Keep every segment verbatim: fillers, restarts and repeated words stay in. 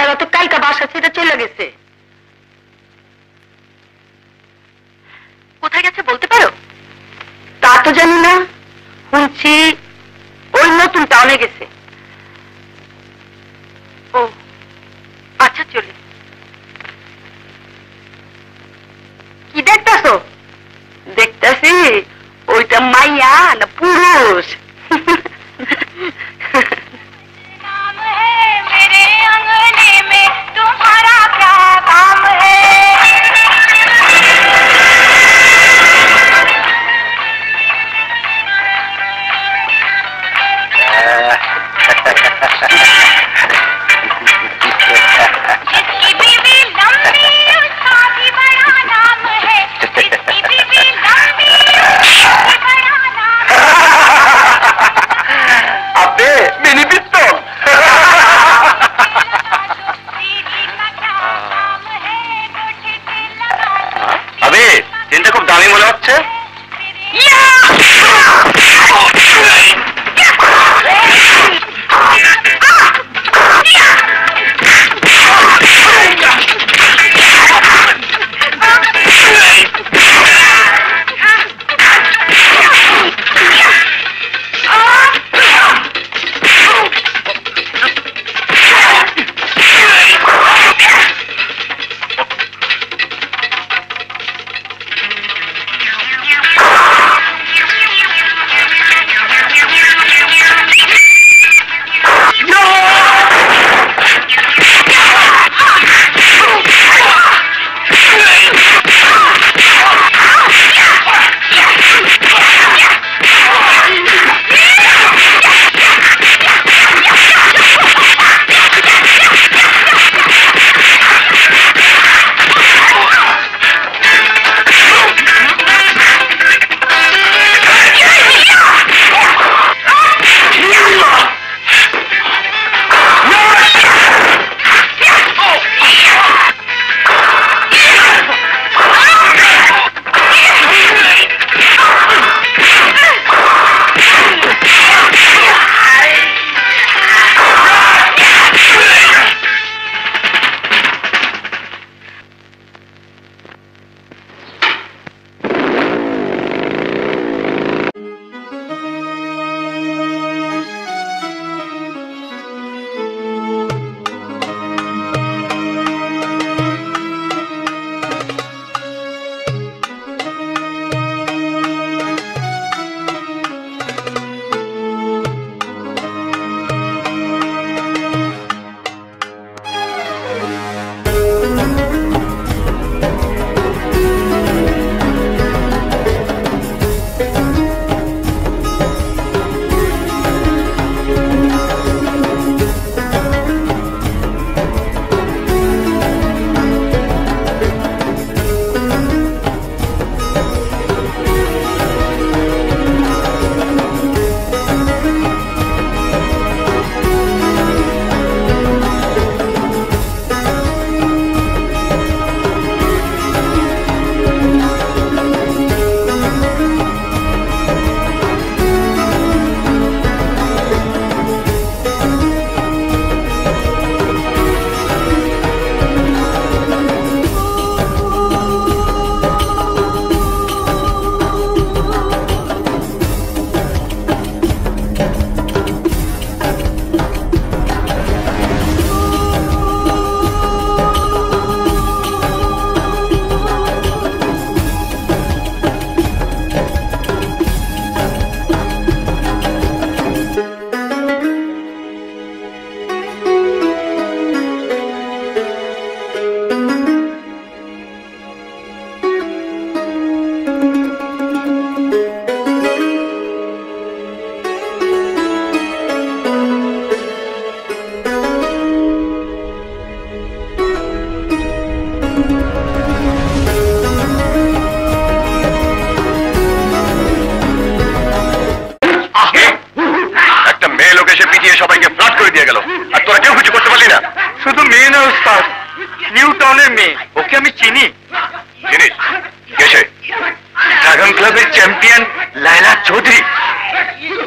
তারা তো কালকা বাসা ছেড়ে চলে গেছে। কোথায় গেছে বলতে পারো? তা তো জানি না, শুনছি ওই নতুন টাউনে গেছে। ও আচ্ছা, চলি। কি দেখতেছো? দেখতেছি ওইটা মাইয়া না পুরুষ।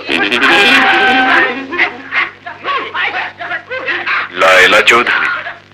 लायला चौधरी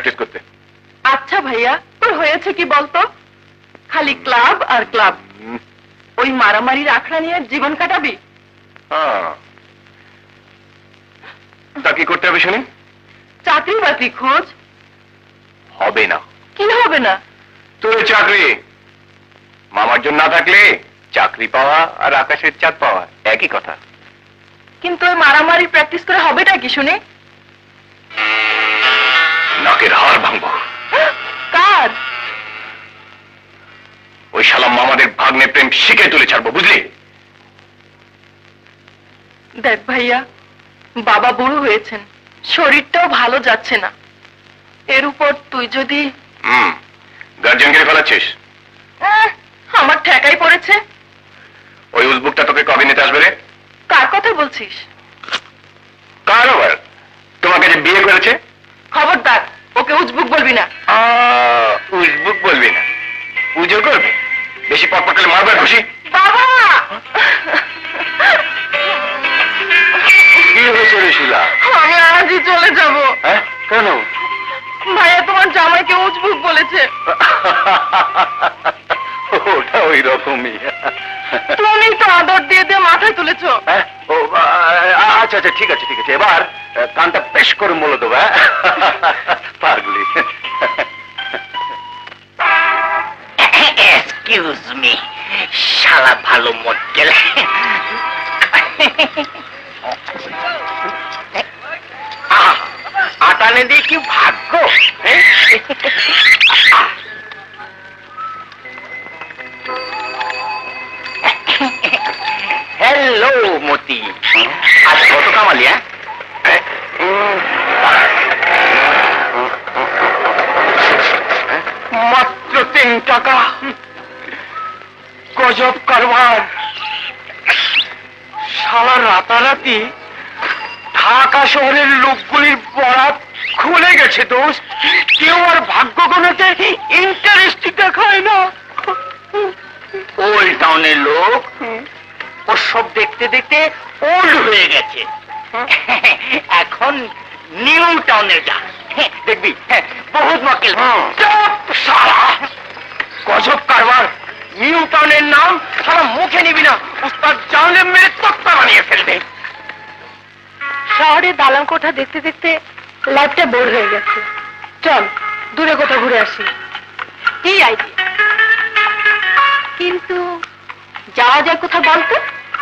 প্র্যাকটিস করতে। আচ্ছা ভাইয়া, তোর হয়েছে কি বলতো? খালি ক্লাব আর ক্লাব, ওই মারামারির আখড়া নিয়ে জীবন কাটাবি? তা কি করতে হবে শুনি? চাকরি বাকরি খোঁজ। হবে না। কি হবে না? তোর চাকরি মামার জন্য না থাকলে চাকরি পাওয়া আর আকাশের চাঁদ পাওয়া একই কথা। কিন্তু ওই মারামারি প্র্যাকটিস করে হবেটা কি শুনি? নাকের হাড় ভাঙবো। কার? ওই শালা মামাদের ভাগ্নে প্রেম শিখে তুলে ছাড়বো, বুঝলি? দেখ ভাইয়া, বাবা বুড়ো হয়েছেন, শরীরটাও ভালো যাচ্ছে না, এর উপর তুই যদি হুম গার্জেন গিরে ফেলাচ্ছিস। আমার ঠেকাই পড়েছে। ওই উজবুকটা তোকে কবে নিতে আসবে রে? কার কথা বলছিস? কার আবার? তোমাকে যে বিয়ে করেছে। খবরদার, ওকে উজবুক বলবি না। উজবুক বলবি না, পুজো করবে। বেশি পটপট করলে মারবার খুশি। বাবা! কি হয়েছে রে শিলা? আমি আজই চলে যাব। হ্যাঁ কেন? ভাইয়া তোমার জামাইকে উজবুক বলেছে। ওটা ওই রকমই। তুমি তো আদর দিয়ে দিয়ে মাথায় তুলেছো। ও আচ্ছা আচ্ছা, ঠিক আছে ঠিক আছে, এবার কানটা বেশ করে মলে দেবো। পাগলি। এক্সকিউজ মি, শালা ভালো মডেল। আটানে দিয়ে কি ভাগ্য। হ্যালো মতি, আজ কত কামালি? হ্যাঁ মাত্র তিন টাকা। গজব কারবার। শালা রাতারাতি ঢাকা শহরের লোকগুলির বরাত খুলে গেছে দোস্ত। কেউ আর ভাগ্য গণতে ইন্টারেস্ট দেখায় না। ওল্ড টাউনের লোক ওসব দেখতে দেখতে ওল্ড হয়ে গেছে। এখন নিউ টাউনের যা দেখবি বহুত মক্কেল। গজব কারবার। নিউ টাউনের নাম সারা মুখে নিবি না, উস্তাদ জানলে মেরে তক্তা বানিয়ে ফেলবে। শহরে দালান কোঠা দেখতে দেখতে লাইফটা বোর হয়ে গেছে, চল দূরে কোথাও ঘুরে আসি। কি আইডিয়া, কিন্তু যাওয়া যায় কোথাও বলতো?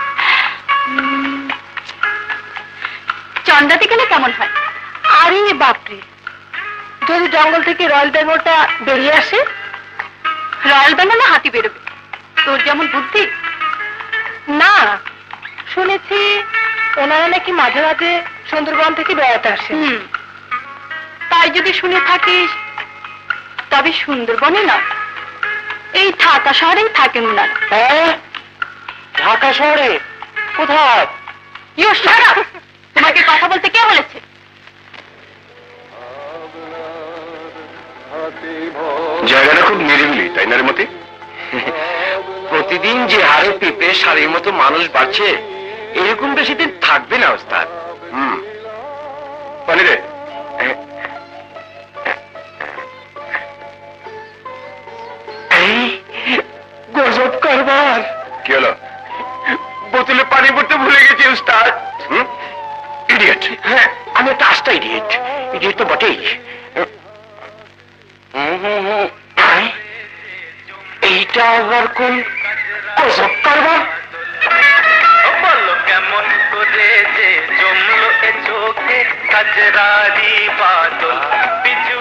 চন্দ্রাতে গেলে কেমন হয়? আরে বাপরে, যদি জঙ্গল থেকে রয়্যাল বেঙ্গলটা বেরিয়ে আসে। রয়্যাল বেঙ্গল না হাতি বেরোবে? তোর যেমন বুদ্ধি। না, শুনেছি ওনারা নাকি মাঝে মাঝে সুন্দরবন থেকে বেড়াতে আসে। তাই যদি শুনে থাকিস তবে সুন্দরবনে না, এই ঢাকা শহরেই থাকেন ওনারা। হ্যাঁ, ঢাকা শহরে কোথায়? You shut up! তোমাকে কথা বলতে কে বলেছে? জায়গাটা খুব নিরিবিলি, তাই না রে মতি? প্রতিদিন যে হারে পেঁপে সারির মতো মানুষ বাড়ছে, এরকম বেশি দিন থাকবে না ওস্তাদ। হুম পানি রে। গজব কারবার। কি হলো? বোতলে পানি ভরতে ভুলে গেছি ওস্তাদ। ইডিয়েট। হ্যাঁ, আমি একটা আস্তা ইডিয়েট। ইডিয়েট তো বটেই। এইটা আবার কোন গজব কারবার? বলো কেমন করে যে জমলো এ চোখে কাজরারি বাদল বিজু।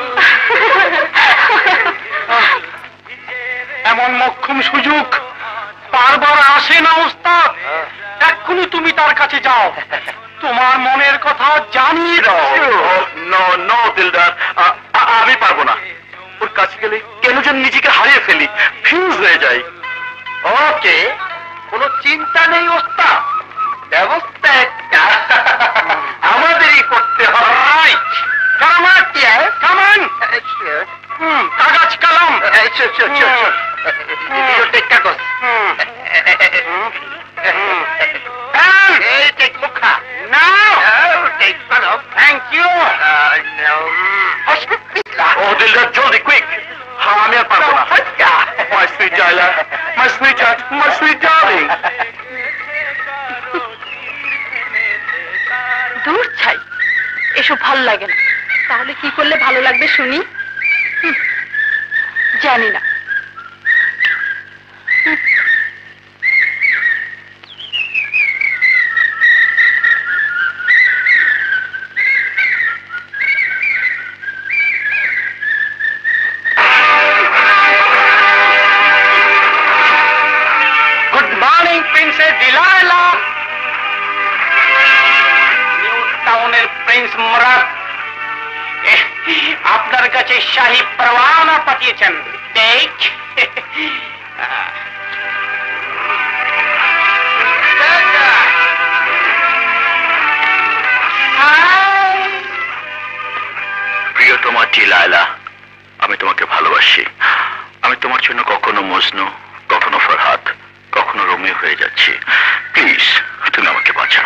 এমন মক্ষম সুযোগ বারবার আসে না ওস্তাদ। এক্ষুনি তুমি তার কাছে যাও, তোমার মনের কথা জানিয়ে দাও। নো দিলদার, আমি পারবো না। ওর কাছে গেলে কেন যেন নিজেকে হারিয়ে ফেলি, ফিউজ হয়ে যাই। ওকে, কোনো চিন্তা নেই ওস্তাদ, ব্যবস্থা একটা আমাদেরই করতে হয়। কাগজ কলম থ্যাংক ইউ। দিলদার, জলদি কুইক। হ্যাঁ, আমি আর পারবো না। মাই সুইট জাইলা, my sweet heart, my sweet darling. দূর ছাই, এসব ভালো লাগে না। তাহলে কি করলে ভালো লাগবে শুনি? জানি না। Good morning princess Delilah. New টাউনের প্রিন্স মুরাদ আপনার কাছে শাহী পরওয়ানা পাঠিয়েছেন। টেক। প্রিয়তমা ডিলাইলা, আমি তোমাকে ভালোবাসি। আমি তোমার জন্য কখনো মজনু, কখনো ফরহাদ, কখনো রোমিও হয়ে যাচ্ছি। প্লিজ তুমি আমাকে বাঁচাও।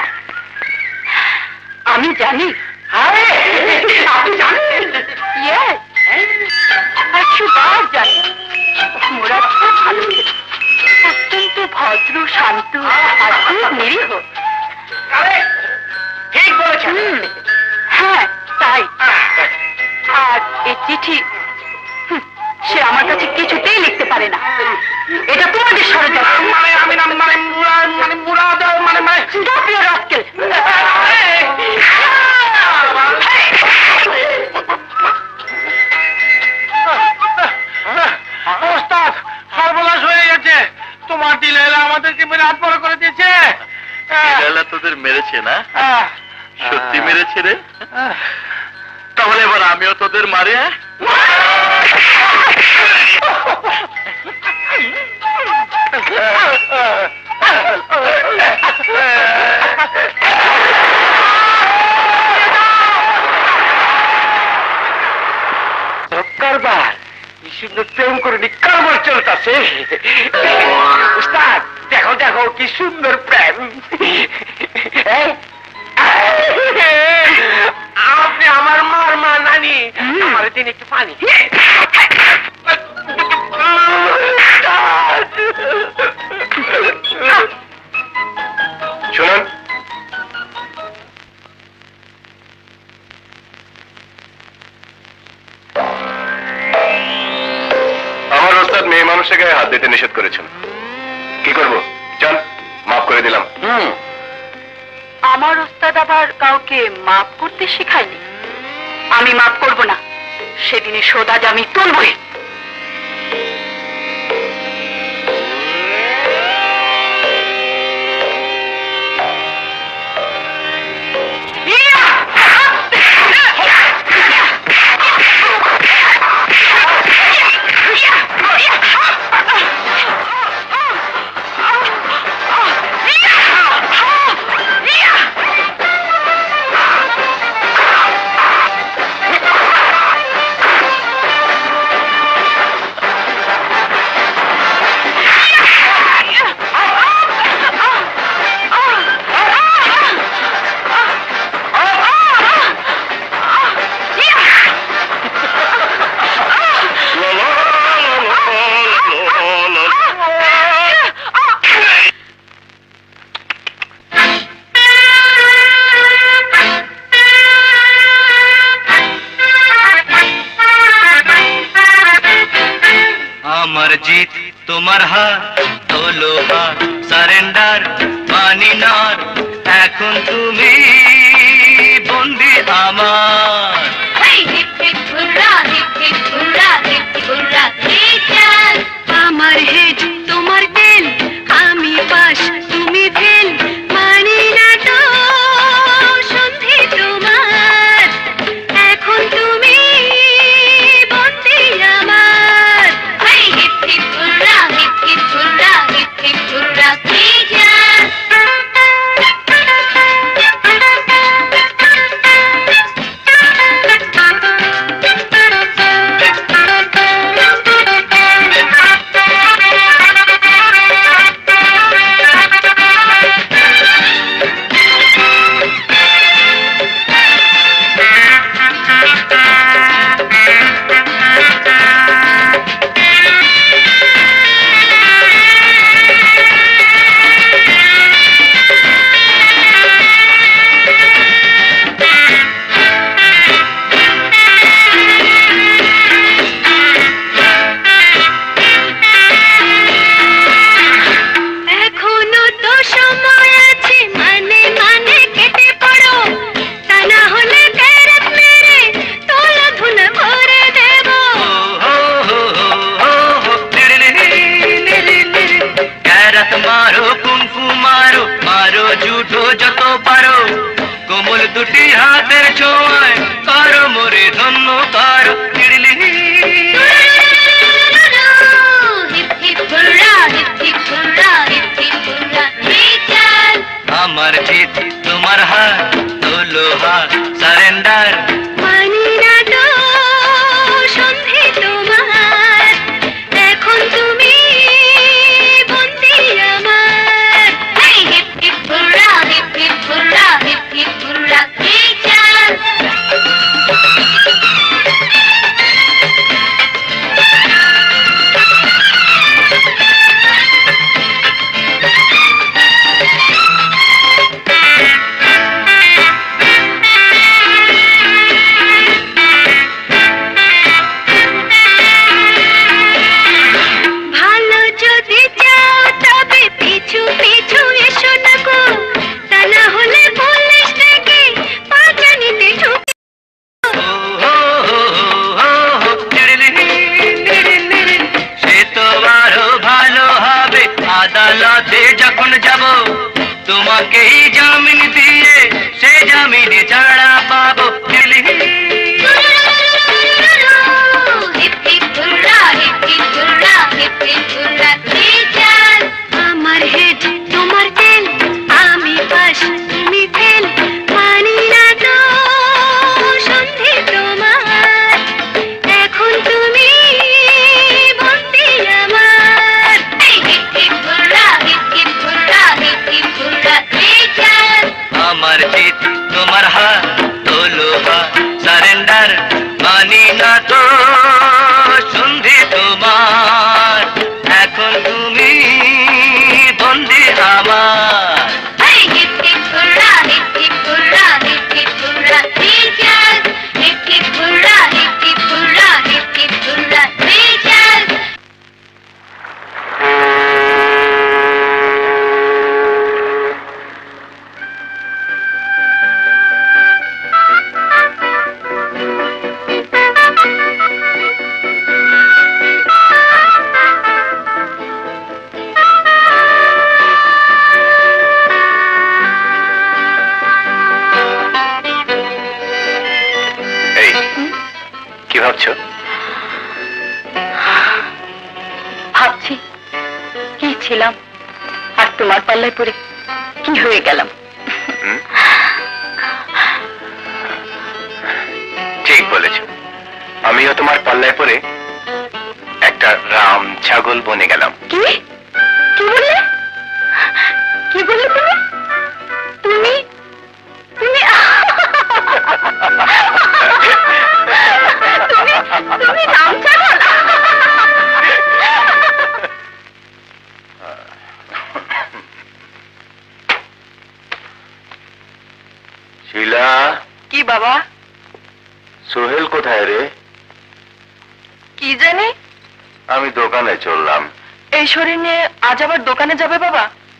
আমি জানি। আপনি জানেন? Yes, একশো বার জানি। মুরাদ খুব ভালো ছিল, অত্যন্ত ভদ্র, শান্ত আর খুব নিরীহ। ঠিক বলেছেন। হুম, হ্যাঁ তাই। আর এই চিঠি হুম, সে আমার কাছে কিছুতেই লিখতে পারে না। এটা তোমাদের ষড়যন্ত্র। মানে আমি না মানে মুরাদ মানে মুরাদ মানে মানে Stop your rascal! ওস্তাদ, সর্বনাশ হয়ে গেছে। তোমার ডিলাইলা আমাদেরকে মেরে হাত বড় করে দিয়েছে। ডিলাইলা তোদের মেরেছে না? সত্যি মেরেছে রে? তাহলে এবার আমিও তোদের মারি। কারবার কি সুন্দর প্রেম করে নি, কারবার চলতেছে। উস্তাদ দেখো দেখো কি সুন্দর প্রেম। আপনি আমার মার মা নানি, আমার দিন একটু পানি। শুনুন, আমার ওস্তাদ মেয়ে মানুষের গায়ে হাত দিতে নিষেধ করেছেন। কি করব? চল, মাফ করে দিলাম। হুম, আমার ওস্তাদ আবার কাউকে মাফ করতে শেখায়নি। আমি মাফ করব না। সেদিনে সোদা আমি তুলবই। আমার জিত তোমার হাত, তোলো হাত, সারেন্ডার মানি নার। এখন তুমি বন্দি আমার। আমার হেড তোমার তেল, আমি পাশ তুমি ফেল। মানি না তো সন্ধি তোমার, এখন তুমি বন্দি আমার। তোমাকেই জামিন দিয়ে সে জামিনে ছাড়া পাবো দিলি আমার হেড তোমার তেল আমি পাশ তুমি ফেল মানি না তো সন্ধি তোমার এখন তুমি বন্দি আমার আমার জিত তোমার হাত তোলো হাত সারেন্ডার মানি না তো সন্ধি তোমার এখন তুমি বন্দি আমার ভাবছি কি ছিলাম আর তোমার পাল্লায় পড়ে কি হয়ে গেলাম। ঠিক বলেছ, আমিও তোমার পাল্লায় পড়ে একটা রাম ছাগল বনে গেলাম। কি কি বললে কি বললে তুমি তুমি তুমি তুমি রাম ছাগল? শিলা। কি বাবা? সোহেল কোথায় রে? কি জানি, আমি দোকানে চললাম। এই শরীর নিয়ে আজ আবার দোকানে যাবে বাবা?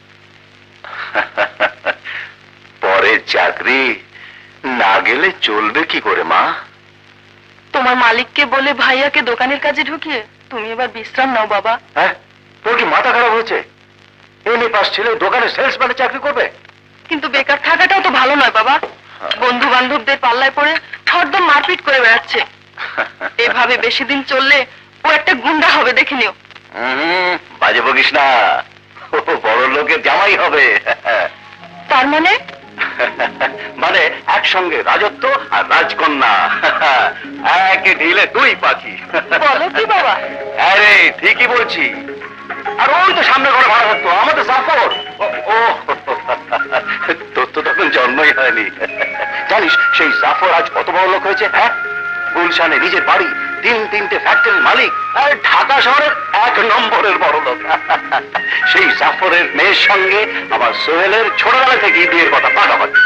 পরের চাকরি না গেলে চলবে কি করে মা? তোমার মালিককে বলে ভাইয়াকে দোকানের কাজে ঢুকিয়ে তুমি এবার বিশ্রাম নাও বাবা। হ্যাঁ, তোর কি মাথা খারাপ হয়েছে? এমনি পাস ছেলে দোকানে সেলসম্যানে চাকরি করবে? কিন্তু বেকার থাকাটাও তো ভালো নয় বাবা। বন্ধু বান্ধবদের পাল্লায় পড়ে হরদম মারপিট করে বেড়াচ্ছে। এভাবে বেশি দিন চললে ও একটা গুন্ডা হবে, দেখে নিও। বাজে বকিস না, বড় লোকের জামাই হবে। তার মানে? মানে একসঙ্গে রাজত্ব আর রাজকন্যা, একে ঢিলে দুই পাখি। বলো কি বাবা? আরে ঠিকই বলছি। আর ওই তো সামনে ঘরে ভাড়া থাকতো আমাদের জাফর। ও তোর তো তখন জন্মই হয়নি। জানিস সেই জাফর আজ কত বড় লোক হয়েছে? হ্যাঁ, গুলশানে নিজের বাড়ি, তিন তিনটে ফ্যাক্টরির মালিক, আর ঢাকা শহরের এক নম্বরের বড় লোক। সেই জাফরের মেয়ের সঙ্গে আমার সোহেলের ছোটবেলা থেকে বিয়ের কথা পাকা হয়।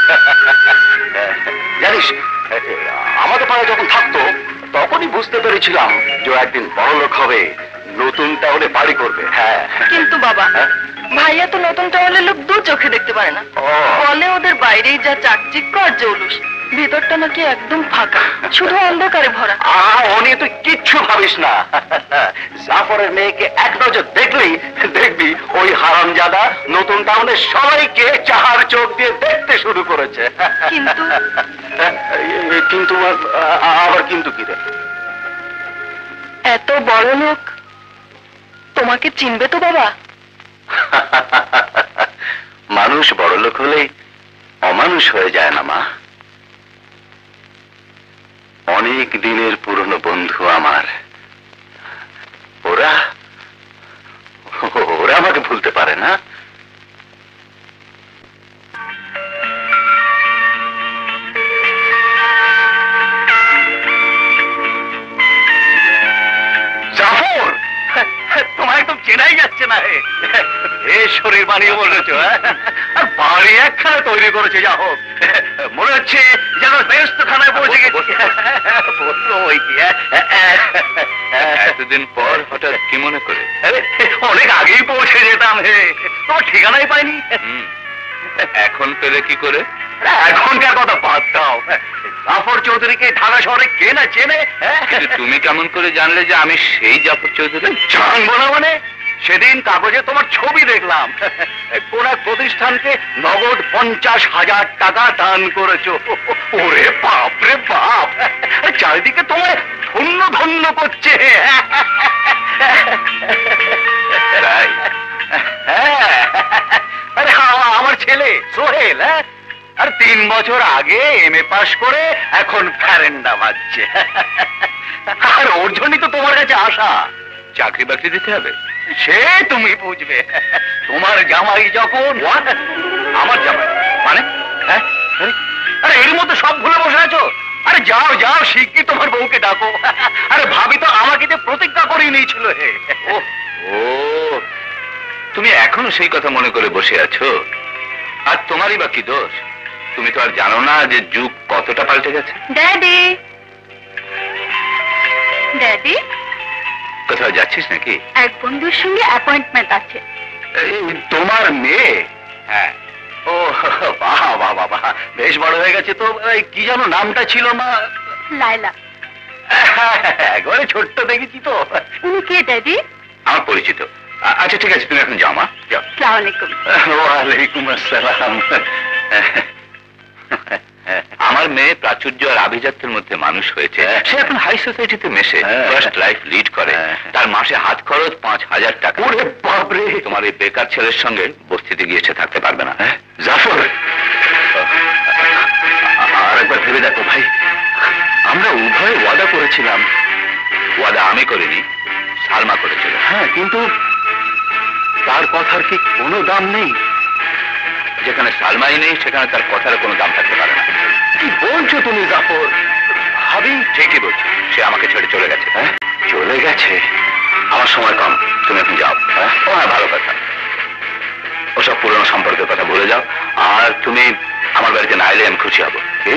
জানিস আমাদের পাড়ায় যখন থাকতো তখনই বুঝতে পেরেছিলাম যে একদিন বড় লোক হবে, নতুন টাউনে বাড়ি করবে। হ্যাঁ, কিন্তু বাবা ভাইয়া তো নতুন টাউনের লোক দু চোখে দেখতে পারে না। বলে ওদের বাইরেই যা চাকচিক্য আর জৌলুস, ভেতরটা নাকি একদম ফাঁকা, শুধু অন্ধকারে ভরা। অনেক তুই কিচ্ছু ভাবিস না। জাফরের মেয়েকে এক নজর দেখলেই দেখবি ওই হারামজাদা নতুন টাউনের সবাইকে চাহার চোখ দিয়ে দেখতে শুরু করেছে। কিন্তু কিন্তু আবার কিন্তু কি রে? এত বড় লোক তোমাকে চিনবে তো বাবা? মানুষ বড় লোক হলেই অমানুষ হয়ে যায় না মা। অনেক দিনের পুরনো বন্ধু আমার, ওরা ওরা আমাকে ভুলতে পারে না। জাফর, তোমার একদম চেনাই যাচ্ছে না। হে শরীর বানিয়ে বলেছ, আর বাড়ি একখানে তৈরি করেছে। যা হোক, মনে হচ্ছে যেন ব্যস্তখানায় পৌঁছে গেছে। এতদিন পর হঠাৎ কি মনে করে? অনেক আগেই পৌঁছে যেতাম। হে, তোমার ঠিকানাই পাইনি। এখন পেলে কি করে? এখনকার কথা বাদ দাও। জাফর চৌধুরীকে ঢাকা শহরে কে না চেনে? তুমি কেমন করে জানলে যে আমি সেই জাফর চৌধুরী? জানবো না মানে? সেদিন কাগজে তোমার ছবি দেখলাম। কোন এক প্রতিষ্ঠানকে নগদ পঞ্চাশ হাজার টাকা দান করেছো। ওরে বাপ রে বাপ, চারিদিকে তোমায় ধন্য ধন্য করছে। তাই? হ্যাঁ, আরে আমার ছেলে সোহেল, হ্যাঁ, আর তিন বছর আগে এম এ পাশ করে এখন ফ্যারেন্ডা বাজছে। আর ওর জন্যই তো তোমার কাছে আসা। চাকরি বাকরি দিতে হবে সে তুমি বুঝবে। তোমার জামাই যখন আমার জামাই মানে, হ্যাঁ, আরে এর মধ্যে সব ভুলে বসে আছো। আরে যাও যাও, শিগগির তোমার বউকে ডাকো। আরে ভাবি তো আমাকে যে প্রতিজ্ঞা করেই নিয়েছিল। হে ও ও, তুমি এখনো সেই কথা মনে করে বসে আছো? আর তোমারই বা কি দোষ? তুমি তো আর জানো না যে যুগ কতটা পাল্টে গেছে। ড্যাডি, ড্যাডি, কোথাও যাচ্ছিস নাকি? এক বন্ধুর সঙ্গে অ্যাপয়েন্টমেন্ট আছে। এই, তোমার মেয়ে? হ্যাঁ। ও বাহ বাহ বাহ, বেশ বড় হয়ে গেছে তো। এই, কি যেন নামটা ছিল মা? লায়লা। একবারে ছোট্ট দেখেছি তো। উনি কে ড্যাডি? আমার পরিচিত। আ- আচ্ছা ঠিক আছে, তুমি এখন যাও মা, যাও। আসসালামু আলাইকুম। ওয়ালাইকুম আসসালাম। আমার মেয়ে প্রাচুর্য আর আভিজাত্যের মধ্যে মানুষ হয়েছে। সে এখন হাই সোসাইটিতে মেশে, ফার্স্ট লাইফ লিড করে। তার মাসে হাত খরচ পাঁচ হাজার টাকা। ওরে বাপরে! তোমার এই বেকার ছেলের সঙ্গে বস্তিতে গিয়ে সে থাকতে পারবে না। জাফর, আর একবার ভেবে দেখো ভাই, আমরা উভয়ে ওয়াদা করেছিলাম। ওয়াদা আমি করিনি, সালমা করেছিল। হ্যাঁ, কিন্তু তার কথার কি কোনো দাম নেই? যেখানে সালমাই নেই সেখানে তার কথার কোনো দাম থাকতে পারে না। কি বলছো তুমি জাফর? ভাবি ঠিকই বলছি, সে আমাকে ছেড়ে চলে গেছে। হ্যাঁ, চলে গেছে? আমার সময় কম, তুমি এখন যাও। হ্যাঁ, ও হ্যাঁ, ভালো কথা। ওসব পুরনো সম্পর্কের কথা ভুলে যাও। আর তুমি আমার বাড়িতে না এলে আমি খুশি হব। কি?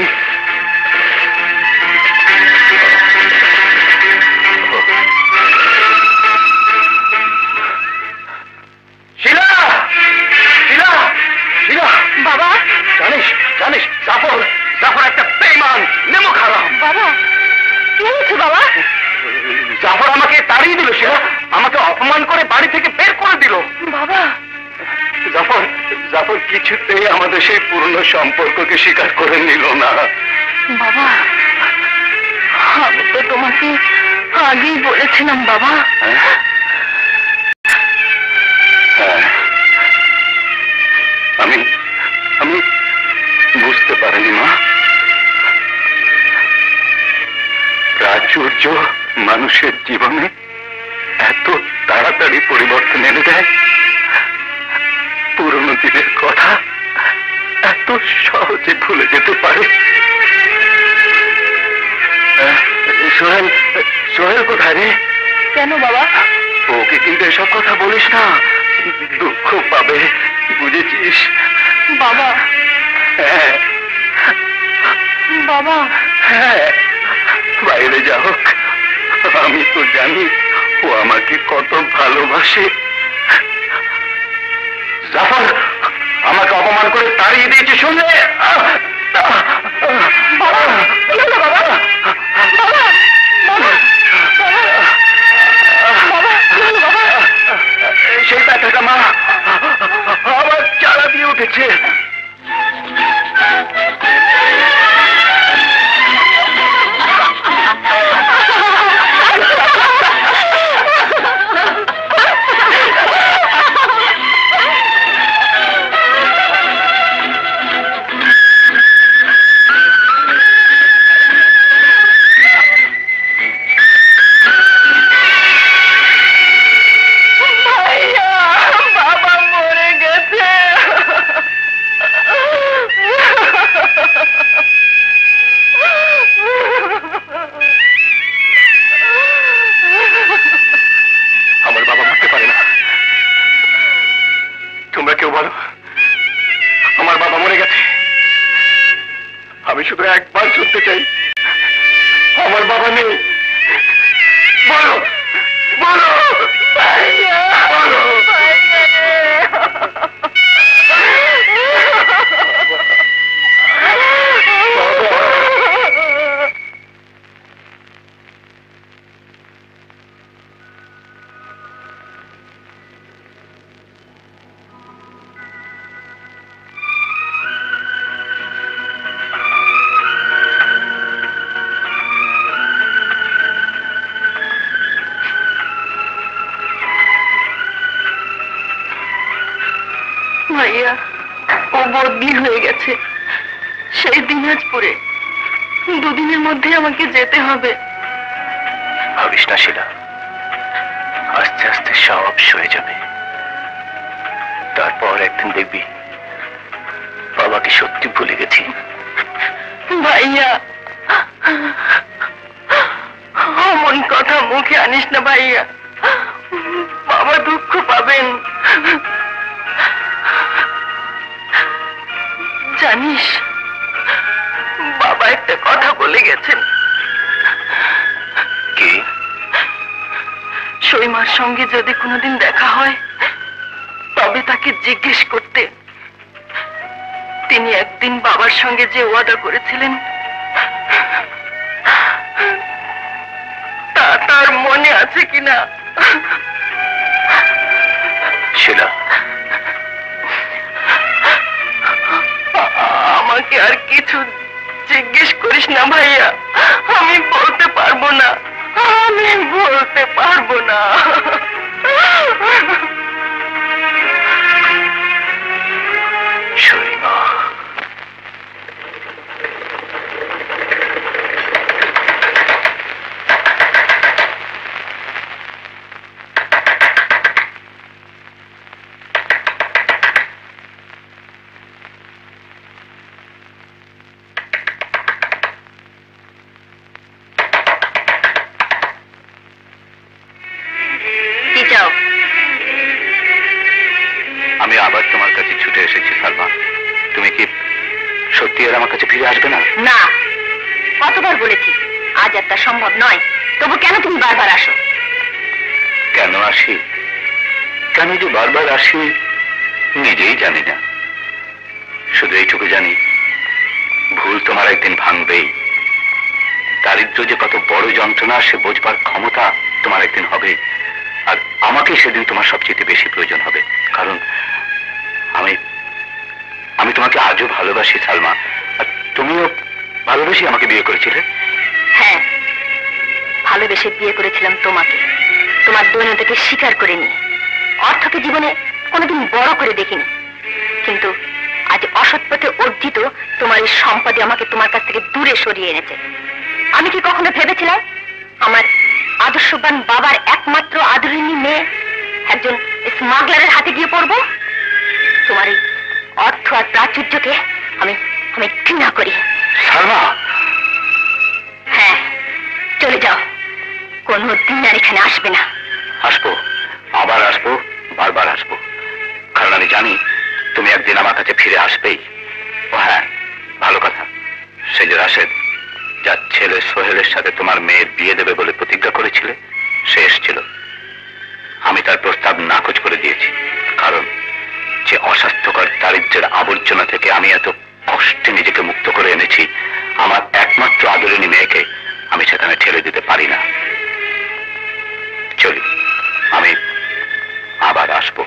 শিলা, শিলা, শিলা! বাবা, জানিস জানিস জাফর, জাফর একটা বেঈমান, নেমক হারাম। বাবা, কি হয়েছে বাবা? জাফর আমাকে তাড়িয়ে দিল। শিলা আমাকে অপমান করে বাড়ি থেকে বের করে দিল। বাবা, জাফর, জাফর কিছুতেই আমাদের সেই পুরনো সম্পর্ককে স্বীকার করে নিল না। বাবা, আমি তো তোমাকে আগেই বলেছিলাম বাবা। হ্যাঁ? হ্যাঁ, আমি আমি বুঝতে পারিনি মা। প্রাচুর্য মানুষের জীবনে এত তাড়াতাড়ি পরিবর্তন এনে দেয়। পুরনো দিনের কথা এত সহজে ভুলে যেতে পারে। সোহেল, সোহেল কোথায় রে? কেন বাবা? ওকে কিন্তু এসব কথা বলিস না, দুঃখ পাবে, বুঝেছিস? বাবা, হ্যাঁ বাবা, হ্যাঁ, বাইরে যা হোক, আমি তো জানি ও আমাকে কত ভালোবাসে। জাফর আমাকে অপমান করে তাড়িয়ে দিয়েছে শুনে। বাবা, কি হলো বাবা? বাবা, বাবা, বাবা, কি হলো বাবা? সেই ব্যথাটা মা আবার জ্বালা দিয়ে উঠেছে। ভাইয়া, ও বদলি হয়ে গেছে। সেই দিনাজপুরে দুদিনের মধ্যে আমাকে যেতে হবে। ভাবিস না শিলা, আস্তে আস্তে সব সয়ে যাবে। তারপর একদিন দেখবি বাবাকে সত্যি ভুলে গেছি। ভাইয়া, অমন কথা মুখে আনিস না ভাইয়া, বাবা দুঃখ পাবেন। জানিস, বাবা একটা কথা বলে গেছেন। কি? সইমার সঙ্গে যদি কোনোদিন দেখা হয় তবে তাকে জিজ্ঞেস করতে তিনি একদিন বাবার সঙ্গে যে ওয়াদা করেছিলেন তা তার মনে আছে কিনা। শিলা, আমাকে আর কিছু জিজ্ঞেস করিস না ভাইয়া, আমি বলতে পারবো না, আমি বলতে পারবো না। সইমা, আমি আবার তোমার কাছে ছুটে এসেছি সালমা। তুমি কি সত্যি আর আমার কাছে ফিরে আসবে না? না, কতবার বলেছি আজ আর তা সম্ভব নয়, তবু কেন তুমি বারবার আসো? কেন আসি, কেন যে বারবার আসি নিজেই জানি না। শুধু এইটুকু জানি, ভুল তোমার একদিন ভাঙবেই। দারিদ্র যে কত বড় যন্ত্রণা সে বোঝবার ক্ষমতা তোমার একদিন হবে। আর আমাকে সেদিন তোমার সবচেয়ে বেশি প্রয়োজন হবে, কারণ আমি আমি তোমাকে আজও ভালোবাসি সালমা। আর তুমিও ভালোবেসে আমাকে বিয়ে করেছিলে। হ্যাঁ, ভালোবেসে বিয়ে করেছিলাম তোমাকে, তোমার দৈন্যতাকে স্বীকার করে নিয়ে। অর্থকে জীবনে কোনোদিন বড় করে দেখিনি, কিন্তু আজ অসৎ পথে অর্জিত তোমার এই সম্পদে আমাকে তোমার কাছ থেকে দূরে সরিয়ে এনেছে। আমি কি কখনো ভেবেছিলাম আমার আদর্শবান বাবার একমাত্র আদরিনী মেয়ে একজন স্মাগলারের হাতে গিয়ে পড়বো? তোমার এই অর্থ আর প্রাচুর্যকে আমি আমি ঘৃণা করি। সালমা, হ্যাঁ, চলে যাও, কোনদিন আর এখানে আসবে না। আসবো, আবার আসবো, বারবার আসবো, কারণ আমি জানি তুমি একদিন আমার কাছে ফিরে আসবেই। ও হ্যাঁ, ভালো কথা, সে যে রাশেদ, যার ছেলে সোহেলের সাথে তোমার মেয়ের বিয়ে দেবে বলে প্রতিজ্ঞা করেছিলে, সে এসেছিল। আমি তার প্রস্তাব নাকচ করে দিয়েছি, কারণ যে অস্বাস্থ্যকর দারিদ্র্যের আবর্জনা থেকে আমি এত কষ্টে নিজেকে মুক্ত করে এনেছি, আমার একমাত্র আদরিনী মেয়েকে আমি সেখানে ঠেলে দিতে পারি না। চলি, আমি আবার আসবো।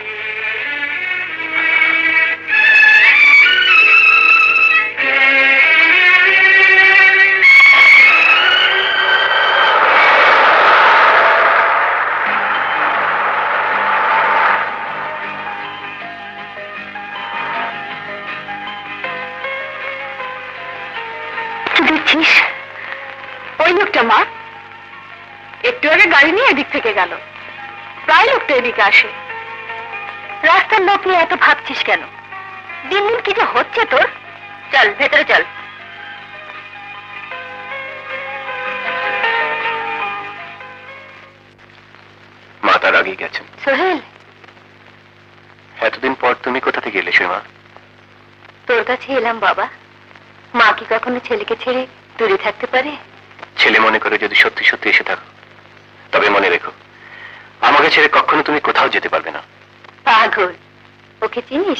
দেখছিস, ওই লোকটা মা একটু আগে গাড়ি নিয়ে এদিক থেকে গেল। প্রায় লোকটা এদিকে আসে। রাস্তার লোক নিয়ে এত ভাবছিস কেন? দিন দিন কি যে হচ্ছে তোর। চল ভেতরে চল। মা তার আগেই গেছেন। সোহেল, এতদিন পর তুমি কোথা থেকে এলে সীমা? তোর কাছে এলাম বাবা। মা কি কখনো ছেলেকে ছেড়ে দূরে থাকতে পারে? ছেলে মনে করে যদি সত্যি সত্যি এসে থাকো, তবে মনে রেখো, আমাকে ছেড়ে কখনো তুমি কোথাও যেতে পারবে না। পাগল, ওকে চিনিস?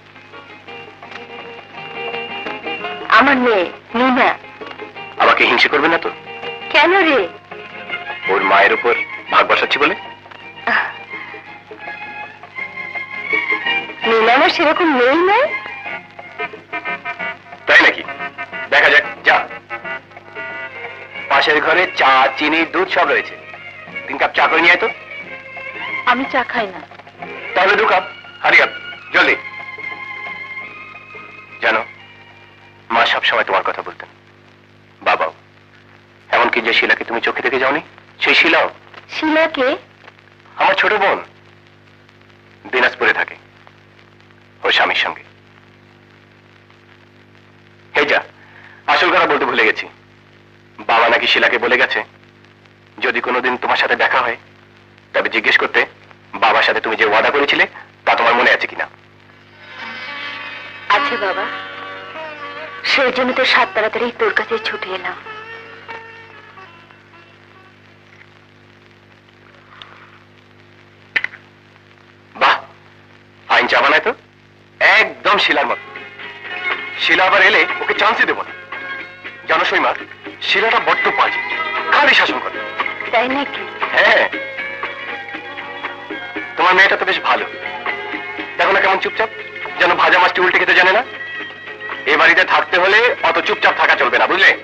আমার মেয়ে নীনা। আমাকে হিংসে করবে না তো? কেন রে? ওর মায়ের উপর ভাগ বসাচ্ছি বলে? নীনা আমার সেরকম মেয়ে নয়। তাই নাকি? দেখা যাক, যা। পাশের ঘরে চা, চিনি, দুধ সব রয়েছে, তিন কাপ চা করে নিয়ে আয় তো। আমি চা খাই না। তাহলে দু কাপ, হারি কাপ, জলদি। জানো, মা সব সময় তোমার কথা বলতেন, বাবাও। এমনকি যে শিলাকে তুমি চোখে দেখে যাওনি, সেই শিলাও। শিলাকে? আমার ছোট বোন, দিনাজপুরে থাকে ওর স্বামীর সঙ্গে। এই যা, আসল কথা বলতে ভুলে গেছি। বাবা নাকি শিলাকে বলে গেছে, যদি কোনোদিন তোমার সাথে দেখা হয় তবে জিজ্ঞেস করতে বাবার সাথে তুমি যে ওয়াদা করেছিলে তা তোমার মনে আছে কিনা। আছে বাবা, সেই জন্য তো সাত তাড়াতাড়ি তোর কাছে ছুটে এলাম। বাহ, আইন চাবা নাই তো, একদম শিলার মতো। শিলা আবার এলে ওকে চান্সই দেবো না। জানো সৈমা, শিলাটা বড্ড বাজে, খালি শাসন করে। তাই নাকি? হ্যাঁ, তোমার মেয়েটা তো বেশ ভালো। দেখো না কেমন চুপচাপ, যেন ভাজা মাছটি উল্টে খেতে জানে না। এ বাড়িতে থাকতে হলে অত চুপচাপ থাকা চলবে না, বুঝলে?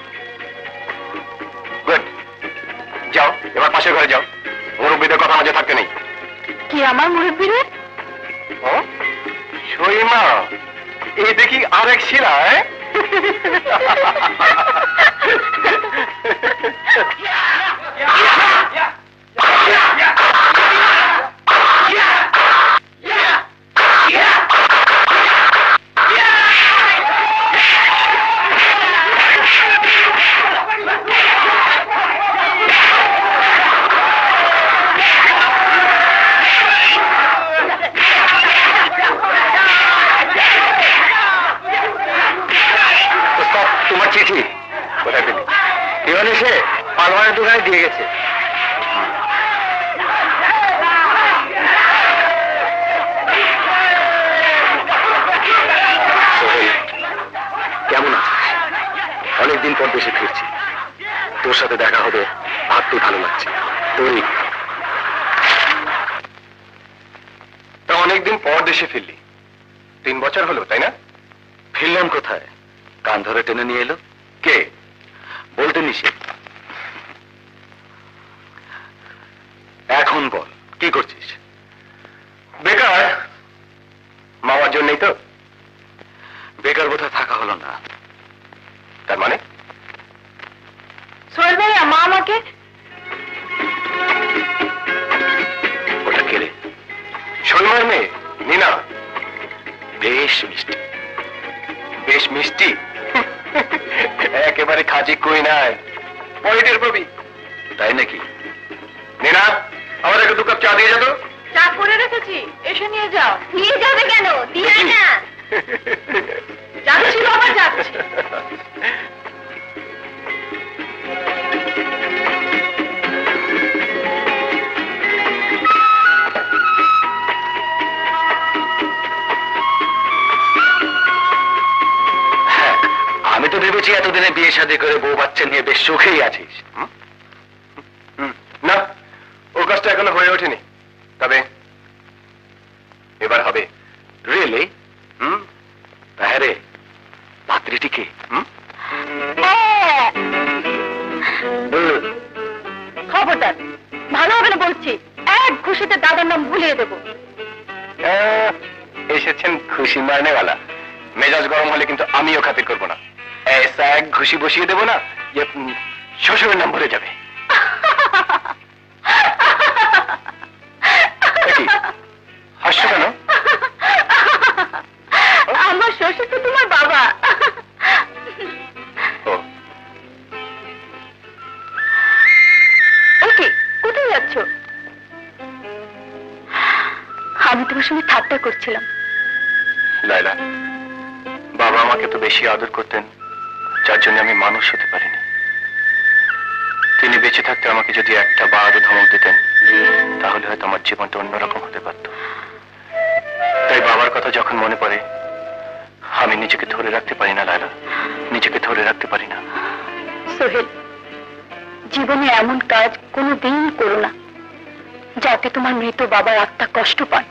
গুড, যাও এবার পাশের ঘরে যাও, মুরব্বীদের কথা মাঝে থাকতে নেই। কি আমার মুরব্বীরে? ও সৈমা, এই দেখি আরেক শিলা। তোমার চিঠি কোথায় পেলি? ইভন এসে পালওয়ানের দোকানে দিয়ে গেছে। কেমন আছিস? অনেকদিন পর দেশে ফিরছি, তোর সাথে দেখা হবে ভাবতে ভালো লাগছে। তোরই তা অনেকদিন পর দেশে ফিরলি, তিন বছর হলো তাই না? ফিরলাম কোথায়? কান ধরে টেনে নিয়ে এলো কে? বলতে নিষেধ। এখন বল, কি করছিস? বেকার। মামার জন্যই তো? বেকার বোধহয় থাকা হলো না। তার মানে? সোহেল ভাইয়া, মা আমাকে। ওটা কে রে? সৈমার মেয়ে নীনা। বেশ মিষ্টি। বেশ মিষ্টি? একেবারে খাঁচি কই নাই, পয়েটের প্রবি। তাই নাকি? নীনা, আমার একটু দু কাপ চা দিয়ে যেত। চা করে রেখেছি, এসে নিয়ে যাও। নিয়ে যাবে কেন? দিয়ে না। যাচ্ছি বাবা, যাচ্ছি। আমি তো ভেবেছি এতদিনে বিয়ে শাদী করে বউ বাচ্চা নিয়ে বেশ সুখেই আছিস। না, ওর কাজটা এখনো হয়ে ওঠেনি, তবে এবার হবে। রিয়েলি? হুম, হ্যাঁ রে। পাত্রীটিকে খবরদার, ভালো হবে না বলছি। এক খুশিতে দাদার নাম ভুলিয়ে দেবো। এসেছেন খুশি মারনেওয়ালা। মেজাজ গরম হলে কিন্তু আমিও খাতির করবো না। ऐसा এক ঘুষি বসিয়ে দেবো না যে শ্বশুরের নাম ভুলে যাবে। হাসছো কেন? আমার শ্বশুর তো তোমার বাবা। ওকে, কোথায় যাচ্ছ? আমি তোমার সঙ্গে ঠাট্টা করছিলাম। লায়লা, বাবা আমাকে তো বেশি আদর করতেন, যার জন্য আমি মানুষ হতে পারিনি। তিনি বেঁচে থাকতে আমাকে যদি একটা বারও ধমক দিতেন তাহলে হয়তো আমার জীবনটা অন্যরকম হতে পারত। তাই বাবার কথা যখন মনে পড়ে আমি নিজেকে ধরে রাখতে পারি না লায়লা, নিজেকে ধরে রাখতে পারি না। সোহেল, জীবনে এমন কাজ কোনোদিন করো না যাতে তোমার মৃত বাবার আত্মা কষ্ট পান।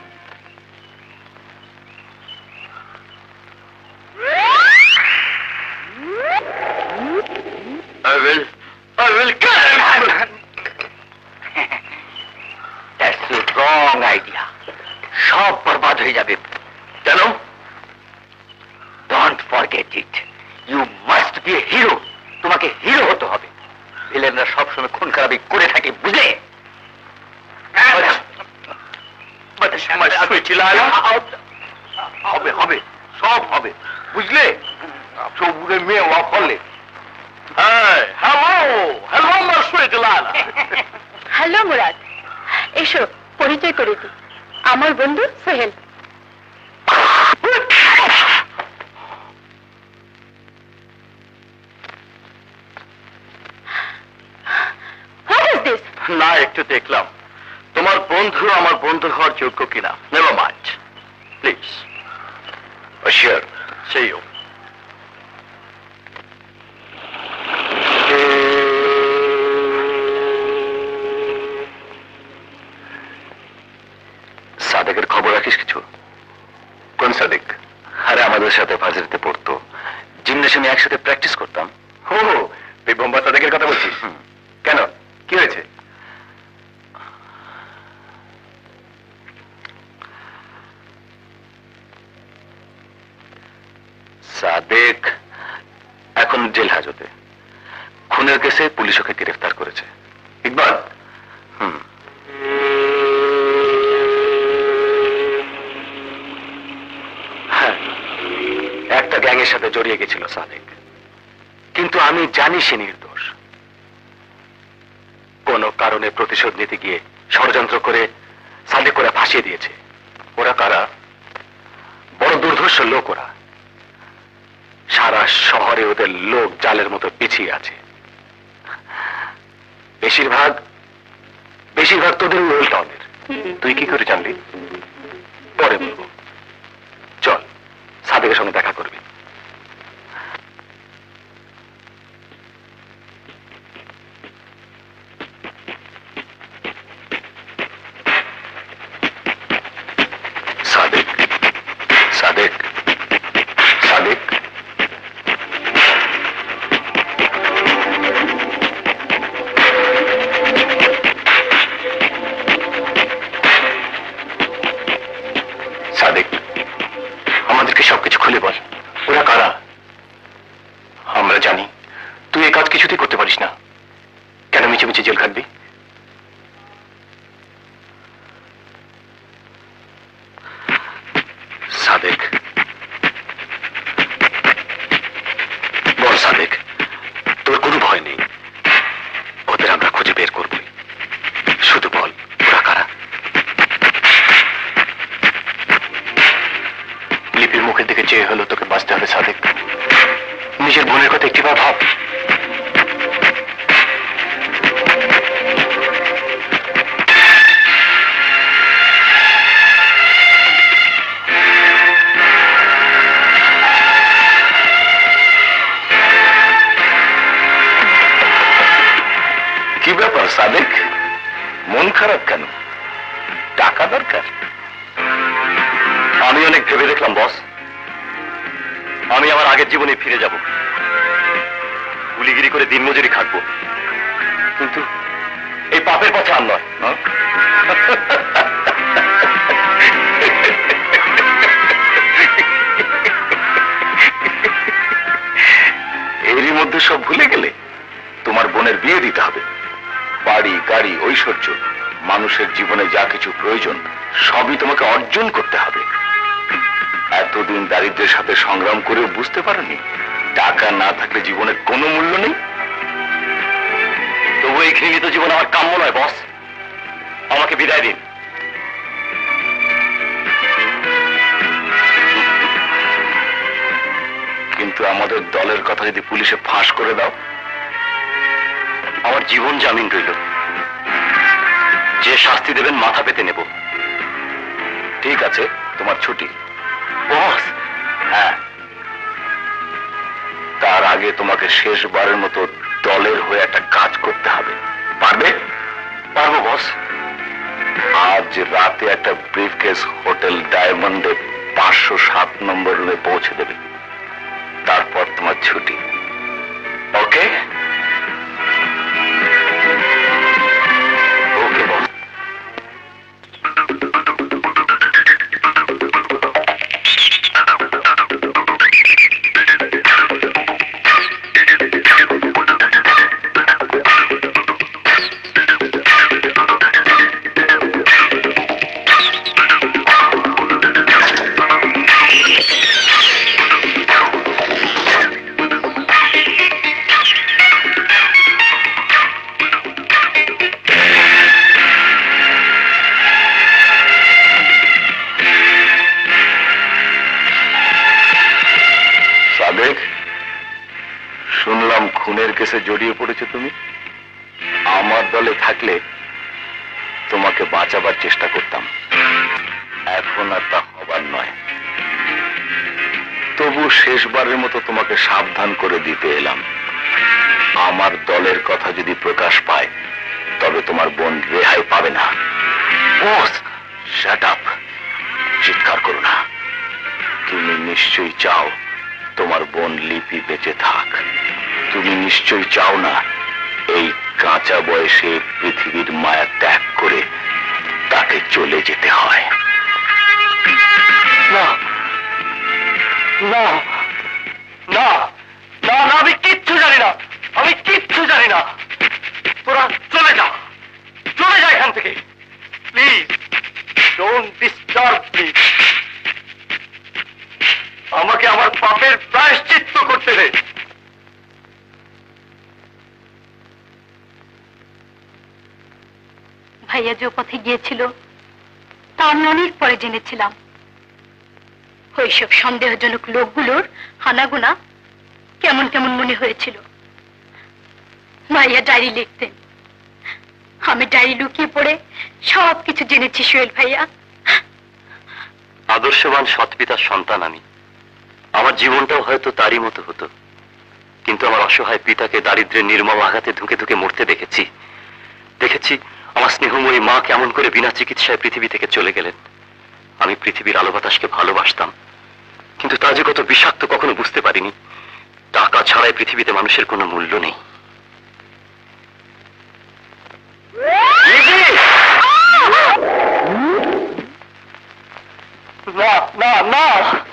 I will, I will kill him. That's a wrong idea. সব বরবাদ হয়ে যাবে। কেন? তোর get it, you must be a hero. তোমাকে হিরো হতে হবে। ভিলেনরা সবসময় খুন খারাপি করে থাকে, বুঝলে? হবে হবে, সব হবে, বুঝলে? সবুরে মেয়ে ওয়া ফলে। হ্যাঁ, হ্যালো হ্যালো আমার সুইট লালা। হ্যালো মুরাদ, এসো পরিচয় করে দিই, আমার বন্ধু সোহেল। না, একটু দেখলাম তোমার বন্ধু আমার বন্ধু হওয়ার যোগ্য কিনা। Never mind, please. Sure, see you. সাদেকের খবর রাখিস কিছু? কোন সাদেক? আরে আমাদের সাথে ভার্সিটিতে পড়তো, জিমনেশিয়ামে একসাথে প্র্যাকটিস করতাম। ও, তুই বোম্বা সাদেকের কথা বলছিস? কেন, কি হয়েছে? সাদেক এখন জেল হাজতে। খুনের কেসে পুলিশ ওকে গ্রেফতার করেছে। ইকবাল? হুম। হ্যাঁ, একটা গ্যাংয়ের সাথে জড়িয়ে গেছিল সাদেক, কিন্তু আমি জানি সে নির্দোষ। কোন কারণে প্রতিশোধ নিতে গিয়ে ষড়যন্ত্র করে সাদেক ওরা ফাঁসিয়ে দিয়েছে। ওরা কারা? বড় দুর্ধর্ষ লোক ওরা। সারা শহরে ওদের লোক জালের মতো পিছিয়ে আছে। বেশিরভাগ বেশিরভাগ তোদের ওল্ড টাউনের। তুই কি করে জানলি? পরে বলবো, চল সাদেকের সঙ্গে দেখা করবি। সাদেক, সাদেক, সাদেক। সাদেক, আমাদেরকে সবকিছু খুলে বল। ওরা কারা? আমরা জানি তুই এই কাজ কিছুতেই করতে পারিস না। কেন মিছে মিছে জেল খাটবি? সাদেক, বল সাদেক, তোর কোনো ভয় নেই। ওদের আমরা খুঁজে বের করবই। শুধু বল, ওরা কারা? লিপির মুখের দিকে চেয়ে হলো তোকে বাঁচতে হবে সাদেক। নিজের বোনের কথা একটিবার ভাব। কি ব্যাপার সাদেক, মন খারাপ কেন? টাকা দরকার? আমি অনেক ভেবে দেখলাম বস, আমি আমার আগের জীবনে ফিরে যাব। গুলিগিরি করে দিনমজুরি খাটবো, কিন্তু এই পাপের পথে আর নয়। এরই মধ্যে সব ভুলে গেলে? তোমার বোনের বিয়ে দিতে হবে। বাড়ি, গাড়ি, ঐশ্বর্য, মানুষের জীবনে যা কিছু প্রয়োজন সবই তোমাকে অর্জন করতে হবে। এতদিন দারিদ্রের সাথে সংগ্রাম করেও বুঝতে পারোনি টাকা না থাকলে জীবনের কোনো মূল্য নেই? তবু এই ঘৃণিত জীবন আমার কাম্য নয় বস। আমাকে বিদায় দিন। কিন্তু আমাদের দলের কথা যদি পুলিশে ফাঁস করে দাও, আমার জীবন জামিন রইল। যে শাস্তি দেবেন মাথা পেতে নেব। ঠিক আছে, তোমার ছুটি। বস, হ্যাঁ, তার আগে তোমাকে শেষবারের মতো দলের হয়ে একটা কাজ করতে হবে। পারবে? পারবো বস। আজ রাতে একটা ব্রিফকেস হোটেল ডায়মন্ডে পাঁচশো সাত নম্বর রুমে পৌঁছে দেবে। তারপর তোমার ছুটি। ওকে? ওকে বস। কেসে জড়িয়ে পড়েছো তুমি। আমার দলে থাকলে তোমাকে বাঁচাবার চেষ্টা করতাম, এখন আর তা হবার নয়। তবু শেষবারের মতো তোমাকে সাবধান করে দিতে এলাম। আমার দলের কথা যদি প্রকাশ পায় তবে তোমার বোন রেহাই পাবে না। বস, শাট আপ, চিৎকার করো না। তুমি নিশ্চয়ই চাও তোমার বোন লিপি বেঁচে থাক। তুমি নিশ্চয়ই চাও না এই কাঁচা বয়সে পৃথিবীর মায়া ত্যাগ করে তাকে চলে যেতে হয়। না না না না না, আমি কিচ্ছু জানি না, আমি কিচ্ছু জানি না। তোরা চলে যা, চলে যা এখান থেকে, প্লিজ ডোন্ট ডিস্টার্ব মি। আমাকে আমার পাপের প্রায়শ্চিত্ত করতে দে। ভাইয়া যে পথে গিয়েছিল তা আমি অনেক পরে জেনেছিলাম। ওইসব সন্দেহজনক লোকগুলোর হানাগুনা কেমন কেমন মনে হয়েছিল। ভাইয়া ডায়েরি লিখতেন, আমি ডায়েরি লুকিয়ে পড়ে সব কিছু জেনেছি সোহেল ভাইয়া। আদর্শবান সৎপিতার সন্তান আমি। আমার জীবনটাও হয়তো তারই মতো হতো, কিন্তু আমার অসহায় পিতাকে দারিদ্র্যের নির্মম আঘাতে ধুকে ধুকে মরতে দেখেছি। দেখেছি আমার স্নেহময়ী মা কেমন করে বিনা চিকিৎসায় পৃথিবী থেকে চলে গেলেন। আমি পৃথিবীর আলো বাতাসকে ভালোবাসতাম, কিন্তু তা যে কত বিষাক্ত কখনো বুঝতে পারিনি। টাকা ছাড়াই পৃথিবীতে মানুষের কোনো মূল্য নেই। না না না,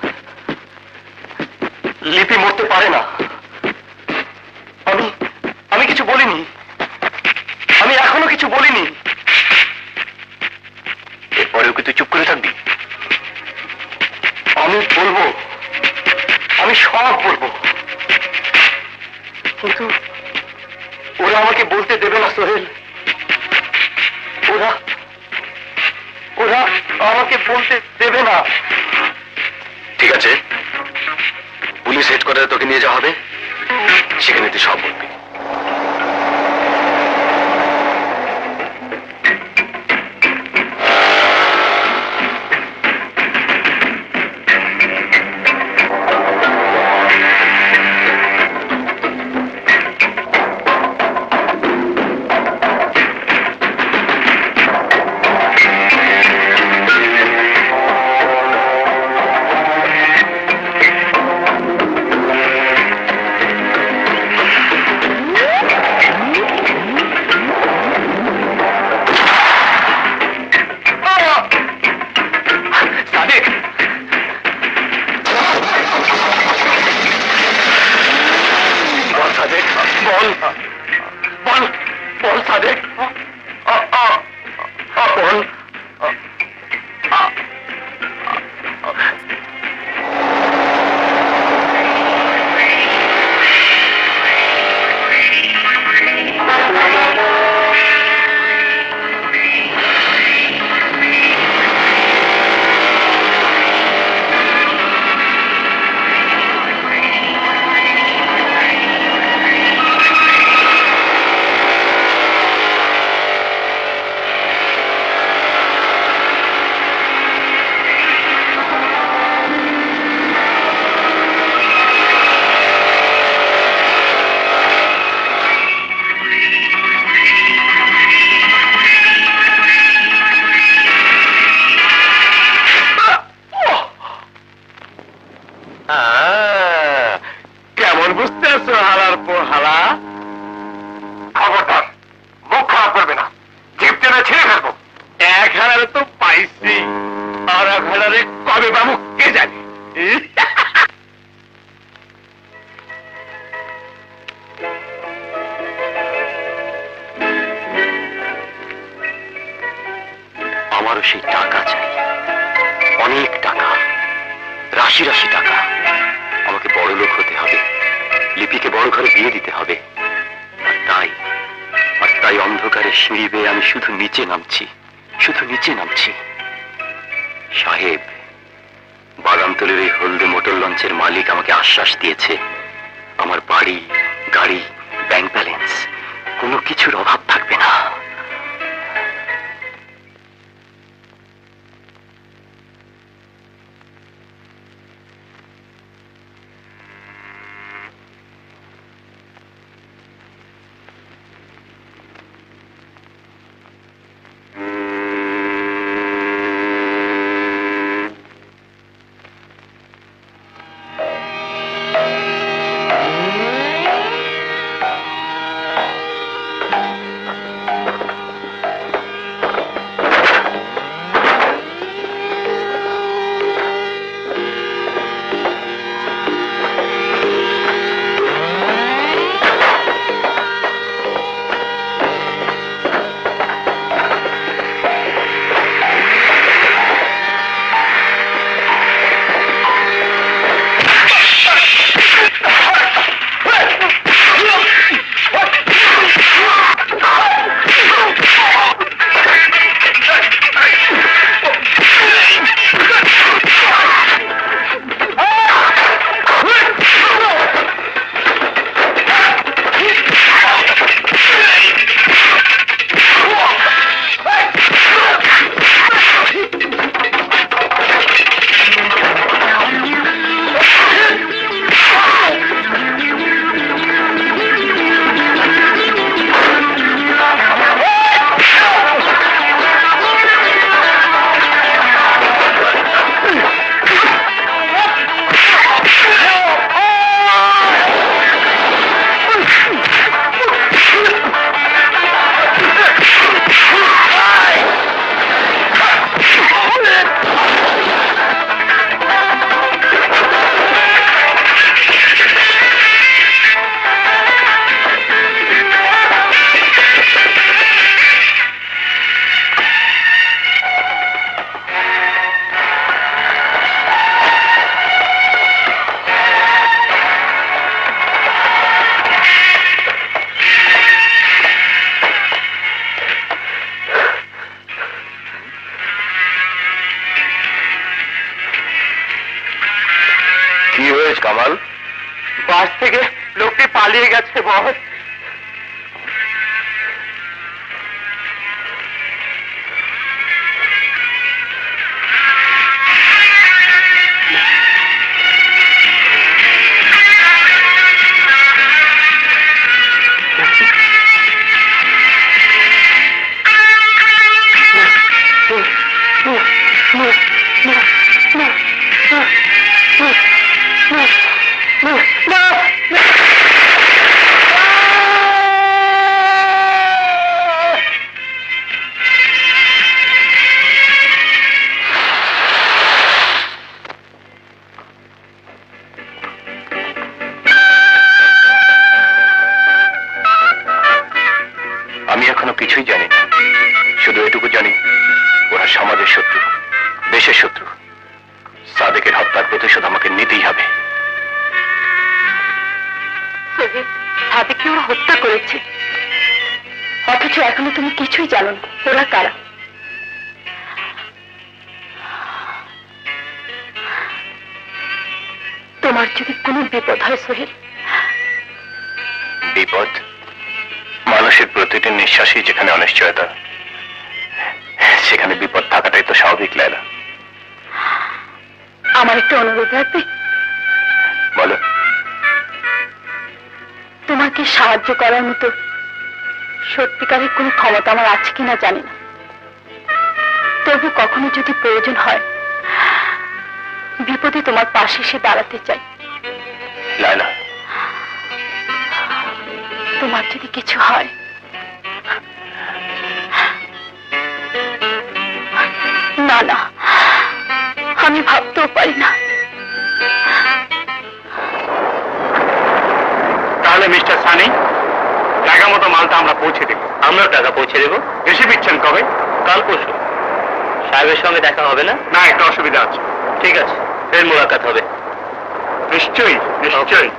লিপি মরতে পারে না। আমি আমি কিছু বলিনি, আমি এখনো কিছু বলিনি। এরপরেও কি তুই চুপ করে থাকবি? আমি বলবো, আমি সব বলবো, কিন্তু ওরা আমাকে বলতে দেবে না সোহেল। ওরা ওরা আমাকে বলতে দেবে না। ঠিক আছে, পুলিশ হেডকোয়ার্টারে তোকে নিয়ে যাওয়া হবে, সেখানে তুই সব বলবি। আমারও সেই টাকা চাই, অনেক টাকা, রাশি রাশি টাকা। আমাকে বড় লোক হতে হবে, লিপিকে বড় ঘরে বিয়ে দিতে হবে। আর তাই আর তাই অন্ধকারে সিঁড়ি বেয়ে আমি শুধু নিচে নামছি, শুধু নিচে নামছি। সাহেব, বাদামতলের এই হলদে মোটর লঞ্চের মালিক আমাকে আশ্বাস দিয়েছে আমার বাড়ি, গাড়ি, ব্যাংক ব্যালেন্স, কোনো কিছুর অভাব থাকবে না। কামাল, বাস থেকে লোকটি পালিয়ে গেছে বস। আমি এখনো কিছুই জানি না, শুধু এটুকু জানি ওরা সমাজের শত্রু, দেশের শত্রু। সাদেকের হত্যার প্রতিশোধ আমাকে নিতেই হবে। সাদেককে ওরা হত্যা করেছে, অথচ এখনো তুমি কিছুই জানো না ওরা কারা। তোমার যদি কোনো বিপদ হয় সোহেল। বিপদ? মানুষের প্রতিটি নিঃশ্বাসই যেখানে অনিশ্চয়তা, সেখানে বিপদ থাকাটাই তো স্বাভাবিক। লায়লা, আমার একটা অনুরোধ রাখবে? বলো। তোমাকে সাহায্য করার মতো সত্যিকারের কোনো ক্ষমতা আমার আছে কিনা জানি না, তবু কখনো যদি প্রয়োজন হয় বিপদে তোমার পাশে এসে দাঁড়াতে চাই। লায়লা, তোমার যদি কিছু হয়, না না আমি ভাবতেও পারি না। তাহলে মিস্টার সানি, টাকা মতো মালটা আমরা পৌঁছে দেব। আমরাও টাকা পৌঁছে দেবো। বেশি দিচ্ছেন কবে? কাল পরশু। সাহেবের সঙ্গে দেখা হবে না? না, একটা অসুবিধা আছে। ঠিক আছে, ফের মোলাকাত হবে। নিশ্চয়ই নিশ্চয়ই।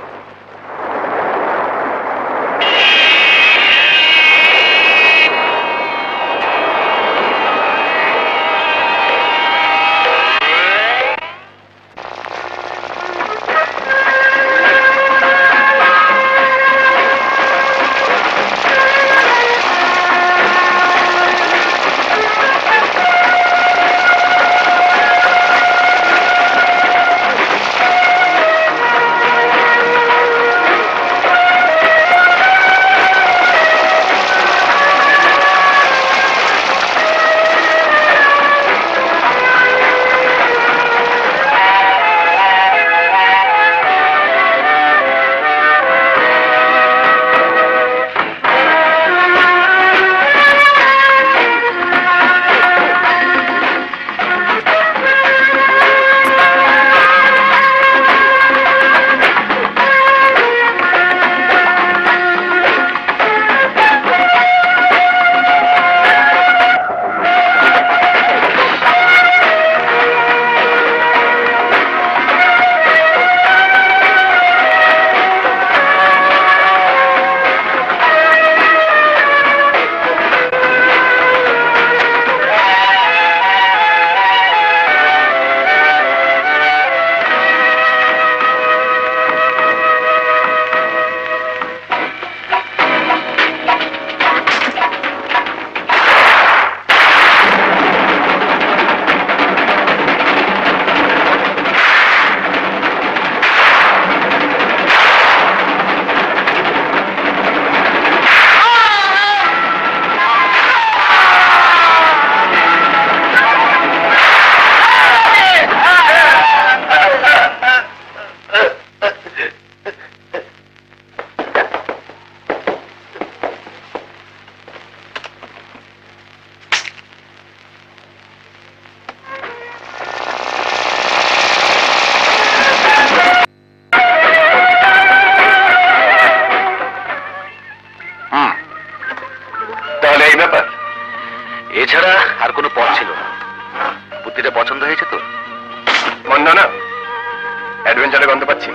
এছাড়া আর কোনো পথ ছিল না। বুদ্ধিটা পছন্দ হয়েছে তো? মন্দ না, অ্যাডভেঞ্চারে গন্ধ পাচ্ছি।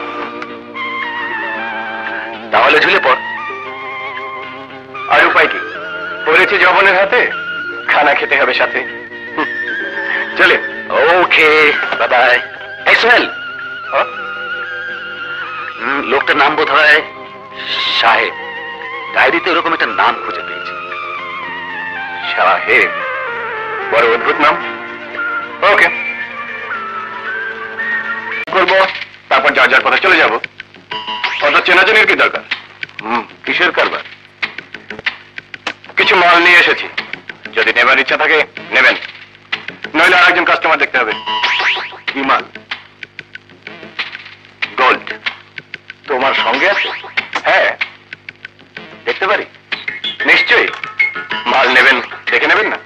তাহলে ঝুলে পড়। আর উপায় কি, পড়েছি যবনের হাতে, খানা খেতে হবে সাথে। চলে। Okay, bye bye. এই সোহেল, লোকটার নাম বোধ হয় সাহেব। ডায়েরিতে ওরকম একটা নাম খুঁজে পেয়েছি। সাহেব, বড় অদ্ভুত নাম। ওকে, করবো, তারপর যার যার পথে চলে যাবো। অত চেনাচেনের কি দরকার? হুম, কিসের কারবার? কিছু মাল নিয়ে এসেছি, যদি নেবার ইচ্ছা থাকে নেবেন, নইলে আর একজন কাস্টমার দেখতে হবে। কি মাল? গোল্ড। তোমার সঙ্গে আছে? হ্যাঁ, দেখতে পারি? নিশ্চয়ই। মাল নেবেন, দেখে নেবেন না?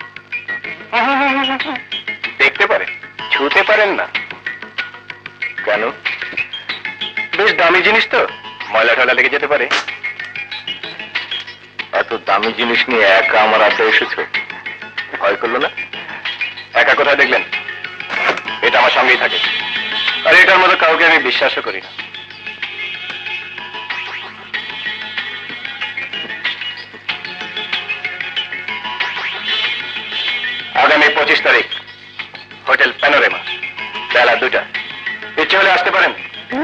দেখতে পারেন, ছুতে পারেন না কেন? বেশ দামি জিনিস তো, ময়লা টয়লা লেগে যেতে পারে। এত দামি জিনিস নিয়ে একা আমার আড্ডা এসেছো, ভয় করলো না? একা কোথায় দেখলেন? এটা আমার সঙ্গেই থাকে, আর এটার মতো কাউকে আমি বিশ্বাসও করি না। আগামী পঁচিশ তারিখ হোটেল প্যানোরেমা, বেলা দুটা। ইচ্ছে হলে আসতে পারেন।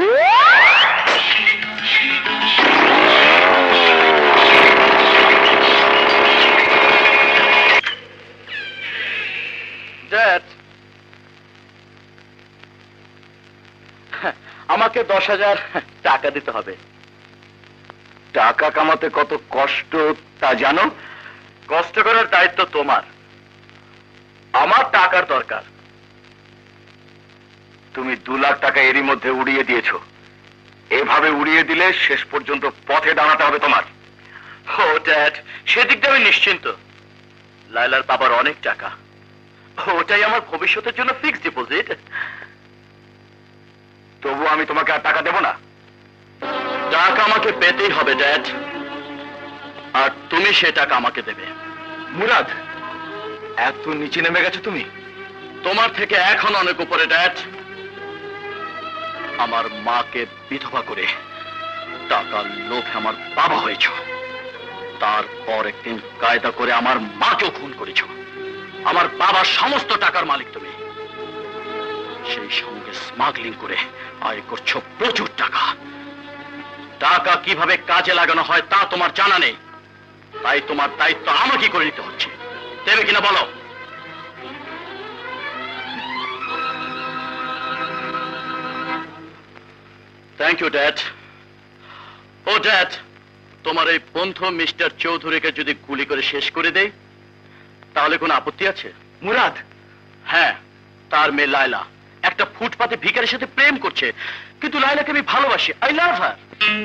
আমাকে দশ হাজার টাকা দিতে হবে। টাকা কামাতে কত কষ্ট তা জানো? কষ্ট করার দায়িত্ব তোমার, আমার টাকার দরকার। তুমি দু লাখ টাকা এরই মধ্যে উড়িয়ে দিয়েছো। এভাবে উড়িয়ে দিলে শেষ পর্যন্ত পথে দাঁড়াতে হবে তোমার। ও ড্যাড, সেদিকটা আমি নিশ্চিন্ত। লায়লার বাবার অনেক টাকা, ওটাই আমার ভবিষ্যতের জন্য ফিক্সড ডিপোজিট। তবু আমি তোমাকে আর টাকা দেব না। টাকা আমাকে পেতেই হবে ড্যাড, আর তুমি সে টাকা আমাকে দেবে। মুরাদ, এত নিচে নেমে গেছো তুমি? তোমার থেকে এখন অনেক উপরে ড্যাড। আমার মাকে বিধবা করে টাকার লোভে আমার বাবা হয়েছ, তারপর একদিন কায়দা করে আমার মাকেও খুন করেছ। আমার বাবার সমস্ত টাকার মালিক তুমি, সেই সঙ্গে স্মাগলিং করে আয় করছো প্রচুর টাকা। টাকা কিভাবে কাজে লাগানো হয় তা তোমার জানা নেই, তাই তোমার দায়িত্ব আমাকে করে নিতে হচ্ছে। দেবে কিনা বলো? Thank you dad. ও ড্যাড, তোমার এই বন্ধু মিস্টার চৌধুরীকে যদি গুলি করে শেষ করে দেই তাহলে কোনো আপত্তি আছে? মুরাদ? হ্যাঁ, তার মেয়ে লায়লা একটা ফুটপাতে ভিখারির সাথে প্রেম করছে, কিন্তু লায়লাকে আমি ভালোবাসি। I love her.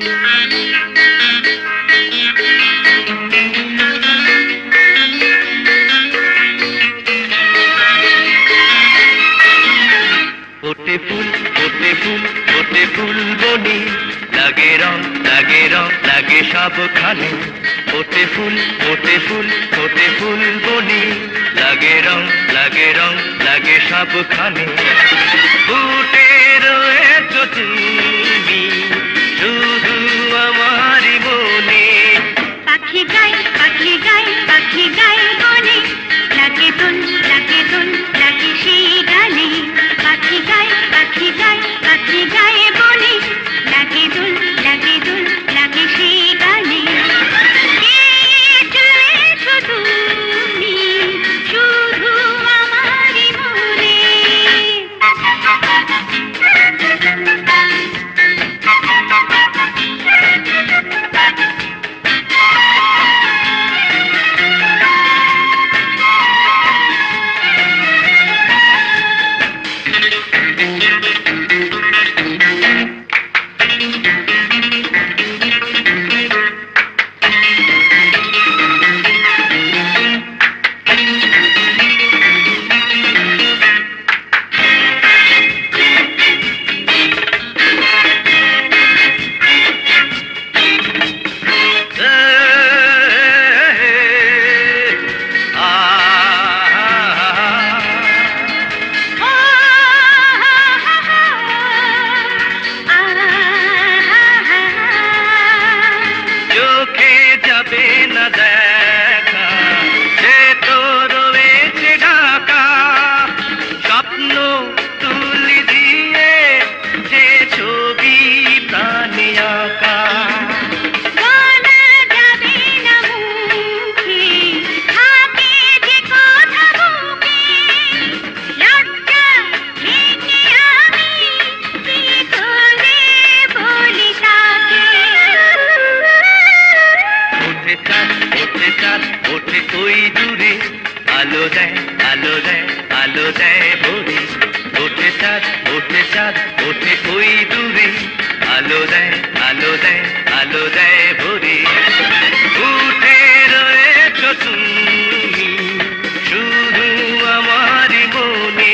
ফোটে ফুল ফোটে ফুল ফোটে ফুল বনি, লাগে রং লাগে রং লাগে সবখানে। ফোটে ফুল ফোটে ফুল ফোটে ফুল বনি, লাগে রং লাগে রং লাগে সবখানে। ফুটে রয়েছো তুমি শুধু আমারই মনে। পাখি গায় পাখি গায় পাখি গায় বনে, লাগে দুন লাগে দুন লাগে সেই গানে। পাখি গায় পাখি গায় পাখি গায় বনে, লাগে দুন লাগে দুন লাগে সেই গানে। কে চলেছো তুমি শুধু আমারই মনে। আলো দেয় আলো দেয় আলো দেয় ভোরে ওঠে চাঁদ ওঠে চাঁদ ওঠে ওই দূরে আলো দেয় আলো দেয় আলো দেয় ভোরে উঠে রয়েছ তুমি শুধু আমারই মনে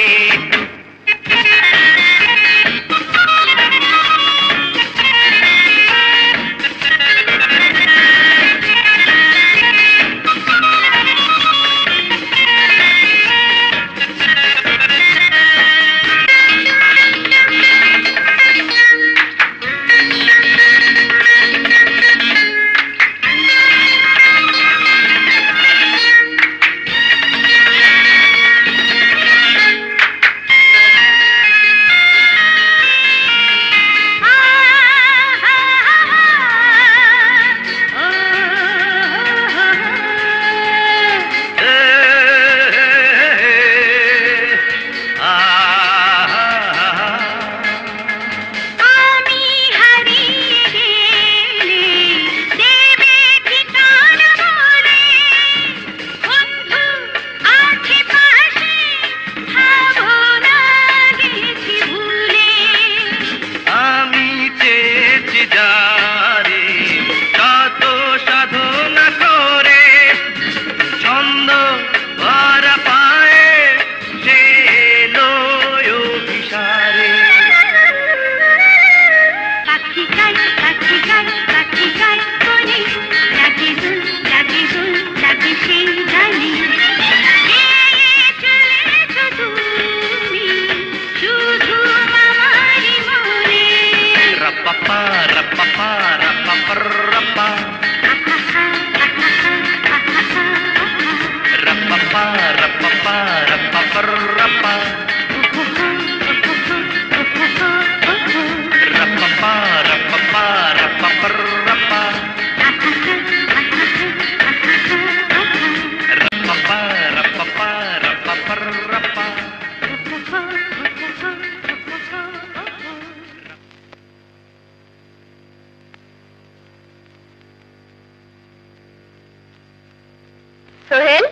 সোহেল,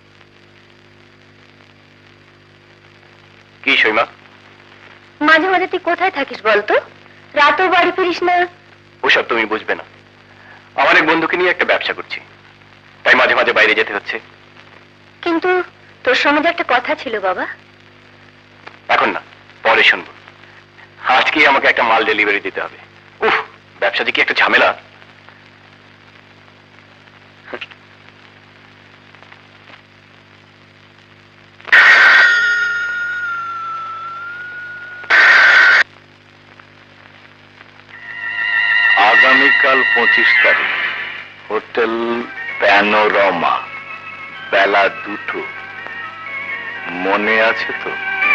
কি সীমা? মাঝে মাঝে তুই কোথায় থাকিস বলতো? রাতেও বাড়ি ফিরিস না। ওসব তুমি বুঝবে না। আমার এক বন্ধুকে নিয়ে একটা ব্যবসা করছি, তাই মাঝে মাঝে বাইরে যেতে হচ্ছে। কিন্তু তোর সঙ্গে একটা কথা ছিল বাবা। এখন না, পরে শুনবো। আজকেই আমাকে একটা মাল ডেলিভারি দিতে হবে। উফ, ব্যবসা যে কি একটা ঝামেলা। আগামীকাল পঁচিশ তারিখ, হোটেল প্যানোরামা, বেলা দুটো, মনে আছে তো?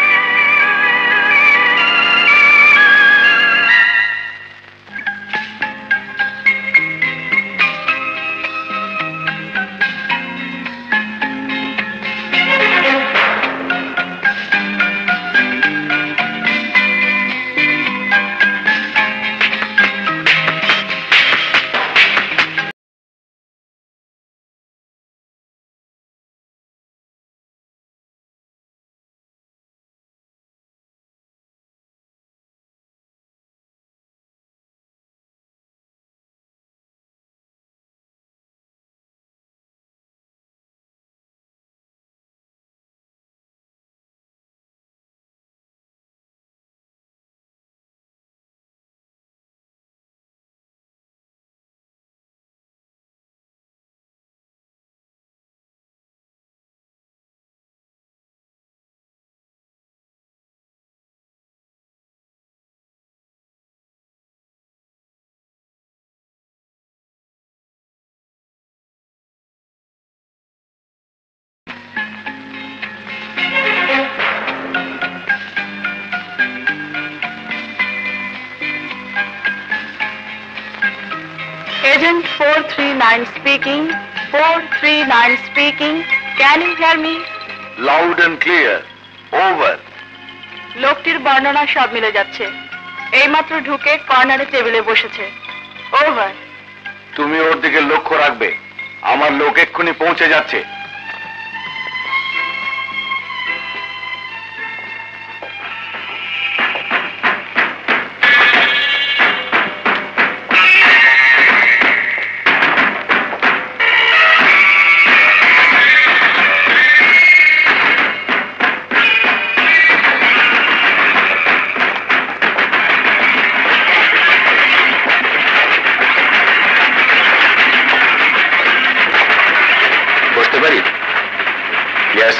Agent four three nine speaking. four three nine speaking. Can you hear me? Loud and clear. Over. লোকটির বর্ণনা সব মিলে যাচ্ছে। এইমাত্র ঢুকে কর্নারে টেবিলে বসেছে। ওভার। তুমি ওর দিকে লক্ষ্য রাখবে। আমার লোক এক্ষুনি পৌঁছে যাচ্ছে। ইয়েস,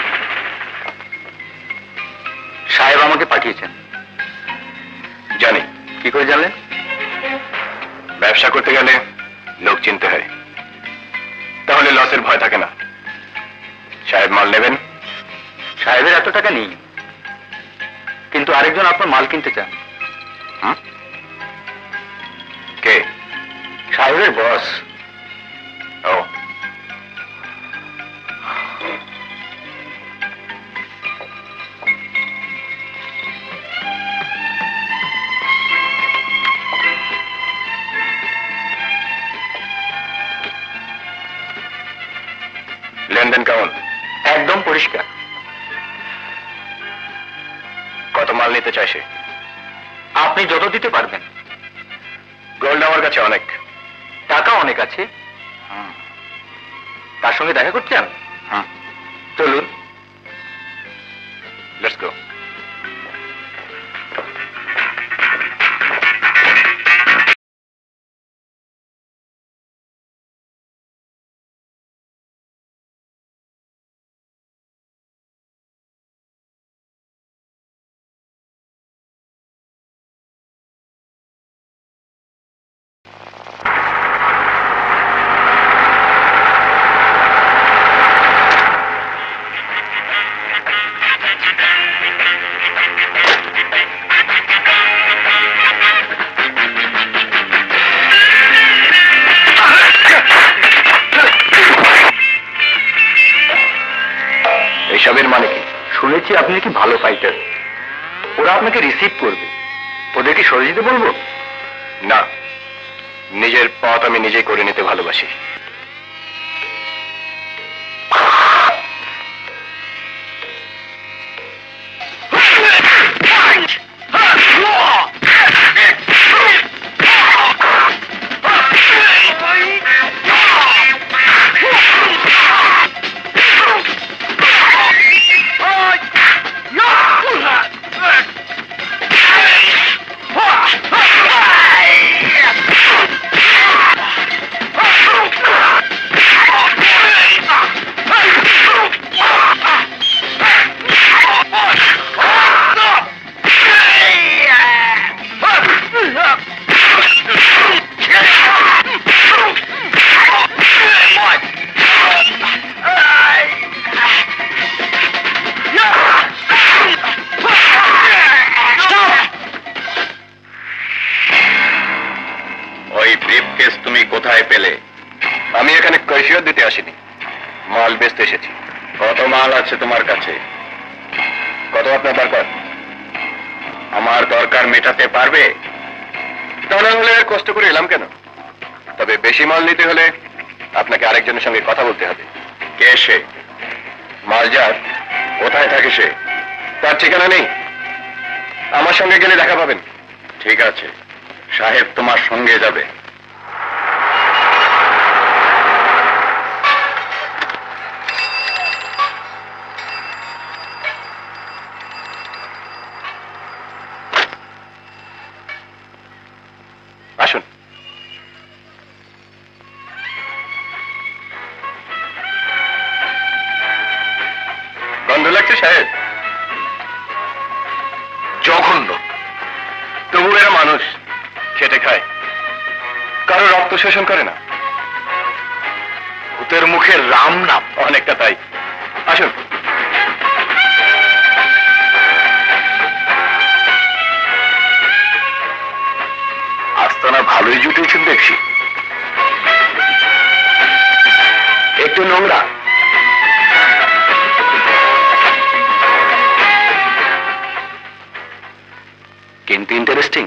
সাহেব আমাকে পাঠিয়েছেন। জানি। কি করে জানলেন? ব্যবসা করতে গেলে লোক চিনতে হয়, তাহলে লসের ভয় থাকে না। সাহেব মাল নেবেন? সাহেবের এত টাকা নেই, কিন্তু আরেকজন আপনার মাল কিনতে চান। কে? সাহেবের বস। ও, লেনদেন কেমন? একদম পরিষ্কার। কত মাল নিতে চাই সে? আপনি যত দিতে পারবেন। গোল্ড আমার কাছে অনেক, টাকা অনেক আছে। তার সঙ্গে দেখা করতে চান? হুম, চলুন। Let's go. এসবের মানে কি? শুনেছি আপনি কি ভালো ফাইটার। ওরা আপনাকে রিসিভ করবে, ওদেরকে সরে যেতে বলবো? না, নিজের পথ আমি নিজেই করে নিতে ভালোবাসি। আমি এখানে কৈফিয়ত দিতে আসিনি, মাল বেচতে এসেছি। কত মাল আছে তোমার কাছে? কত আপনার দরকার? আমার দরকার মেটাতে পারবে? তাহলে হলে আর কষ্ট করে এলাম কেন? তবে বেশি মাল নিতে হলে আপনাকে আরেকজনের সঙ্গে কথা বলতে হবে। কে সে? মালজার। কোথায় থাকে সে? তার ঠিকানা নেই। আমার সঙ্গে গেলে দেখা পাবেন। ঠিক আছে, সাহেব তোমার সঙ্গে যাবে। আসুন। গন্ধ লাগছে সাহেব? জঘন্য। তবু এরা মানুষ, খেটে খায়, কারো রক্ত শোষণ করে না। ভূতের মুখে রাম নাম, অনেকটা তাই। আসুন। আস্তানা ভালোই জুটেছেন দেখছি। একটু নোংরা, কিন্তু ইন্টারেস্টিং।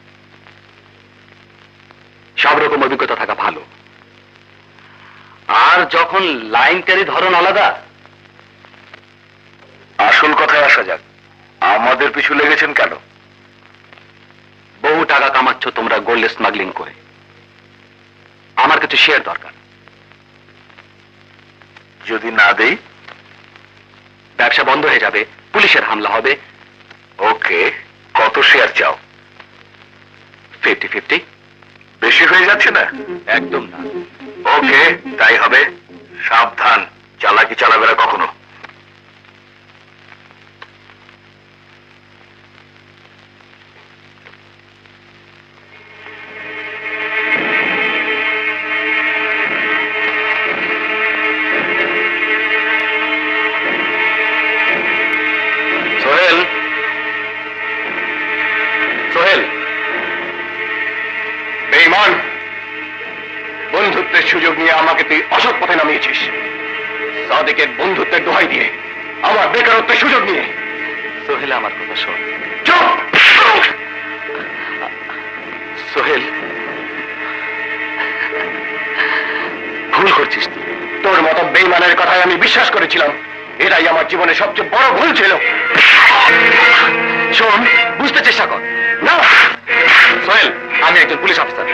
সব রকম অভিজ্ঞতা থাকা ভালো। আর যখন লাইনটারই ধরন আলাদা। আসল কথায় আসা যাক, আমাদের পিছু লেগেছেন কেন? বহু টাকা কামাচ্ছ তোমরা গোল্ড স্মাগলিং করে, আমার কিছু শেয়ার দরকার। যদি না দেই? ব্যবসা বন্ধ হয়ে যাবে, পুলিশের হামলা হবে। ওকে, কত শেয়ার চাও? Fifty fifty. বেশি হয়ে যাচ্ছে না? একদম না। ওকে, তাই হবে। সাবধান, চালাকি চালাবে না কখনো। সুযোগ নিয়ে আমাকে তুই অসৎ পথে নামিয়েছিস। সাদেকের বন্ধুত্বের দোহাই দিয়ে আমার বেকারত্বের সুযোগ নিয়ে। সোহেল, আমার কথা শোন। চুপ! সোহেল, ভুল করছিস তুই। তোর মতো বেঈমানের কথাই আমি বিশ্বাস করেছিলাম। এটাই আমার জীবনের সবচেয়ে বড় ভুল ছিল। শোন, বুঝতে চেষ্টা কর। না সোহেল, আমি একজন police officer.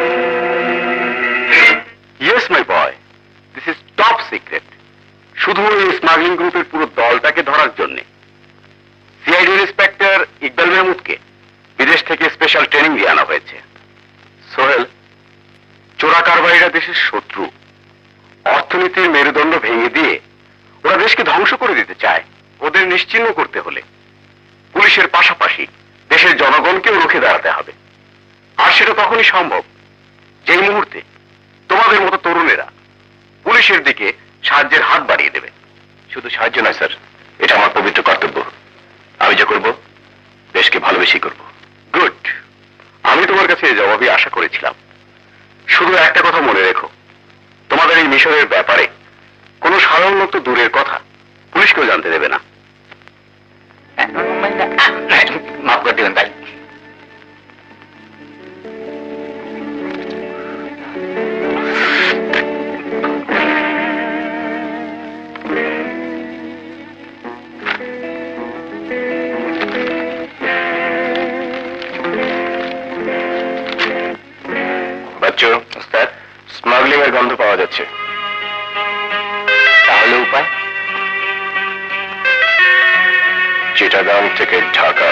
Yes my boy, this is top secret. শুধু এই স্মাগলিং গ্রুপের পুরো দলটাকে ধরার জন্য সিআইডি ইন্সপেক্টর ইকবাল মেহমুদকে বিদেশ থেকে স্পেশাল ট্রেনিং দিয়ে আনা হয়েছে। সোহেল, চোরা কারবারিরা দেশের শত্রু। অর্থনীতির মেরুদণ্ড ভেঙে দিয়ে ওরা দেশকে ধ্বংস করে দিতে চায়। ওদের নিশ্চিহ্ন করতে হলে পুলিশের পাশাপাশি দেশের জনগণকেও রুখে দাঁড়াতে হবে। আর সেটা তখনই সম্ভব যেই মুহূর্তে তোমাদের মতো তরুণেরা পুলিশের দিকে সাহায্যের হাত বাড়িয়ে দেবে। শুধু সাহায্য নয় স্যার, এটা আমার পবিত্র কর্তব্য। আমি যা করব দেশকে ভালোবেসেই করব। গুড, আমি তোমার কাছে এই জবাবই আশা করেছিলাম। শুধু একটা কথা মনে রেখো, তোমাদের এই মিশনের ব্যাপারে কোনো সাধারণ লোক তো দূরের কথা, পুলিশকেও জানতে দেবে না। মাফ করে দেবেন ভাই। বাচ্চু, স্যার, স্মাগলিং এর গন্ধ পাওয়া যাচ্ছে। তাহলে উপায়? চিটাগাং থেকে ঢাকা।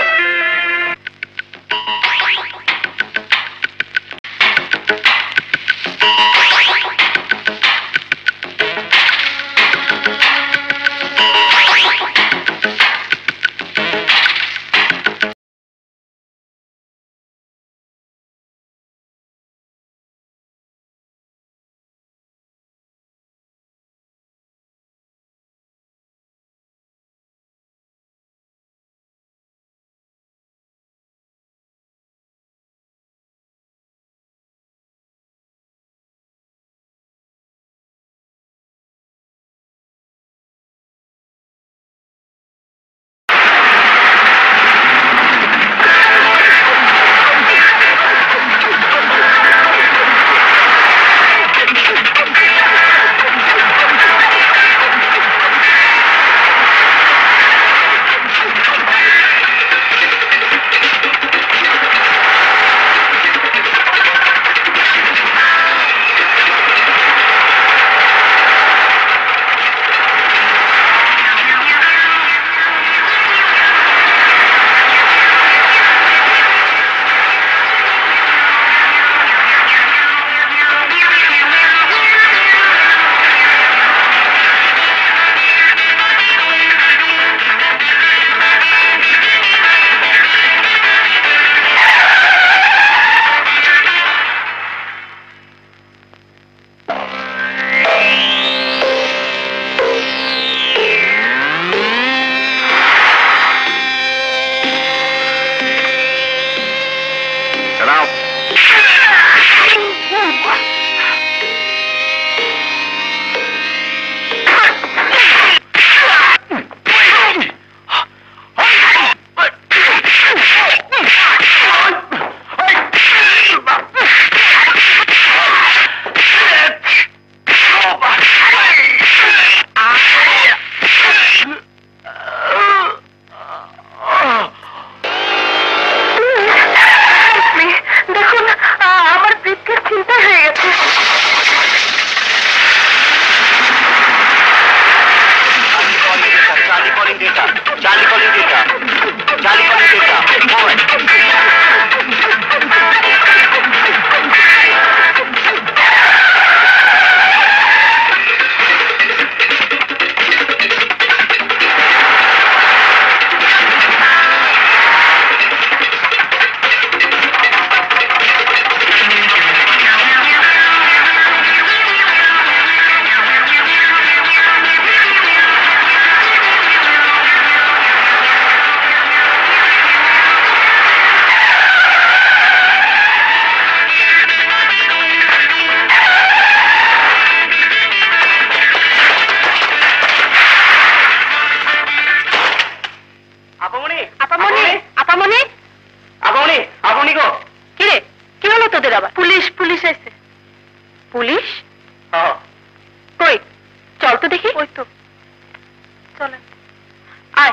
পুলিশ? হ্যাঁ। কই চল তো দেখি। ওই তো চলেন। আয়।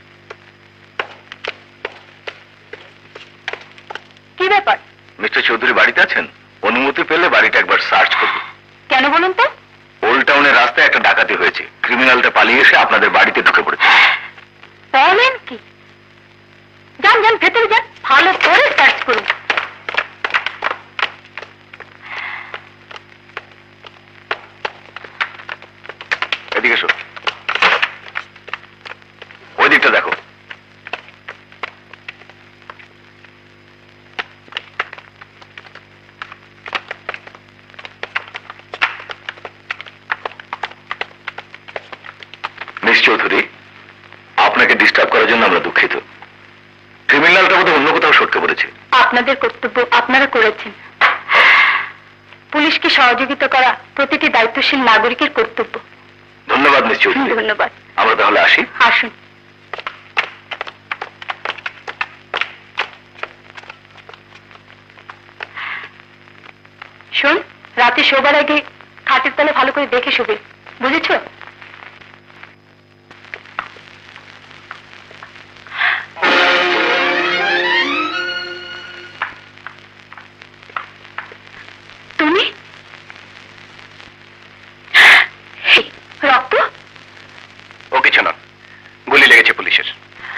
কি ব্যাপার? মিস্টার চৌধুরী বাড়িতে আছেন? অনুমতি পেলে বাড়িটা একবার সার্চ করব। কেন বলুন তো? ওল্ড টাউনের রাস্তায় একটা ডাকাতি হয়েছে, ক্রিমিনালটা পালিয়ে এসে আপনাদের বাড়িতে ঢুকে পড়েছে। বলেন কি? যান যান ভেতরে যান, ভালো করে সার্চ করুন। এদিকে এসো, ওই দিকটা দেখো। মিস চৌধুরী, আপনাকে ডিস্টার্ব করার জন্য আমরা দুঃখিত। ক্রিমিনালটা বোধহয় অন্য কোথাও সটকে পড়েছে। আপনাদের কর্তব্য আপনারা করেছেন। পুলিশকে সহযোগিতা করা প্রতিটি দায়িত্বশীল নাগরিকের কর্তব্য। ধন্যবাদ মিস চৌধুরী। ধন্যবাদ। আমরা তাহলে আসি। আসুন। শোন, রাতে শোবার আগে খাটের তলে ভালো করে দেখে শোবে, বুঝেছো? তুমি রক্ত? ও কিছু না, গুলি লেগেছে পুলিশের।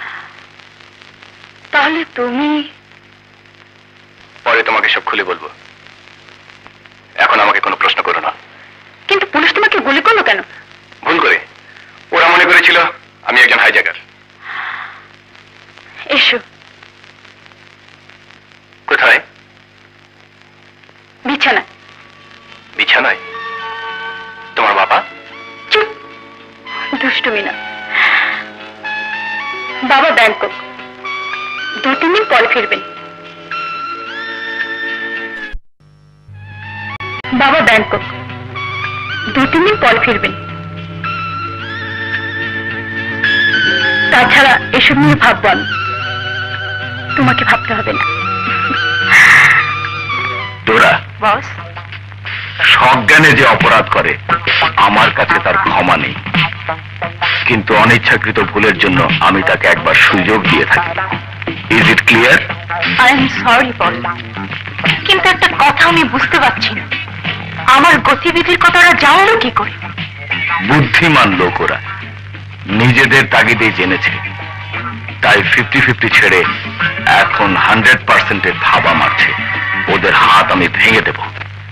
তাহলে তুমি? পরে তোমাকে সব খুলে বলবো, এখন আমাকে কোনো প্রশ্ন করো না। কিন্তু পুলিশ তোমাকে গুলি করলো কেন? ভুল করে। ওরা মনে করেছিল আমি একজন হাইজ্যাকার। এসো। কোথায়? বিছানা। বিছানায়? তোমার বাবা? চুপ, দুষ্টুমি না। বাবা ব্যাংকক, দু তিন দিন পরে ফিরবেন। বাবা ব্যাংকক, দু তিন দিন পরে ফিরবেন। তাছাড়া এসব নিয়ে ভাববো আমি, তোমাকে ভাবতে হবে না। ডোরা, বস, সজ্ঞানে যে অপরাধ করে আমার কাছে তার ক্ষমা নেই, কিন্তু অনিচ্ছাকৃত ভুলের জন্য আমি তাকে একবার সুযোগ দিয়ে থাকি। Is it clear? I am sorry boss, কিন্তু একটা কথা আমি বুঝতে পারছি না, আমার গতিবিধির কথাটা জানলো কি করে? বুদ্ধিমান লোক ওরা নিজেদের তাগিদে জেনেছে, তাই ফিফটি ফিফটি ছেড়ে এখন হান্ড্রেড পার্সেন্টের থাবা মারছে। ওদের হাত আমি ভেঙে দেব।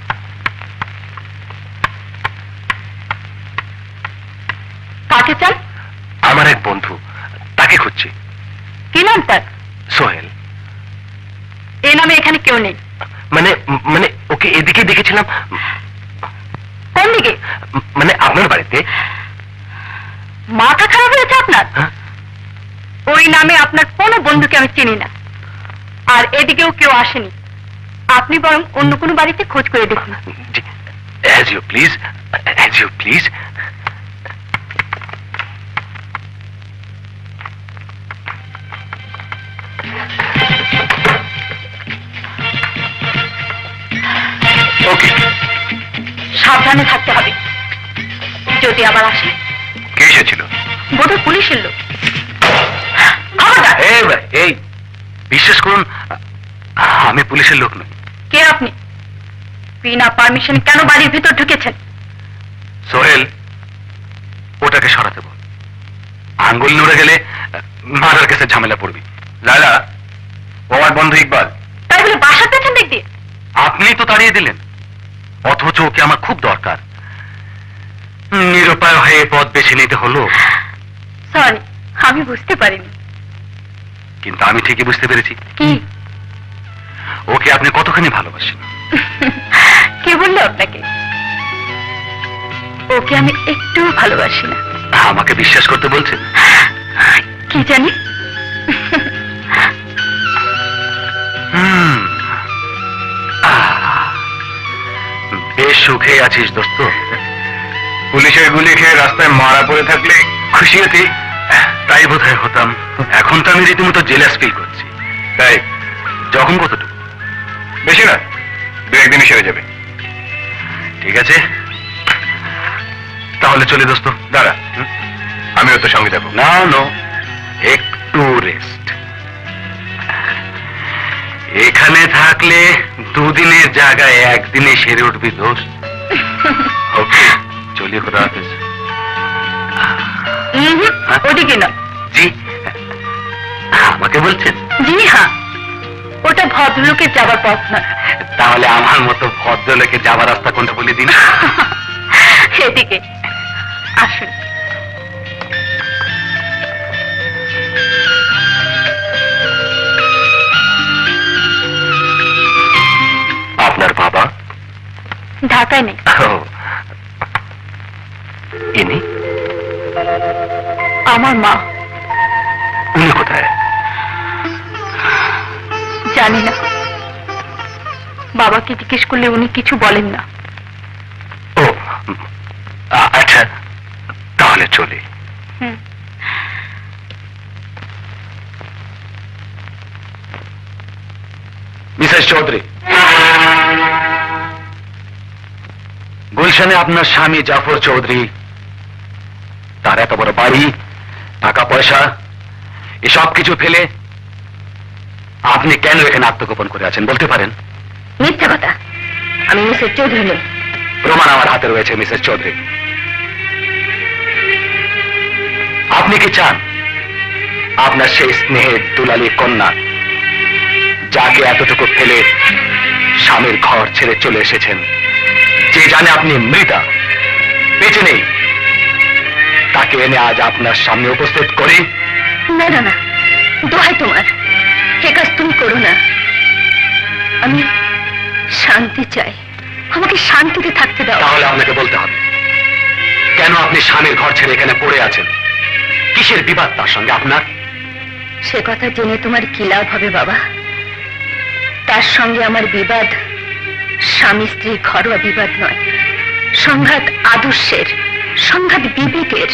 কাকে চান? আমার এক বন্ধু, তাকে খুঁজছি। কি নাম তার? সোহেল। এ নামে এখানে কেউ নেই। মানে মানে ওকে এদিকে দেখেছিলাম। কোন দিকে? মানে আপনার বাড়িতে। মাথা খারাপ হয়েছে আপনার? ওই নামে আপনার কোনো বন্ধুকে আমি চিনি না, আর এদিকেও কেউ আসেনি। আপনি বরং অন্য কোনো বাড়িতে খোঁজ করে দেখুন। As you please, as you please. Okay, সাবধানে থাকতে হবে, যদি আবার আসে। কে এসেছিল? বোধহয় পুলিশের লোক। এই বিশ্বাস করুন, আমি পুলিশের লোক নই। কে আপনি? বিনা পারমিশন কেন বাড়ির ভিতর ঢুকেছেন? সোহেল, ওটাকে সরাতে বল। আঙ্গুল নড়ে গেলে মারার কাছে ঝামেলা পড়বি। লালা, ও আমার বন্ধু ইকবাল। তাই বলে বাসার পেছন দিক দিয়ে? আপনি তো তাড়িয়ে দিলেন, অথচ ওকে আমার খুব দরকার। নিরুপায় হয়ে পথ বেছে নিতে হলো। সরি, আমি বুঝতে পারিনি। কিন্তু আমি ঠিকই বুঝতে পেরেছি। কি? ওকে আপনি কতখানি ভালোবাসেন। কে বললো আপনাকে? ওকে আমি একটু ভালোবাসি না। আমাকে বিশ্বাস করতে বলছেন? কি জানি। হুম, আহ, বেশ সুখে আছিস দোস্ত। পুলিশের গুলি খেয়ে রাস্তায় মারা পড়ে থাকলে খুশি হতি, তাই বোধহয় হতাম। এখন তো আমি রীতিমতো জেলাস ফিল করছি। তাই জখম কতটুকু? বেশি না, দু একদিনে সেরে যাবে। ঠিক আছে, তাহলে চলি দোস্ত। দাঁড়া, আমিও তো সঙ্গে যাবো। না নো, একটু রেস্ট। এখানে থাকলে দুদিনের জায়গায় একদিনে সেরে উঠবি দোস্ত। ওকে, চলি, খোদা হাফেজ। ওদিকে না। জি, আমাকে বলছেন? জি হ্যাঁ, ওটা ভদ্রলোকের যাবার পথ না। তাহলে আমার মতো ভদ্রলোকের যাবার রাস্তা কোনটা বলে দিন। সেদিকে আসুন। আপনার বাবা ঢাকায় নেই। ইনি আমার মা। উনি কোথায়? জানি না, বাবাকে জিজ্ঞেস করলে উনি কিছু বলেন না। ও আচ্ছা, তাহলে চলি। হুম। মিসেস চৌধুরী, গুলশানে আপনার স্বামী জাফর চৌধুরী, তার এত বড় বাড়ি, টাকা পয়সা, এসব কিছু ফেলে আপনি কেন এখানে আত্মগোপন করে আছেন বলতে পারেন? মিথ্যা কথা, আমি মিসেস চৌধুরী নই। প্রমাণ আমার হাতে রয়েছে মিসেস চৌধুরী। আপনি কি চান আপনার সেই স্নেহের দুলালী কন্যা, যাকে এতটুকু ফেলে স্বামীর ঘর ছেড়ে চলে এসেছেন, যে জানে আপনি মৃতা, বেঁচে নেই, তাকে এনে আজ আপনার সামনে উপস্থিত করি? না না না, দোহাই তোমার, এ কাজ তুমি করো না। আমি শান্তি চাই, আমাকে শান্তিতে থাকতে দাও। তাহলে আপনাকে বলতে হবে, কেন আপনি স্বামীর ঘর ছেড়ে এখানে পড়ে আছেন? কিসের বিবাদ তার সঙ্গে আপনার? সে কথা জেনে তোমার কি লাভ হবে বাবা? তার সঙ্গে আমার বিবাদ স্বামী স্ত্রী ঘরোয়া বিবাদ নয়, সংঘাত আদর্শের, সংঘাত বিবেকের।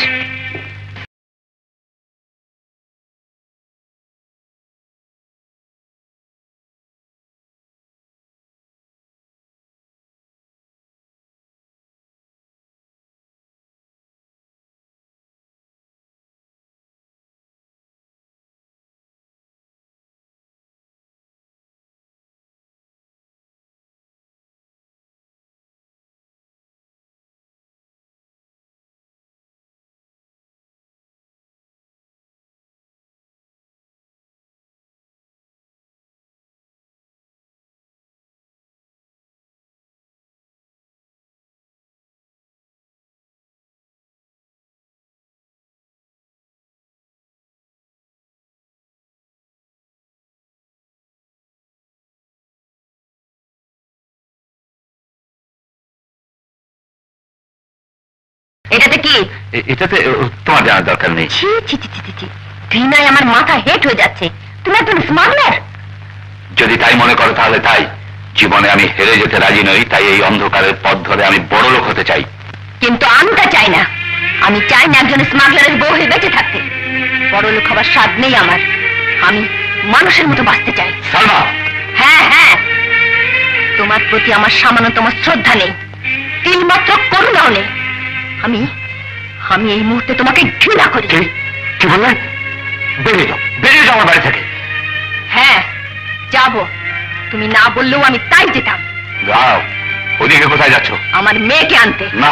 এটাতে কি? এটাতে তোমার জানার দরকার নেই। ছি ছি ছি ছি ছি, ঘৃণায় আমার মাথা হেট হয়ে যাচ্ছে। তুমি একজন স্মাগলার। যদি তাই মনে করো তাহলে তাই। জীবনে আমি হেরে যেতে রাজি নই, তাই এই অন্ধকারের পথ ধরে আমি বড় লোক হতে চাই। কিন্তু আমি তা চাই না। আমি চাই না একজন স্মাগলারের বউ হয়ে বেঁচে থাকতে। বড় লোক হবার স্বাদ নেই আমার। আমি মানুষের মতো বাঁচতে চাই। সালমা! হ্যাঁ হ্যাঁ, তোমার প্রতি আমার সামান্যতম শ্রদ্ধা নেই, তিলমাত্র করুণাও নেই। আমি আমি এই মুহূর্তে তোমাকে ঘৃণা করি। কি বললে? বেরিয়ে যাও, বেরিয়ে যাও আমার বাড়ি থেকে। হ্যাঁ যাব, তুমি না বললেও আমি তাই যেতাম। যাও। ওদিকে কোথায় যাচ্ছ? আমার মেয়েকে আনতে। না,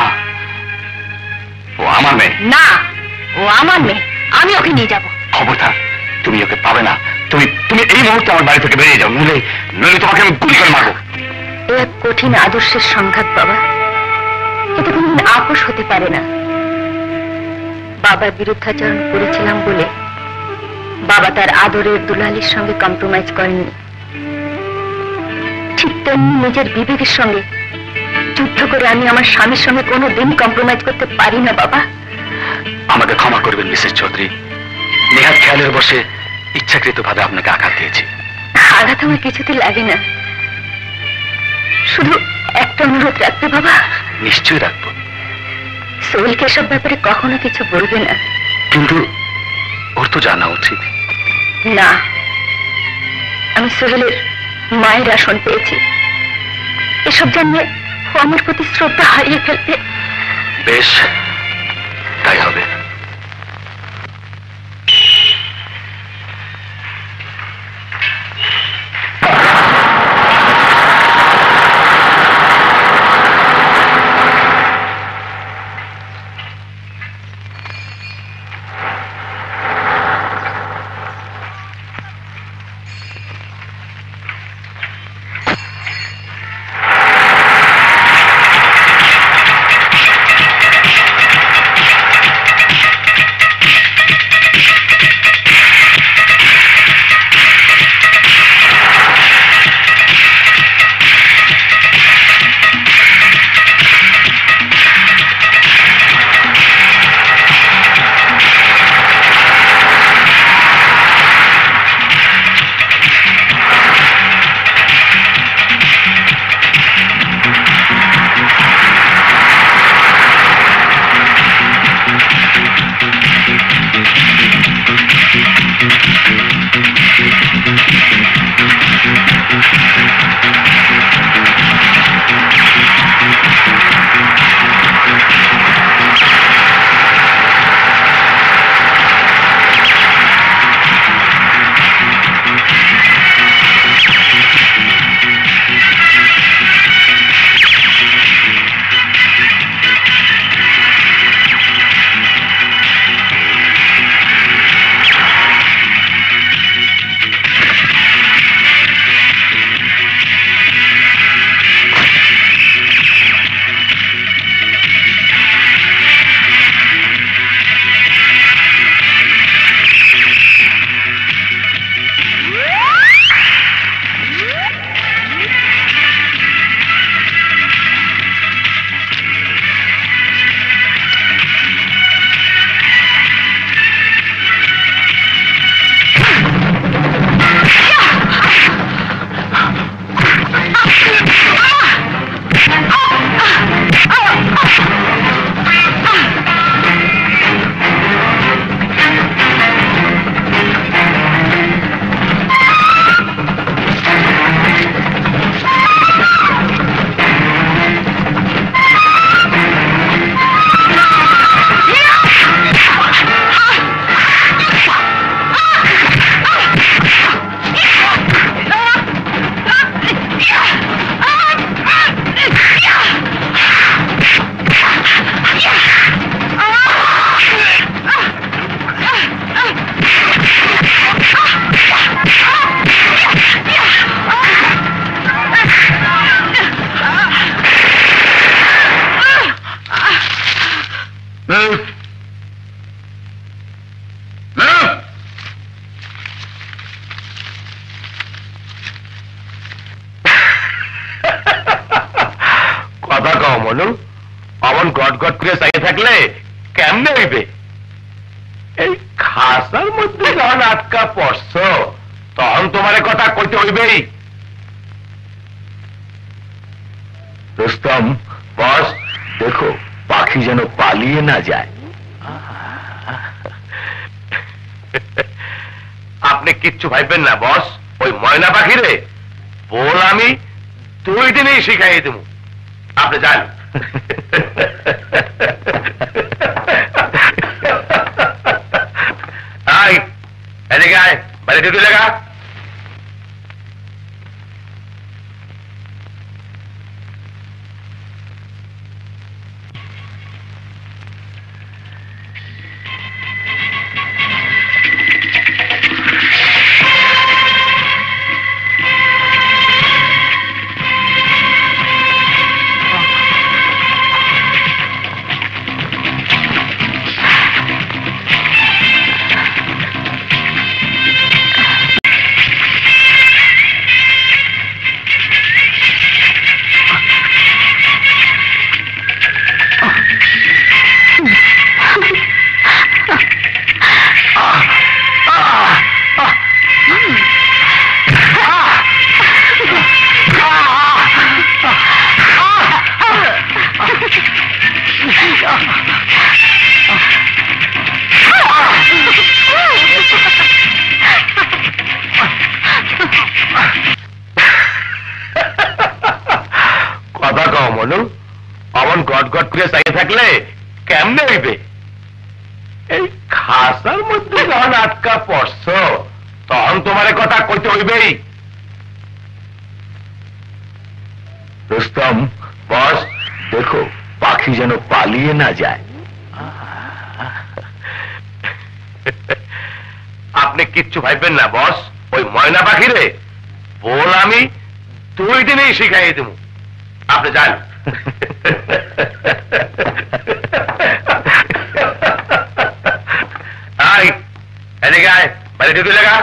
ও আমার মেয়ে না, ও আমার মেয়ে, আমি ওকে নিয়ে যাব। খবরদার, তুমি ওকে পাবে না। তুমি তুমি এই মুহূর্তে আমার বাড়ি থেকে বেরিয়ে যাও, নইলে নইলে তোমাকে আমি গুলি করে মারবো। এ এক কঠিন আদর্শের সংঘাত বাবা, এটা কোনদিন আপোষ হতে পারে না। বাবার বিরুদ্ধাচরণ করেছিলাম বলে বাবা তার আদরের দুলালির সঙ্গে কম্প্রোমাইজ করেননি। ঠিক তেমনি নিজের বিবেকের সঙ্গে যুদ্ধ করে আমি আমার স্বামীর সঙ্গে কোনো দিন কম্প্রোমাইজ করতে পারি না বাবা। আমাকে ক্ষমা করবেন মিসেস চৌধুরী, নেহাত খেয়ালের বসে ইচ্ছাকৃত ভাবে আপনাকে আঘাত দিয়েছি। আঘাত আমার কিছুতে লাগে না, শুধু একটা অনুরোধ রাখবে বাবা। নিশ্চয়ই রাখবো। সোহেলকে এসব ব্যাপারে কখনো কিছু বলবে না। কিন্তু ওর তো জানা উচিত। না, আমি সোহেলের মায়ের আসন পেয়েছি, এসব জানলে ও আমার প্রতি শ্রদ্ধা হারিয়ে ফেলবে। বেশ, তাই হবে। মনু অমন গট গট করে চাইয়ে থাকলে কেমনে হইবে? এই খাসার মধ্যে যখন আটকা পড়ছ তখন তোমার কথা কইতে হইবেই। রুস্তম, বস দেখো পাখি যেন পালিয়ে না যায়। আপনি কিচ্ছু ভাববেন না বস, ওই ময়না পাখিরে বল আমি দুই দিনেই শিখাই দেব। আপনি যান। আয় এদিকে আয়, বাইরে ডিউটি লাগা। করে চাইয়ে থাকলে কেমনে হইবে? এই খাসার মধ্যে যখন আটকা পড়ছ তখন তোমার কথা কইতে হইবেই। রুস্তম, বস দেখো পাখি যেন পালিয়ে না যায়। আপনি কিচ্ছু ভাববেন না বস, ওই ময়না পাখিরে বল আমি দুই দিনেই শিখাই দেব। আপনি যান। আয় এদিকে আয়, বাইরে ঢুকে লাগা।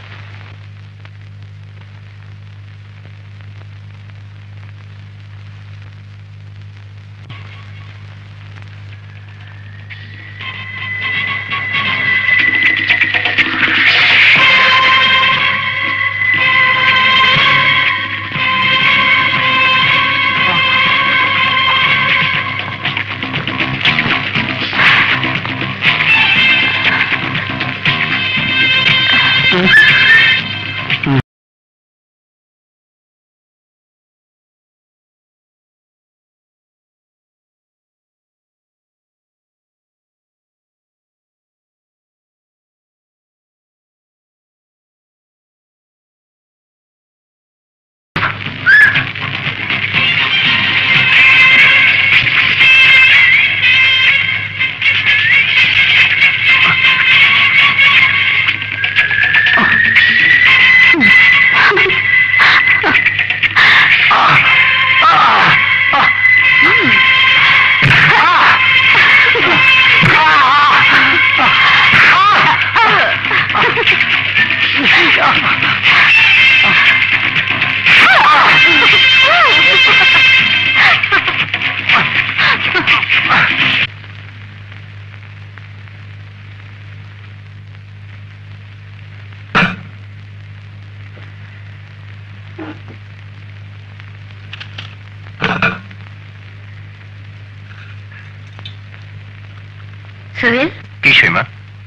সোহেল, কি সীমা?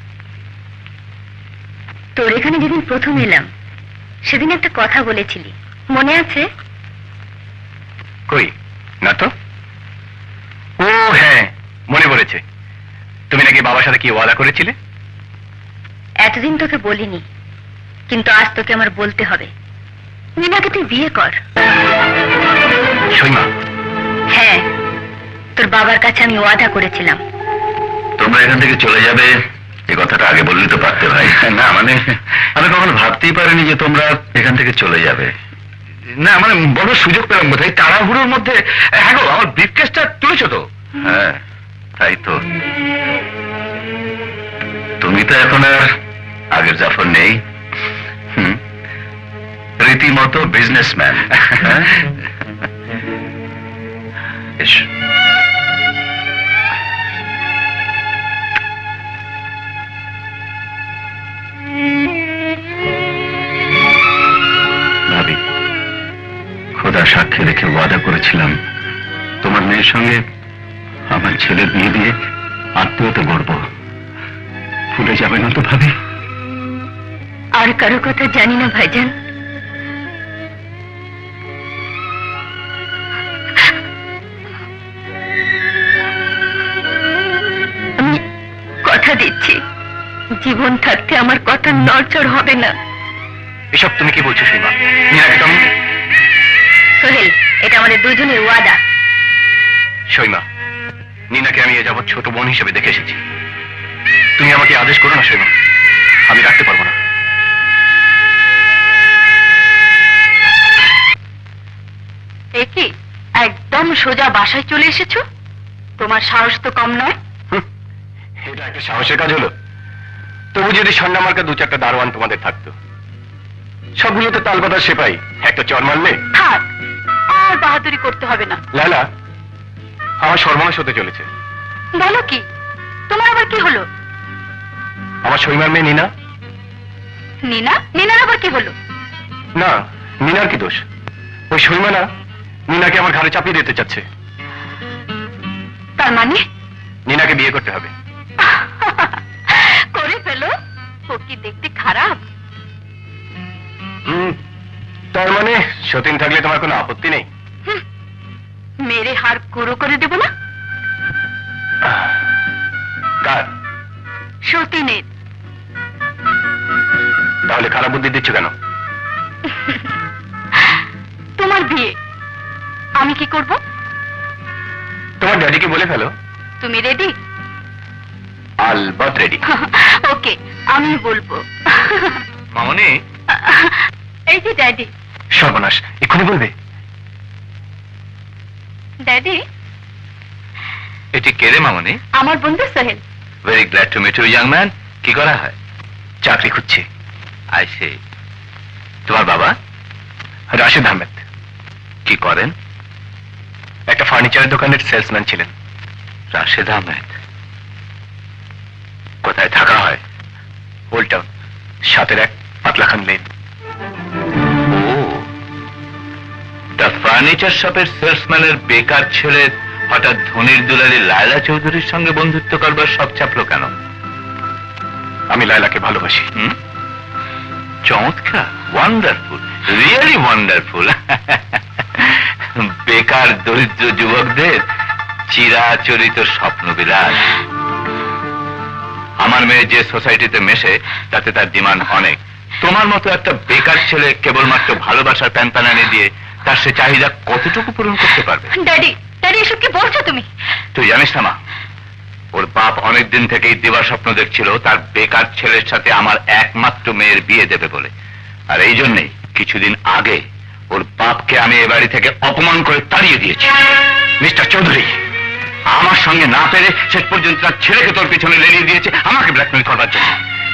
তোর এখানে যেদিন প্রথম এলাম সেদিন একটা কথা বলেছিলি, মনে আছে? কই না তো। ও হ্যাঁ, মনে পড়েছে। তুমি নাকি বাবার সাথে কি ওয়াদা করেছিলে? এতদিন তোকে বলিনি, কিন্তু আজ তোকে আমার বলতে হবে। মিনাকে তুই বিয়ে কর। সীমা, হ্যাঁ, তোর বাবার কাছে আমি ওয়াদা করেছিলাম। তোমরা এখান থেকে চলে যাবে এই কথাটা আগে বললে তো পারতে ভাই। না মানে আমি কখনো ভাবতেই পারিনি যে তোমরা এখান থেকে চলে যাবে। না মানে বড় সুযোগ পেলাম বোধহয় তাড়াহুড়োর মধ্যে। হ্যাঁ গো, আমার ব্রিফকেসটা তুলেছো তো? হ্যাঁ তাই তো। তুমি তো এখন আর আগের জাফর নেই, হুম, রীতিমতো বিজনেসম্যান। এসো। ভাবি, খোদা সাক্ষী রেখে ওয়াদা করেছিলাম তোমার মেয়ের সঙ্গে আমার ছেলের বিয়ে দিয়ে আত্মীয়তা গড়ব। ভুলে যাবে না তো ভাবি? আর কারো কথা জানি না ভাইজান, আমি কথা দিচ্ছি জীবন থাকতে আমার কথা নড়চড় হবে না। এসব তুমি কি বলছো সীমা? একদম। সোহেল, এটা আমাদের দুজনের ওয়াদা। সীমা, নীনাকে আমি এ যাবৎ ছোট বোন হিসেবে দেখে এসেছি। তুমি আমাকে আদেশ করো না সীমা, আমি রাখতে পারবো না। এ কি একদম সোজা বাসায় চলে এসেছো? তোমার সাহস তো কম নয়। এটা একটা সাহসের কাজ হলো? তবু যদি সন্ধ্যা মার্কা দু চারটা দারোয়ান তোমাদের থাকতো, সবগুলোতে তালবাদার সেপাই, একটা চর মারলে থাক, আর বাহাদুরি করতে হবে না। লালা, আমার সর্বনাশ হতে চলেছে। বলো কি? তোমার আবার কি হলো? আমার সীমার মেয়ে নীনা। নীনা? নীনার আবার কি হলো? না, নীনার কি দোষ? ওই সীমা না নীনাকে আমার ঘাড়ে চাপিয়ে দিতে চাচ্ছে। তার মানে নীনাকে বিয়ে করতে হবে। করে ফেলো। ও কি দেখতে খারাপ? হুম, তার মানে সতীন থাকলে তোমার কোনো আপত্তি নেই? মেরে হাড় গুঁড়ো করে দেব না? কার? সতীনের। তাহলে খারাপ বুদ্ধি দিচ্ছ কেন? তোমার বিয়ে, আমি কি করব? তোমার ড্যাডিকে বলে ফেলো। তুমি রেডি? আলবাত রেডি। ওকে, আমি বলবো। মামনি, এই যে ড্যাডি। সর্বনাশ, এক্ষুনি বলবে? ড্যাডি, এটি কে রে মামনি? আমার বন্ধু Sohel. Very glad to meet you young man. কি করা হয়? চাকরি খুঁজছি। I say. তোমার বাবা? রাশেদ আহমেদ। কি করেন? একটা ফার্নিচারের দোকানের সেলসম্যান ছিলেন। রাশেদ আহমেদ কোথায় থাকা হয়? ওল্ড টাউন, সাতের এক পাতলাখান লেন। ও, দ্য ফার্নিচার শপের সেলসম্যানের বেকার ছেলে হঠাৎ ধনির দুলারি লায়লা চৌধুরীর সঙ্গে বন্ধুত্ব করবার সব চাপলো কেন? আমি লায়লাকে ভালোবাসি। হুম, চমৎকার, ওয়ান্ডারফুল, রিয়েলি ওয়ান্ডারফুল। বেকার দরিদ্র যুবকদের চিরাচরিত স্বপ্ন বিলাস। আমার মেয়ে যে সোসাইটিতে মেশে তাতে তার ডিমান্ড অনেক। তোমার মতো একটা বেকার ছেলে কেবলমাত্র ভালোবাসার প্যানপ্যানানি দিয়ে তার সে চাহিদা কতটুকু পূরণ করতে পারবে? ড্যাডি, ড্যাডি এসব কি বলছো তুমি? তুই জানিস না মা, ওর বাপ অনেকদিন থেকেই দিবা স্বপ্ন দেখছিল তার বেকার ছেলের সাথে আমার একমাত্র মেয়ের বিয়ে দেবে বলে। আর এই জন্যই কিছুদিন আগে ওর বাপকে আমি এ বাড়ি থেকে অপমান করে তাড়িয়ে দিয়েছি। মিস্টার চৌধুরী আমার সঙ্গে না পেরে শেষ পর্যন্ত তার ছেলেকে তোর পিছনে লেলিয়ে দিয়েছে আমাকে ব্ল্যাকমেল করবার জন্য।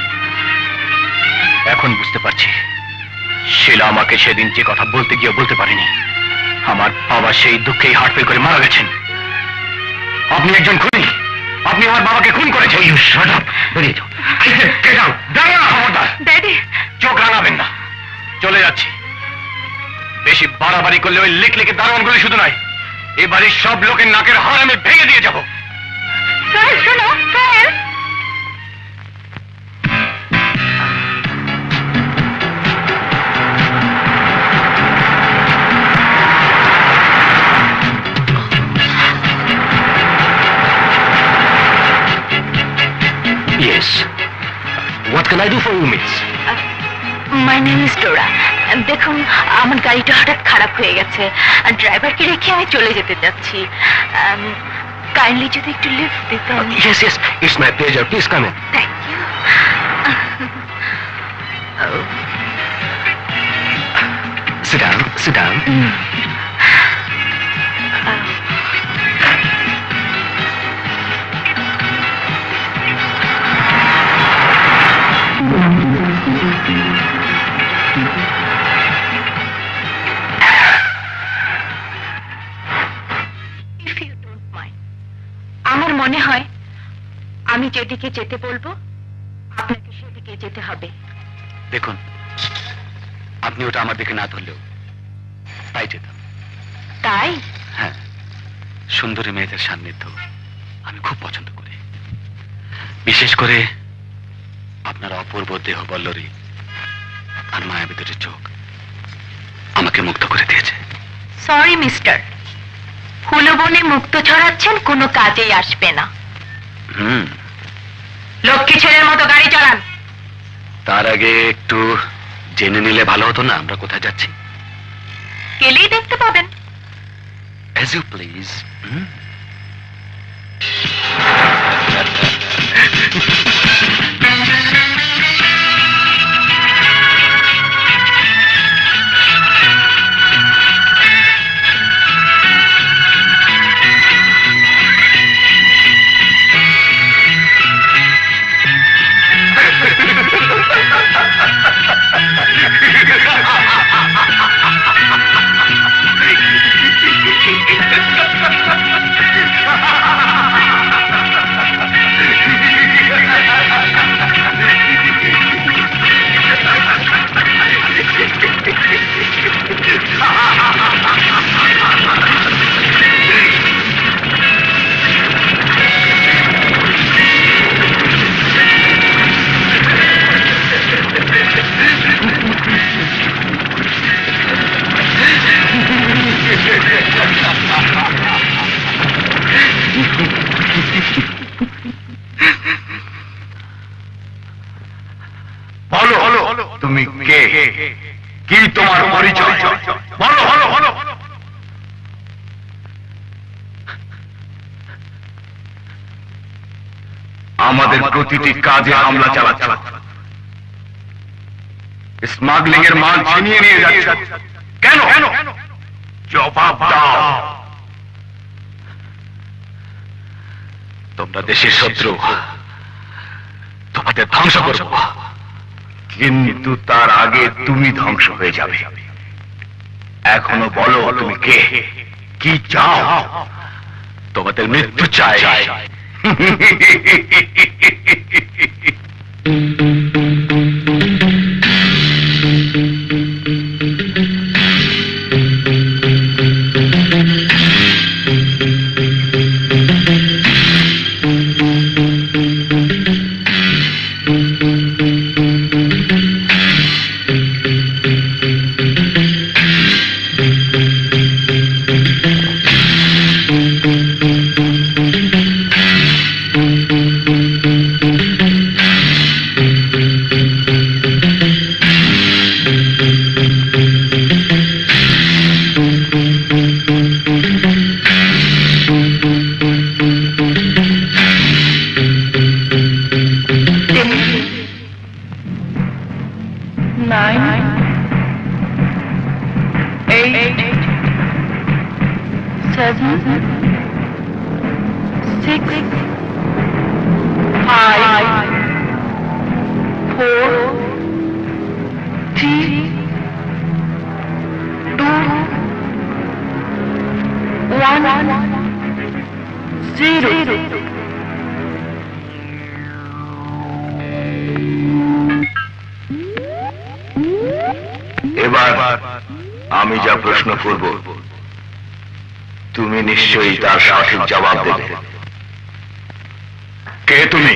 এখন বুঝতে পারছি শিলা আমাকে সেদিন যে কথা বলতে গিয়ে বলতে পারিনি। আমার বাবা সেই দুঃখেই হার্টফেল করে মারা গেছেন। আপনি একজন খুনি, আপনি আমার বাবাকে খুন করেছেন। ইউ শাট আপ, বেরিয়ে যাও। Get out. দাঁড়া, খবরদার। ড্যাডি, চোখ রাঙাবেন না। চলে যাচ্ছি। বেশি বাড়াবাড়ি করলে ওই লিকলিকে দারোয়ানগুলি শুধু নয়, এই বাড়ির সব লোকের নাকের হাড় আমি ভেঙে দিয়ে যাব। সোহেল শোনো, Sohel. Yes. What can I do for you, miss? My name is Dora. দেখুন, আমার গাড়িটা হঠাৎ খারাপ হয়ে গেছে, আর ড্রাইভারকে রেখে আমি চলে যেতে চাচ্ছি। কাইন্ডলি যদি একটু লিফট দিতেন। Yes, yes. It's my pleasure. Please come in. Thank you. Sit down. Sit down. If you don't mind, আমার মনে হয় আমি যেদিকে যেতে বলবো আপনাকে সেদিকে যেতে হবে। দেখুন, আপনি ওটা আমার দিকে না ধরলেও তাই যেতাম। তাই? হ্যাঁ, সুন্দরী মেয়েদের সান্নিধ্য আমি খুব পছন্দ করি। বিশেষ করে আপনার অপূর্ব দেহ বল্লরী আর মায়াবী দুটি চোখ আমাকে মুগ্ধ করে দিয়েছে। সরি মিস্টার, ফুলবনে মুক্ত ছড়াচ্ছেন, কোনো কাজেই আসবে না। হুম, লক্ষ্মী ছেলের মতো গাড়ি চালান। তার আগে একটু জেনে নিলে ভালো হতো না আমরা কোথায় যাচ্ছি? গেলেই দেখতে পাবেন। As you please. হুম? তুমি কে? কি তোমার পরিচয়? বলো বলো বলো। আমাদের প্রতিটি কাজে হামলা চালাচ্ছে, স্মাগলিং এর মাল ছিনিয়ে নিয়ে যাচ্ছে। কেন? জবাব দাও। তোমরা দেশের শত্রু, তোমাদের ধ্বংস করব, কিন্তু তার আগে তুমি ধ্বংস হয়ে যাবে। এখনো বলো তুমি কে, কি চাও? তোমাদের মৃত্যু চাই। এবার আমি যা প্রশ্ন করব তুমি নিশ্চয়ই তার সঠিক জবাব দেবে। কে তুমি?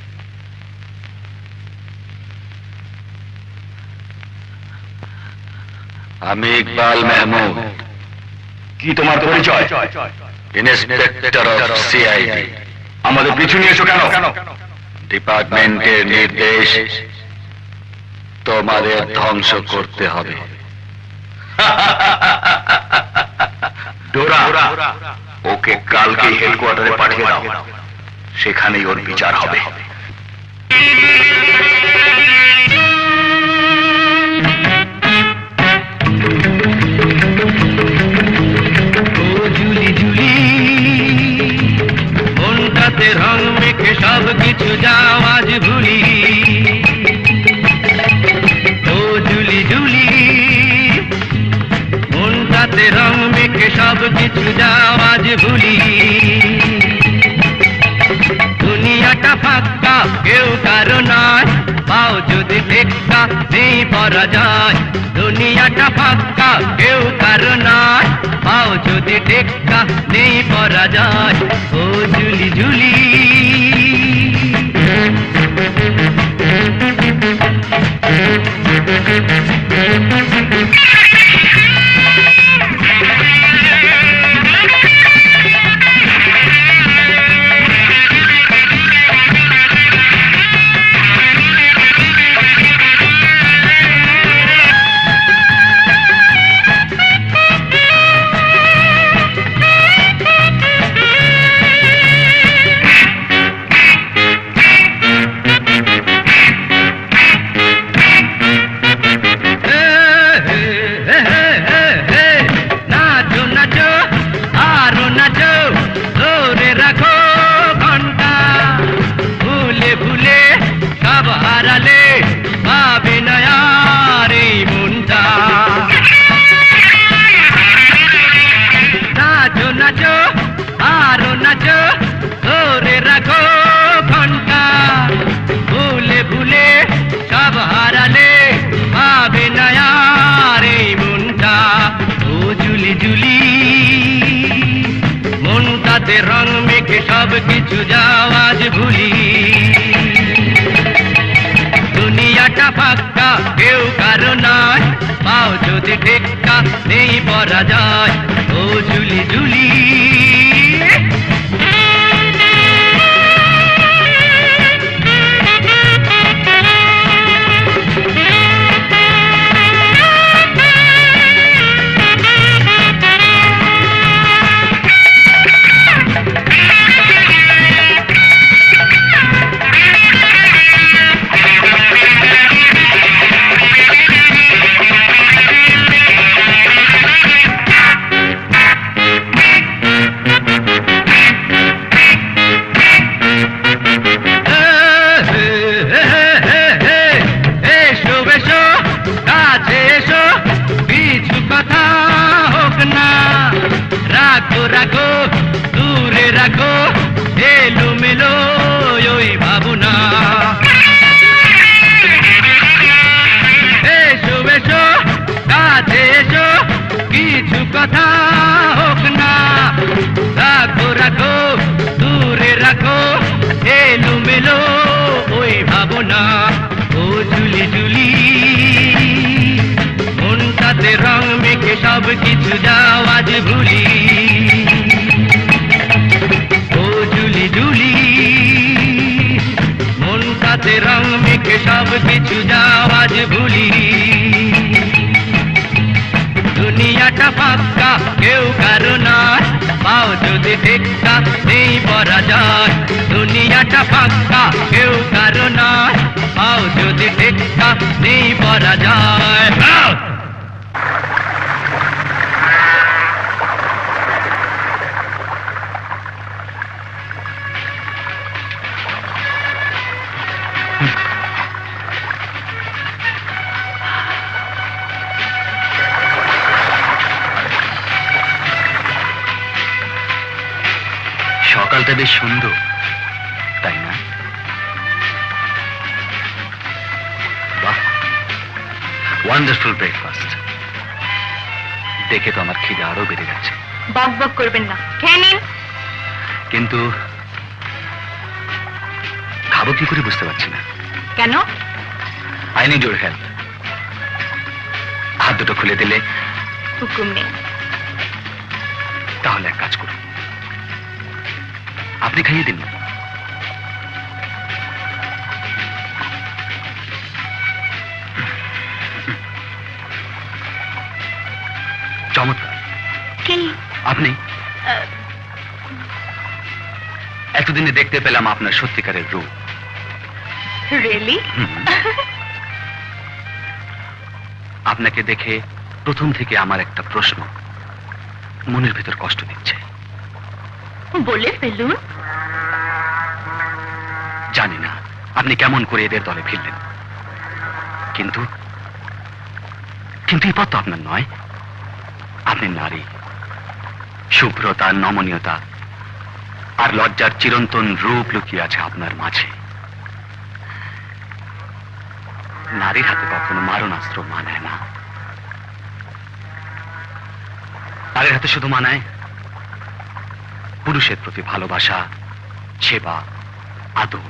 আমি ইকবাল মাহমুদ। কি তোমার পরিচয়? Inspector of CID. আমাদের পিছু নিয়েছো কেন? ডিপার্টমেন্টের নির্দেশ, তোমাদের ধ্বংস করতে হবে। ডোরা, ওকে কালকে হেডকোয়ার্টারে পাঠিয়ে দাও, সেখানেই ওর বিচার হবে। মনটাতে রং মেখে সব কিছু যাও আজ ভুলি। ও জুলি জুলি, মনটাতে রং মেখে সব কিছু যাও আজ ভুলি। দুনিয়াটা ফাঁকা, কেউ কারো নয়, পাও যদি টেক্কা নেই পরাজয়। দুনিয়াটা ফাঁকা, কেউ কারো নয়, পাও যদি টেক্কা নেই পরাজয়। ও জুলি জুলি, রং মেখে সব কিছু যাও আজ ভুলি। দুনিয়াটা ফাঁকা, কেউ কারো নয়, পাও যদি টেক্কা নেই পরাজয়। ও জুলি জুলি, কিছু কথা হোক না, রাখো রাখো দূরে রাখো এলো মেলো ওই ভাবনা। ও জুলি জুলি মনটাতে রং মেখে সব কিছু যাও আজ ভুলি। ও জুলি জুলি মনটাতে রং মেখে সব কিছু যাও আজ ভুলি। দুনিয়াটা ফাঁকা কেউ কারো নয়, পাও যদি টেক্কা নেই পরাজয়। দুনিয়াটা ফাঁকা কেউ কারো নয়, পাও যদি টেক্কা নেই পরাজয়। সকালটা বেশ সুন্দর, তাই না? বাহ, ওয়ান্ডারফুল ব্রেকফাস্ট। দেখে তো আমার খিদে আরো বেড়ে যাচ্ছে। বক বক করবেন না, খেয়ে নিন। কিন্তু খাবো কি করে বুঝতে পারছি না। কেন? I need your help. হাত দুটো খুলে দিলে। হুকুম নেই। তাহলে এক কাজ করুন, আপনি খাইয়ে দিন। চমৎকার। কি? আপনি এতদিনে দেখতে পেলাম আপনার সত্যিকারের রূপ। রিয়েলি? আপনাকে দেখে প্রথম থেকে আমার একটা প্রশ্ন মনের ভেতর কষ্ট দিচ্ছে। বলে ফেলুন। জানি না আপনি কেমন করে এদের দলে ফিরলেন, কিন্তু কিন্তু এই পথ তো আপনার নয়। আপনি নারী, শুভ্রতা, নমনীয়তা আর লজ্জার চিরন্তন রূপ লুকিয়ে আছে আপনার মাঝে। নারীর হাতে কখনো মারণাস্ত্র মানায় না, নারীর হাতে শুধু মানায় পুরুষের প্রতি ভালোবাসা, সেবা, আদর।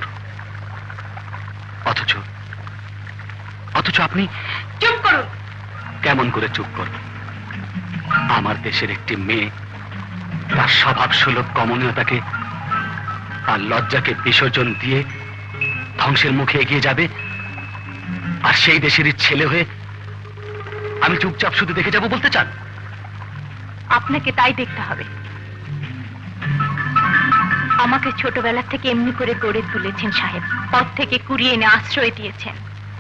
অথচ অথচ আপনি চুপ করুন। কেমন করে চুপ করবেন? আমার দেশের একটি মেয়ে তার স্বভাব সুলভ কমনীয়তাকে, তার লজ্জাকে বিসর্জন দিয়ে ধ্বংসের মুখে এগিয়ে যাবে, আর সেই দেশেরই ছেলে হয়ে আমি চুপচাপ শুধু দেখে যাব বলতে চান? আপনাকে তাই দেখতে হবে। আমাকে ছোটবেলা থেকে এমনি করে গড়ে তুলেছেন সাহেব, পথ থেকে কুড়িয়ে এনে আশ্রয় দিয়েছেন।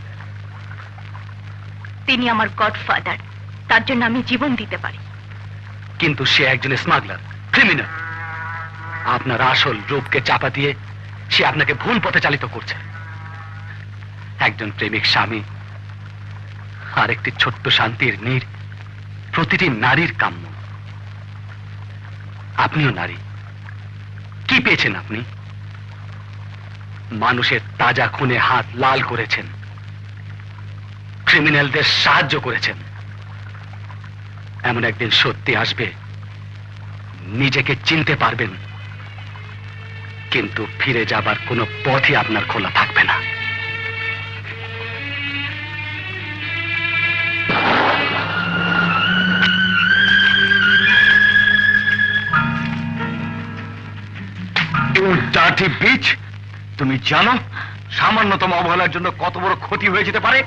তিনি আমার গডফাদার, তার জন্য আমি জীবন দিতে পারি। কিন্তু সে একজন স্মাগলার, ক্রিমিনাল। আপনার আসল রূপকে চাপা দিয়ে সে আপনাকে ভুল পথে চালিত করছে। একজন প্রেমিক স্বামী আর একটি ছোট্ট শান্তির নীড় প্রতিটি নারীর কাম্য। আপনিও নারী, কি পেয়েছেন আপনি? মানুষের তাজা খুনে হাত লাল করেছেন, ক্রিমিনালদের সাহায্য করেছেন। এমন একদিন সত্যি আসবে, নিজেকে চিনতে পারবেন, কিন্তু ফিরে যাবার কোনো পথই আপনার খোলা থাকবে না। ডার্টি বিচ, তুমি জানো সামান্যতম অবহেলার জন্য কত বড় ক্ষতি হয়ে যেতে পারে?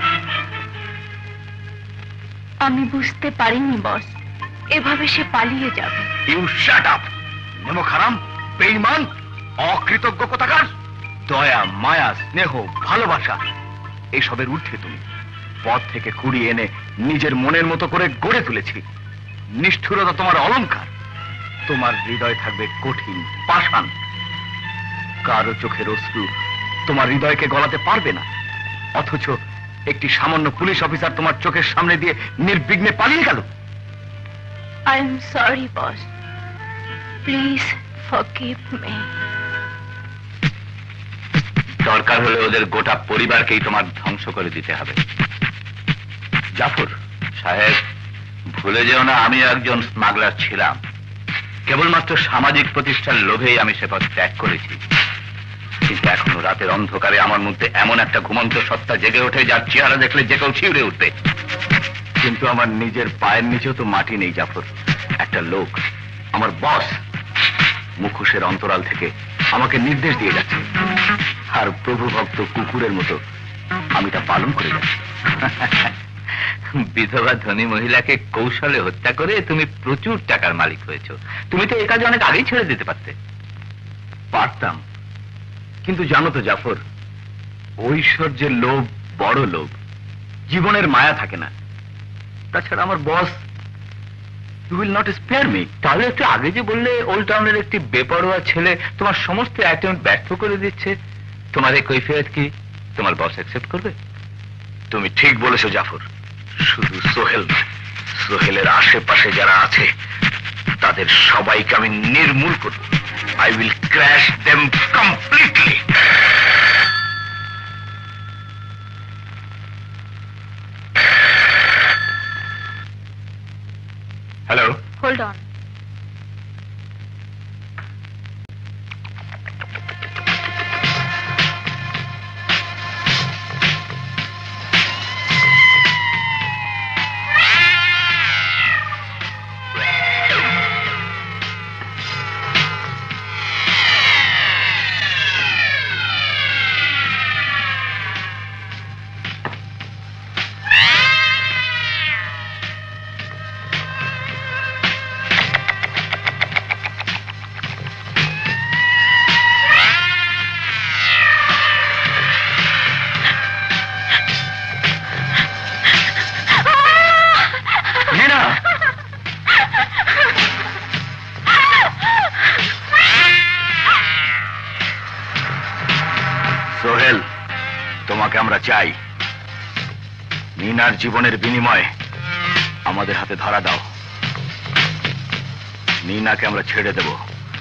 আমি বুঝতে পারিনি বস, এভাবে সে পালিয়ে যাবে। You shut up! নেমো খারাম, বেঈমান, অকৃতজ্ঞ কোথাকার! দয়া, মায়া, স্নেহ, ভালোবাসা এইসবের ঊর্ধ্বে তুমি। পথ থেকে কুড়িয়ে এনে নিজের মনের মতো করে গড়ে তুলেছি। নিষ্ঠুরতা তোমার অলংকার। তোমার হৃদয় থাকবে কঠিন, পাষাণ। কারো চোখের অশ্রু তোমার হৃদয়কে গলাতে পারবে না। অথচ একটি সামান্য পুলিশ অফিসার তোমার চোখের সামনে দিয়ে নির্বিঘ্নে পালিয়ে গেল। I am sorry boss, please forgive me. দরকার হলে ওদের গোটা পরিবারকেই তোমার ধ্বংস করে দিতে হবে। জাফর সাহেব, ভুলে যেও না আমি একজন স্মাগলার ছিলাম। কেবলমাত্র সামাজিক প্রতিষ্ঠার লোভেই আমি সে পথ ত্যাগ করেছি। কিন্তু এখনো রাতের অন্ধকারে আমার মধ্যে এমন একটা ঘুমন্ত সত্তা জেগে ওঠে যার চেহারা দেখলে যে কেউ ছিঁড়ে উঠবে। কিন্তু আমার নিজের পায়ের নিচেও তো মাটি নেই জাফর। একটা লোক, আমার বস, মুখোশের অন্তরাল থেকে আমাকে নির্দেশ দিয়ে যাচ্ছে, আর প্রভু ভক্ত কুকুরের মতো আমি তা পালন করে যাচ্ছি। বিধবা ধনী মহিলাকে কৌশলে হত্যা করে তুমি প্রচুর টাকার মালিক হয়েছো। তুমি তো এ কাজে অনেক আগেই ছেড়ে দিতে পারতে। পারতাম, কিন্তু জানো তো জাফর, ঐশ্বর্যের লোভ বড় লোভ, জীবনের মায়া থাকে না। তাছাড়া আমার boss you will not spare me. তাহলে একটু আগে যে বললে ওল্ড টাউনের একটি বেপরোয়া ছেলে তোমার সমস্ত অ্যাটেম্প্ট ব্যর্থ করে দিচ্ছে, তোমার এই কৈফিয়ত কি তোমার বস অ্যাকসেপ্ট করবে? তুমি ঠিক বলেছো জাফর। শুধু সোহেল নয়, সোহেলের আশেপাশে যারা আছে তাদের সবাইকে আমি নির্মূল করব। I will crash them completely. Hello, hold on. Sohel, তোমাকে আমরা চাই। নীনার জীবনের বিনিময়ে আমাদের হাতে ধরা দাও। নীনাকে আমরা ছেড়ে দেব।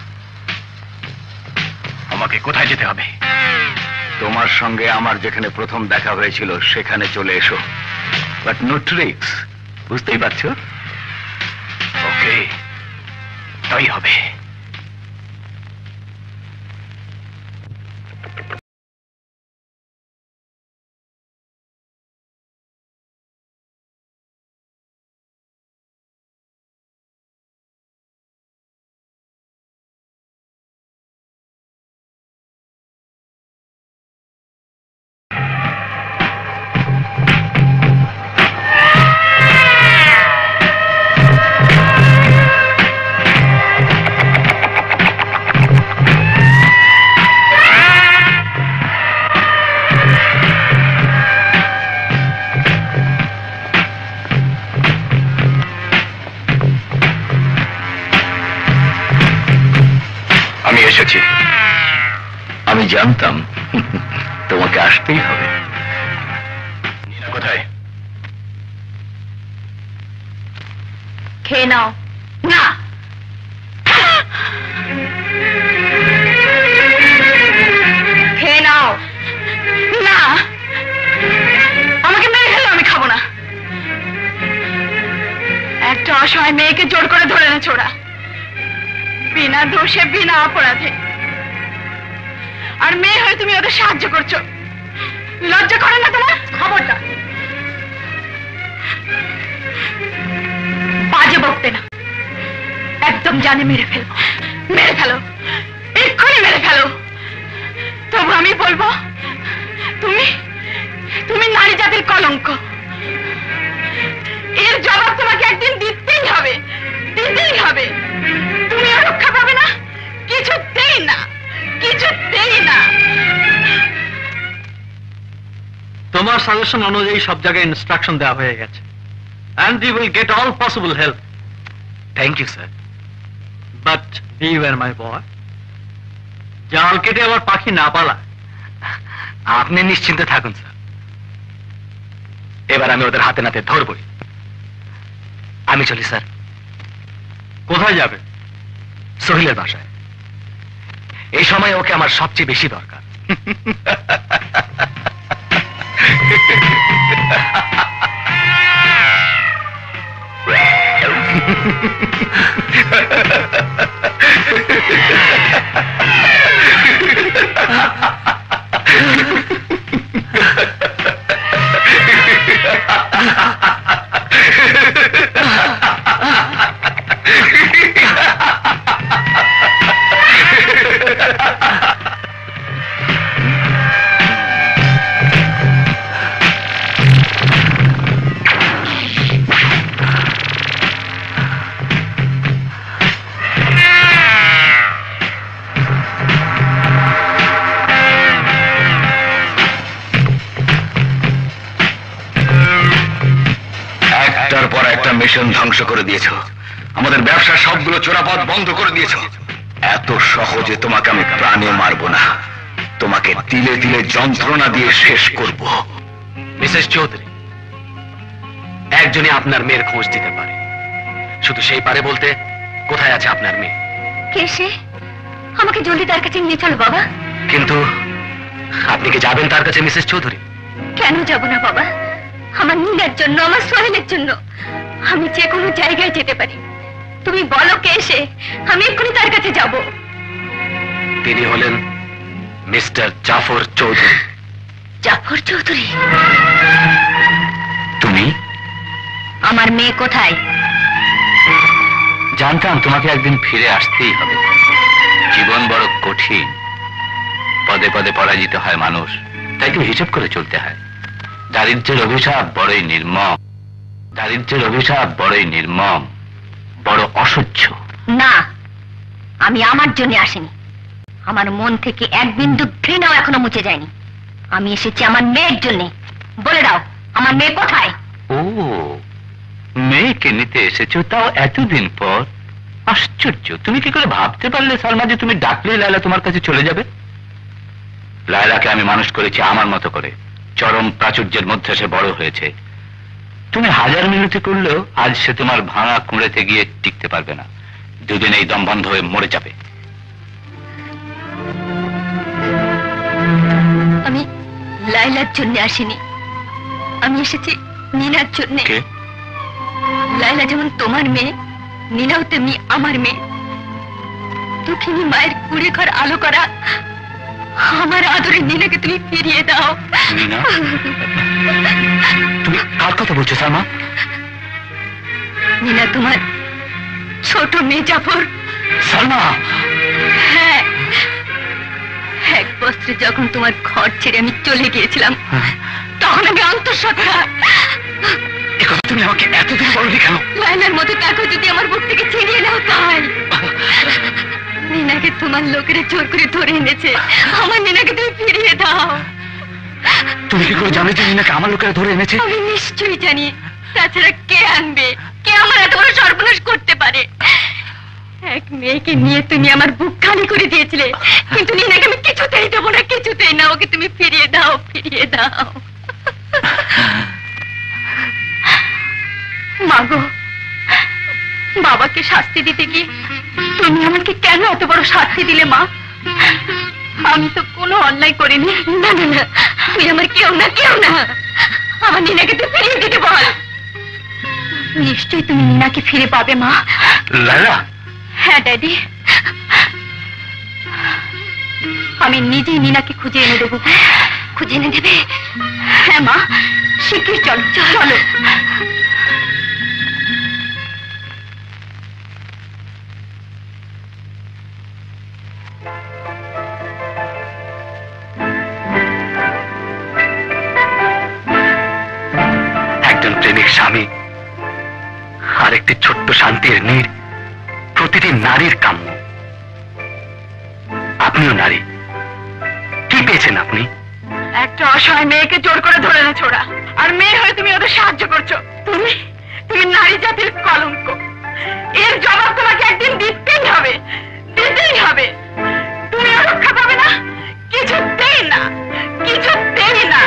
আমাকে কোথায় যেতে হবে? তোমার সঙ্গে আমার যেখানে প্রথম দেখা হয়েছিল সেখানে চলে এসো, বাট নো ট্রিক্স। বুঝতেই পারছো? ওকে, তাই হবে। আমি জানতাম তোমাকে আসতেই হবে। নীনা কোথায়? খেয়ে নাও। না, খেয়ে নাও। না, আমাকে মেরে ফেলো, আমি খাবো না। একটা অসহায় মেয়েকে জোর করে ধরে এনেছো ওরা, বিনা দোষে বিনা অপরাধে। আর মেয়ে হয়ে তুমি ওদের সাহায্য করছো। লজ্জা করে না তোমার? খবরদার বাজে বকতে না, একদম জানে মেরে ফেলবো। মেরে ফেলো, এক্ষুনি মেরে ফেলো। তবু আমি বলবো তুমি তুমি নারী জাতির কলঙ্ক। এর জবাব তোমাকে একদিন দিতেই হবে, দিতেই হবে। তুমি আর রক্ষা পাবে না, কিছুতেই না, কিছুতেই না। তোমার সাজেশন অনুযায়ী সব জায়গায় ইনস্ট্রাকশন দেওয়া হয়ে গেছে, and we will get all possible help. Thank you sir. But beware my boy, জাল কেটে আবার পাখি না পালা। আপনি নিশ্চিন্তে থাকুন স্যার, এবার আমি ওদের হাতে নাতে ধরবই। আমি চলি স্যার। কোথায় যাবে? সোহেলের বাসায়। এই সময় ওকে আমার সবচেয়ে বেশি দরকার। মিশন ধ্বংস করে দিয়েছো, আমাদের ব্যবসার সবগুলো চোরাপথ বন্ধ করে দিয়েছো। এত সহজে তোমাকে আমি প্রাণে মারবো না, তোমাকে তিলে তিলে যন্ত্রণা দিয়ে শেষ করব। মিসেস চৌধুরী, একজনই আপনার মেয়ের খোঁজ দিতে পারে, শুধু সেই পারে বলতে কোথায় আছে আপনার মেয়ে। কে সে? আমাকে জলদি তার কাছে নিয়ে চলো বাবা। কিন্তু আপনি কি যাবেন তার কাছে মিসেস চৌধুরী? কেন যাব না বাবা? আমার নীলার জন্য, আমার সোহেলের জন্য আমি যে কোনো জায়গায় যেতে পারি। তুমি বলো কে সে, আমি এক্ষুনি তার কাছে যাব। তিনি হলেন মিস্টার জাফর চৌধুরী। জাফর চৌধুরী? তুমি? আমার মেয়ে কোথায়? জানতাম তোমাকে একদিন ফিরে আসতেই হবে। জীবন বড় কঠিন, পদে পদে পরাজিত হয় মানুষ, তাই তো হিসাব করে চলতে হয়। দারিদ্র্যের অভিশাপ বড়ই নির্মম, দারিদ্র্যের অভিশাপ বড়ই নির্মম, বড় অসহ্য। না, আমি আমার জন্য আসিনি। আমার মন থেকে এক বিন্দু ঘৃণাও এখনো মুছে যায়নি। আমি এসেছি আমার মেয়ের জন্য। বলে দাও, আমার মেয়ে কোথায়? ও, মেয়েকে নিতে এসেছো, তাও এতদিন পর। আশ্চর্য, তুমি কি করে ভাবতে পারলে সালমা যে তুমি ডাকলে লায়লা তোমার কাছে চলে যাবে? লায়লাকে আমি মানুষ করেছি আমার মতো করে, চরম প্রাচুর্যের মধ্যে সে বড় হয়েছে। তুমি হাজার মিনতি করলেও আজ সে তোমার ভাঙা কুঁড়েতে গিয়ে টিকতে পারবে না, দুদিন এই দম বন্ধ হয়ে মরে যাবে। আমি লায়লার জন্য আসিনি, আমি এসেছি নীনার জন্য। লায়লা যেমন তোমার মেয়ে, নীনাও তেমনি আমার মেয়ে। দুঃখিনী মায়ের কুড়ে ঘর আলো করা আমার আদরের নীনাকে তুমি ফিরিয়ে দাও। তুমি কার কথা বলছো সালমা? নীনা তোমার ছোট মেয়ে জাফর। সালমা? হ্যাঁ, এক বস্ত্রে যখন তোমার ঘর ছেড়ে আমি চলে গিয়েছিলাম, তখন আমি অন্তঃসত্ত্বা। একথা তুমি আমাকে এতদিন বলনি কেন? লায়লার মতো তাকে যদি আমার বুক থেকে ছিনিয়ে নাও তাই। নীনাকে তোমার লোকেরা জোর করে ধরে এনেছে, আমার নীনাকে তুমি ফিরিয়ে দাও। তুমি কি করে জানো যে নীনাকে আমার লোকেরা ধরে এনেছে? আমি নিশ্চয়ই জানি, তাছাড়া কে আনবে? কে আমার এত বড় সর্বনাশ করতে পারে? এক মেয়েকে নিয়ে তুমি আমার বুক খালি করে দিয়েছিলে, কিন্তু নীনাকে আমি কিছুতেই দেবো না, কিছুতেই না। ওকে তুমি ফিরিয়ে দাও, ফিরিয়ে দাও। মাগো, বাবাকে শাস্তি দিতে গিয়ে তুমি আমাকে কেন এত বড় শাস্তি দিলে মা? আমি তো কোনো অন্যায় করিনি। না না না, তুই আমার কেউ না, কেউ না। আমার নীনাকে তুই ফিরিয়ে দিতে বল। নিশ্চয়ই তুমি নীনাকে ফিরে পাবে মা। লায়লা? হ্যাঁ ড্যাডি, আমি নিজেই নীনাকে খুঁজে এনে দেবো। খুঁজে এনে দেবে? হ্যাঁ মা, শিগগির চলো চলো। একজন প্রেমিক স্বামী আর একটি ছোট্ট শান্তির নীড় প্রতিটি নারীর কাম্য। আপনিও নারী, কি পেয়েছেন আপনি? একটা অসহায় মেয়েকে জোর করে ধরে এনেছো ওরা, আর মেয়ে হয়ে তুমি ওদের সাহায্য করছো। তুমি তুমি নারী জাতির কলঙ্ক। এর জবাব তোমাকে একদিন দিতেই হবে, দিতেই হবে। তুমি রক্ষা পাবে না, কিছুতেই না, কিছুতেই না।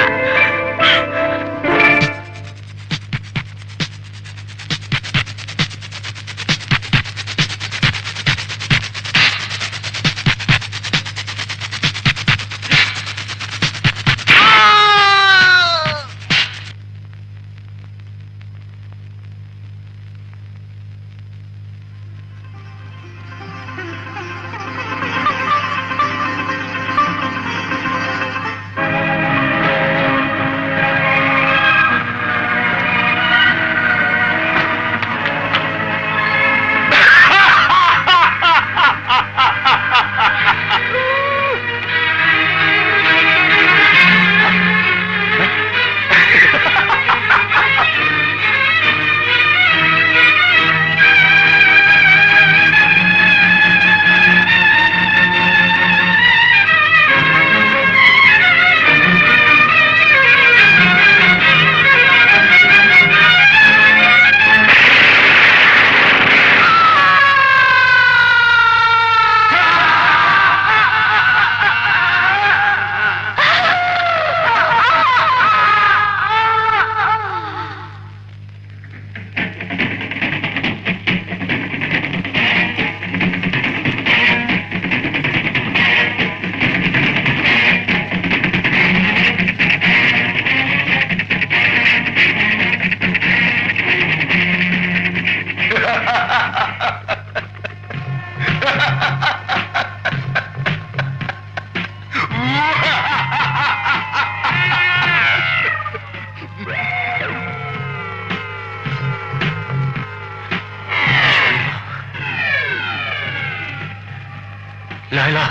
লায়লা,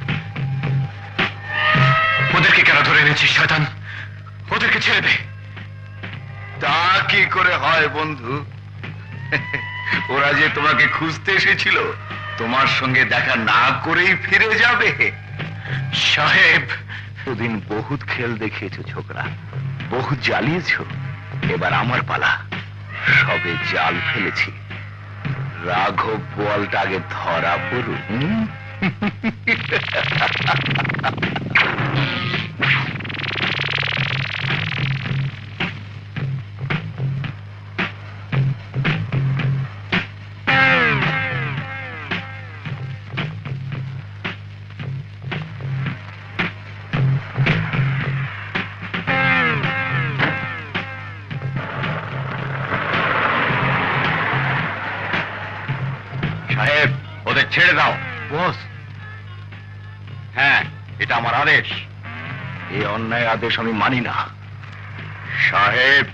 ওদেরকে কেন ধরে এনেছিস শয়তান? ওদেরকে ছেড়ে দে। তা কি করে হয় বন্ধু? ওরা যে তোমাকে খুঁজতে এসেছিল, তোমার সঙ্গে দেখা না করেই ফিরে যাবে। সাহেব, দুদিন বহুত খেল দেখিয়েছো ছোকরা, বহুত জ্বালিয়েছো, এবার আমার পালা। সবে জাল ফেলেছি, রাঘব বলটা আগে ধরা পড়ুক। হুম? সাহেব, ওদের ছেড়ে দাও। বস, হ্যাঁ, এটা আমার আদেশ। এই অন্যায় আদেশ আমি মানি না। সাহেব,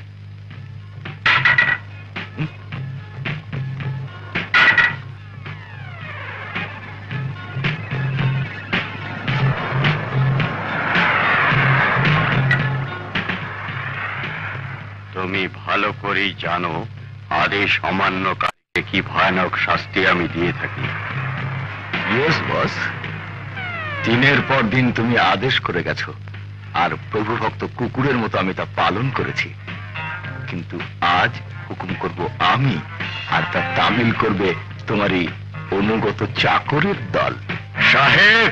তুমি ভালো করেই জানো আদেশ অমান্যকারীকে কি ভয়ানক শাস্তি আমি দিয়ে থাকি। ইয়েস বস, দিনের পর দিন তুমি আদেশ করে গেছো, আর প্রভু ভক্ত কুকুরের মতো আমি তা পালন করেছি। কিন্তু আজ হুকুম করব আমি, আর তা তামিল করবে তোমারই অনুগত চাকরের দল। সাহেব,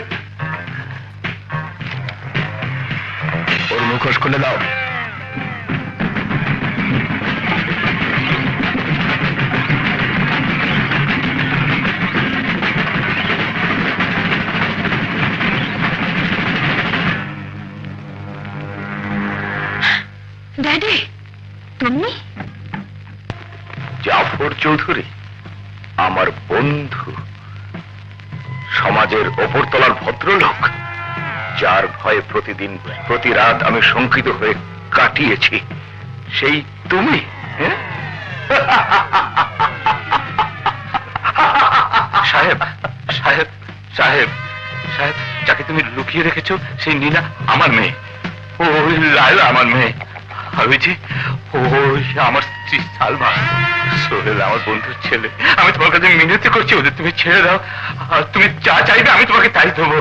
ওর মুখোশ খুলে দাও। ড্যাডি, তুমি? জাফর চৌধুরী আমার বন্ধু, সমাজের ওপরতলার ভদ্রলোক, যার ভয়ে প্রতিদিন প্রতি রাত আমি শঙ্কিত হয়ে কাটিয়েছি, সেই তুমি? হ্যাঁ? সাহেব, সাহেব, সাহেব, সাহেব, যাকে তুমি লুকিয়ে রেখেছো সেই নীলা আমার মেয়ে। ওই লায়লা আমার মেয়ে। আর ওই যে ওই আমার স্ত্রী সালমা, সোহেল আমার বন্ধুর ছেলে। আমি তোমার কাছে মিনতি করছি, ওদের তুমি ছেড়ে দাও। আর তুমি যা চাইবে আমি তোমাকে তাই দেবো।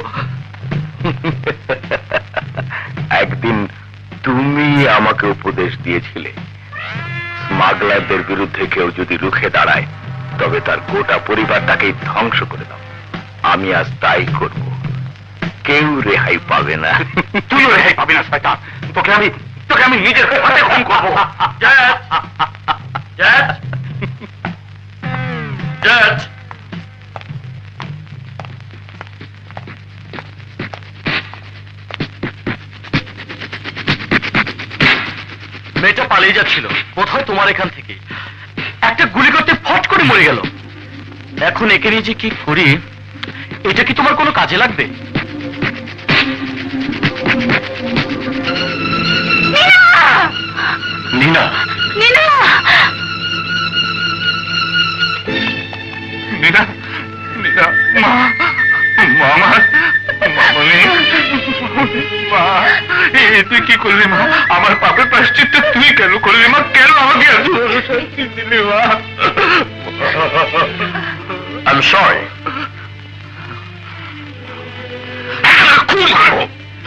একদিন তুমি আমাকে উপদেশ দিয়েছিলে, স্মাগলারদের বিরুদ্ধে কেউ যদি রুখে দাঁড়ায় তবে তার গোটা পরিবারটাকেই ধ্বংস করে দাও। আমি আজ তাই করব। কেউ রেহাই পাবে না। তুইও রেহাই পাবি না শয়তান। তোকে আমি তোকে আমি নিজের হাতে খুন করবো। জাজ, জাজ, জাজ। মেয়েটা পালিয়ে যাচ্ছিল কোথায় তোমার এখান থেকে, একটা গুলি করতে ফট করে মরে গেল। এখন একে নিয়ে যে কি করি, এটা কি তোমার কোনো কাজে লাগবে? নীনা, নীনা, নীনা, নীনা, মা, মামা, মামনি, মা, এই তুই কি করলি মা? আমার পাপের প্রায়শ্চিত্ত তুই কেন করলি মা? কেন আমাকে এত বড় শাস্তি দিলি মা? I'm sorry. খুন করবো।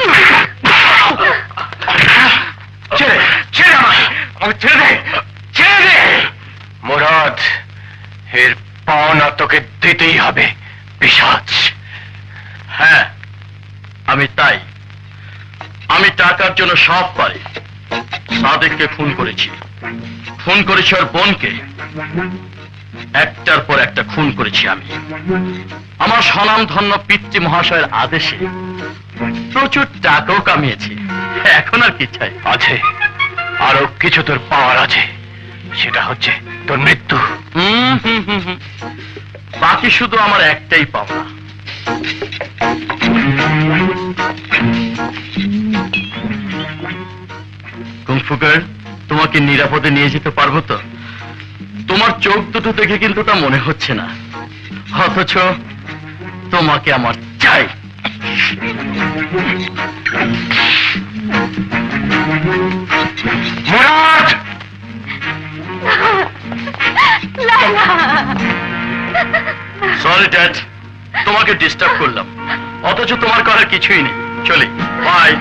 ছেড়ে, ছেড়ে আমাকে, আমাকে ছেড়ে দে, ছেড়ে দে। মুরাদ, এর পাওনা তোকে দিতেই হবে পিশাচ। হ্যাঁ, আমি তাই। আমি টাকার জন্য সব পারি। সাদেককে খুন করেছি, খুন করেছি ওর বোনকে, একটার পর একটা খুন করেছি আমি। আমার স্বনামধন্য পিতৃ মহাশয়ের আদেশে প্রচুর টাকাও কামিয়েছি। এখন আর কি চাই? আছে আরো কিছু তোর পাওয়ার আছে, সেটা হচ্ছে তোর মৃত্যু। হুম হুম হুম হুম। বাকি শুধু আমার একটাই পাওনা। কুংফুকার, তোমাকে নিরাপদে নিয়ে যেতে পারবো তো? তোমার চোখ দুটো দেখে কিন্তু তা মনে হচ্ছে না, অথচ তোমাকে আমার চাই। মুরাদ! সরি ড্যাড, তোমাকে ডিস্টার্ব করলাম, অথচ তোমার করার কিছুই নেই। চলি, বাই।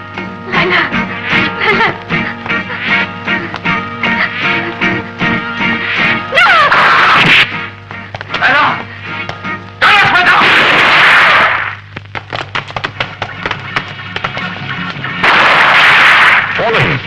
Follow him.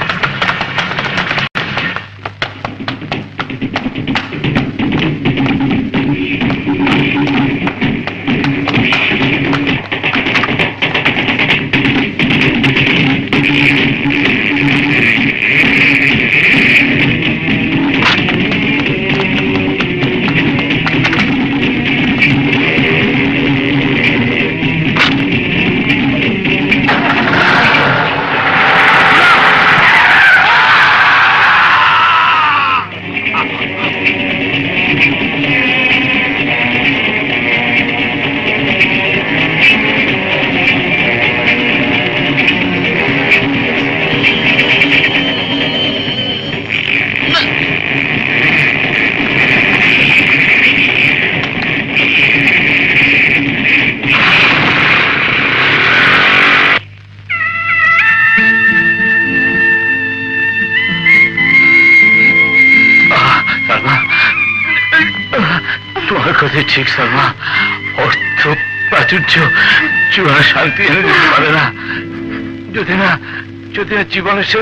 ঠিক শর্মা, অর্থ প্রাচুর্য চূড়া শান্তি এনে দিতে পারে না, যদি না যদি না জীবনে সে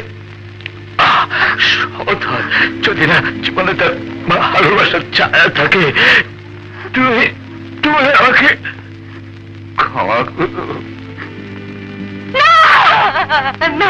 সৎ হয়, যদি না জীবনে তার ভালোবাসার ছায়া থাকে। তুমি তুমি আমাকে ক্ষমা করো। না,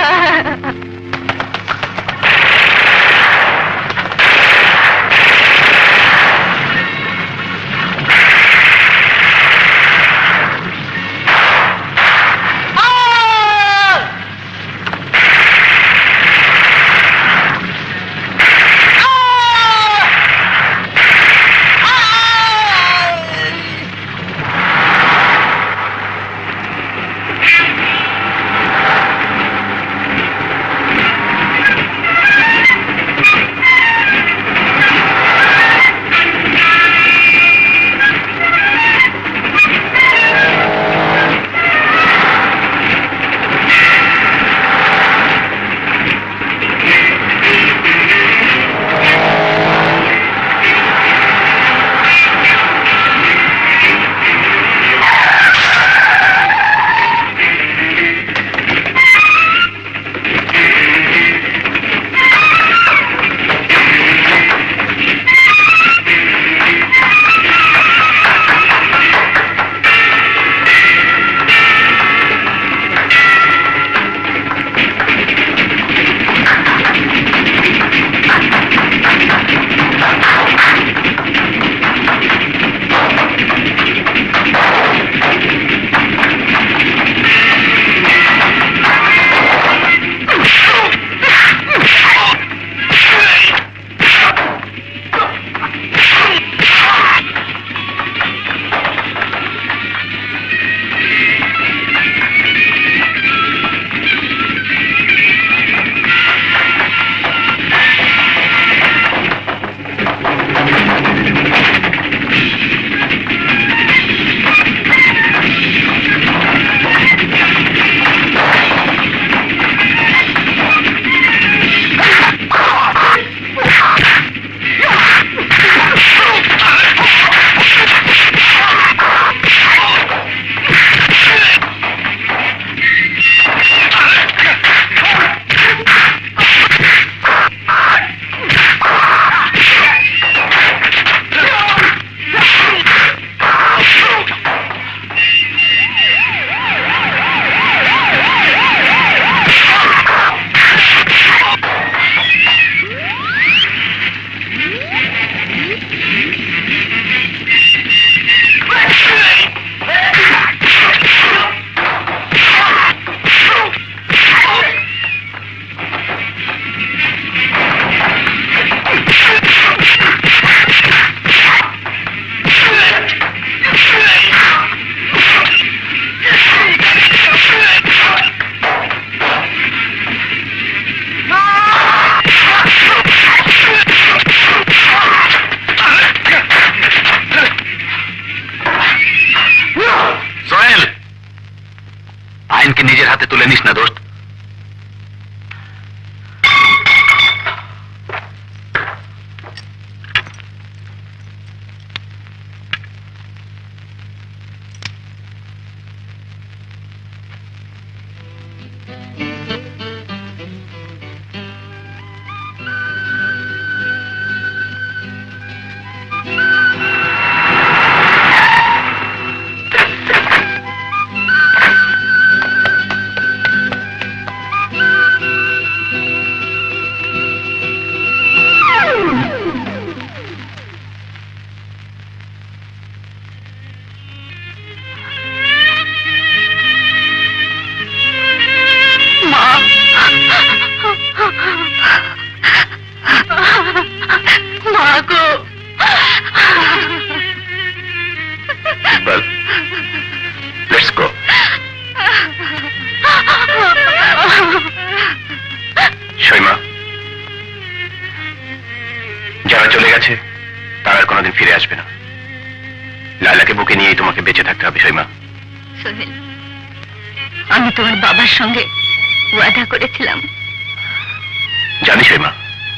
যারা চলে গেছে তারা আর কোনোদিন ফিরে আসবে না। লায়লাকে বুকে নিয়েই তোমাকে বেঁচে থাকতে হবে সৈমা। সোহেল, আমি তোমার বাবার সঙ্গে ওয়াদা করেছিলাম। জানি সৈমা,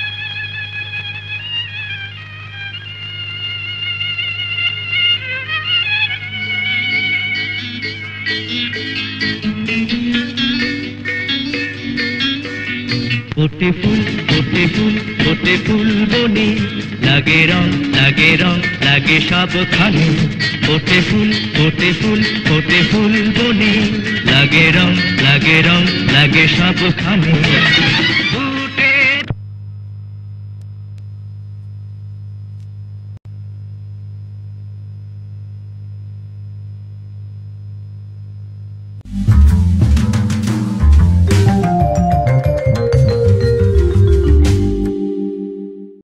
ফোটে ফুল ফোটে ফুল ফোটে ফুল বনে, লাগে রং লাগে রং লাগে সবখানে। ফোটে ফুল ফোটে ফুল ফোটে ফুল বনে, লাগে রং লাগে রং লাগে সবখানে।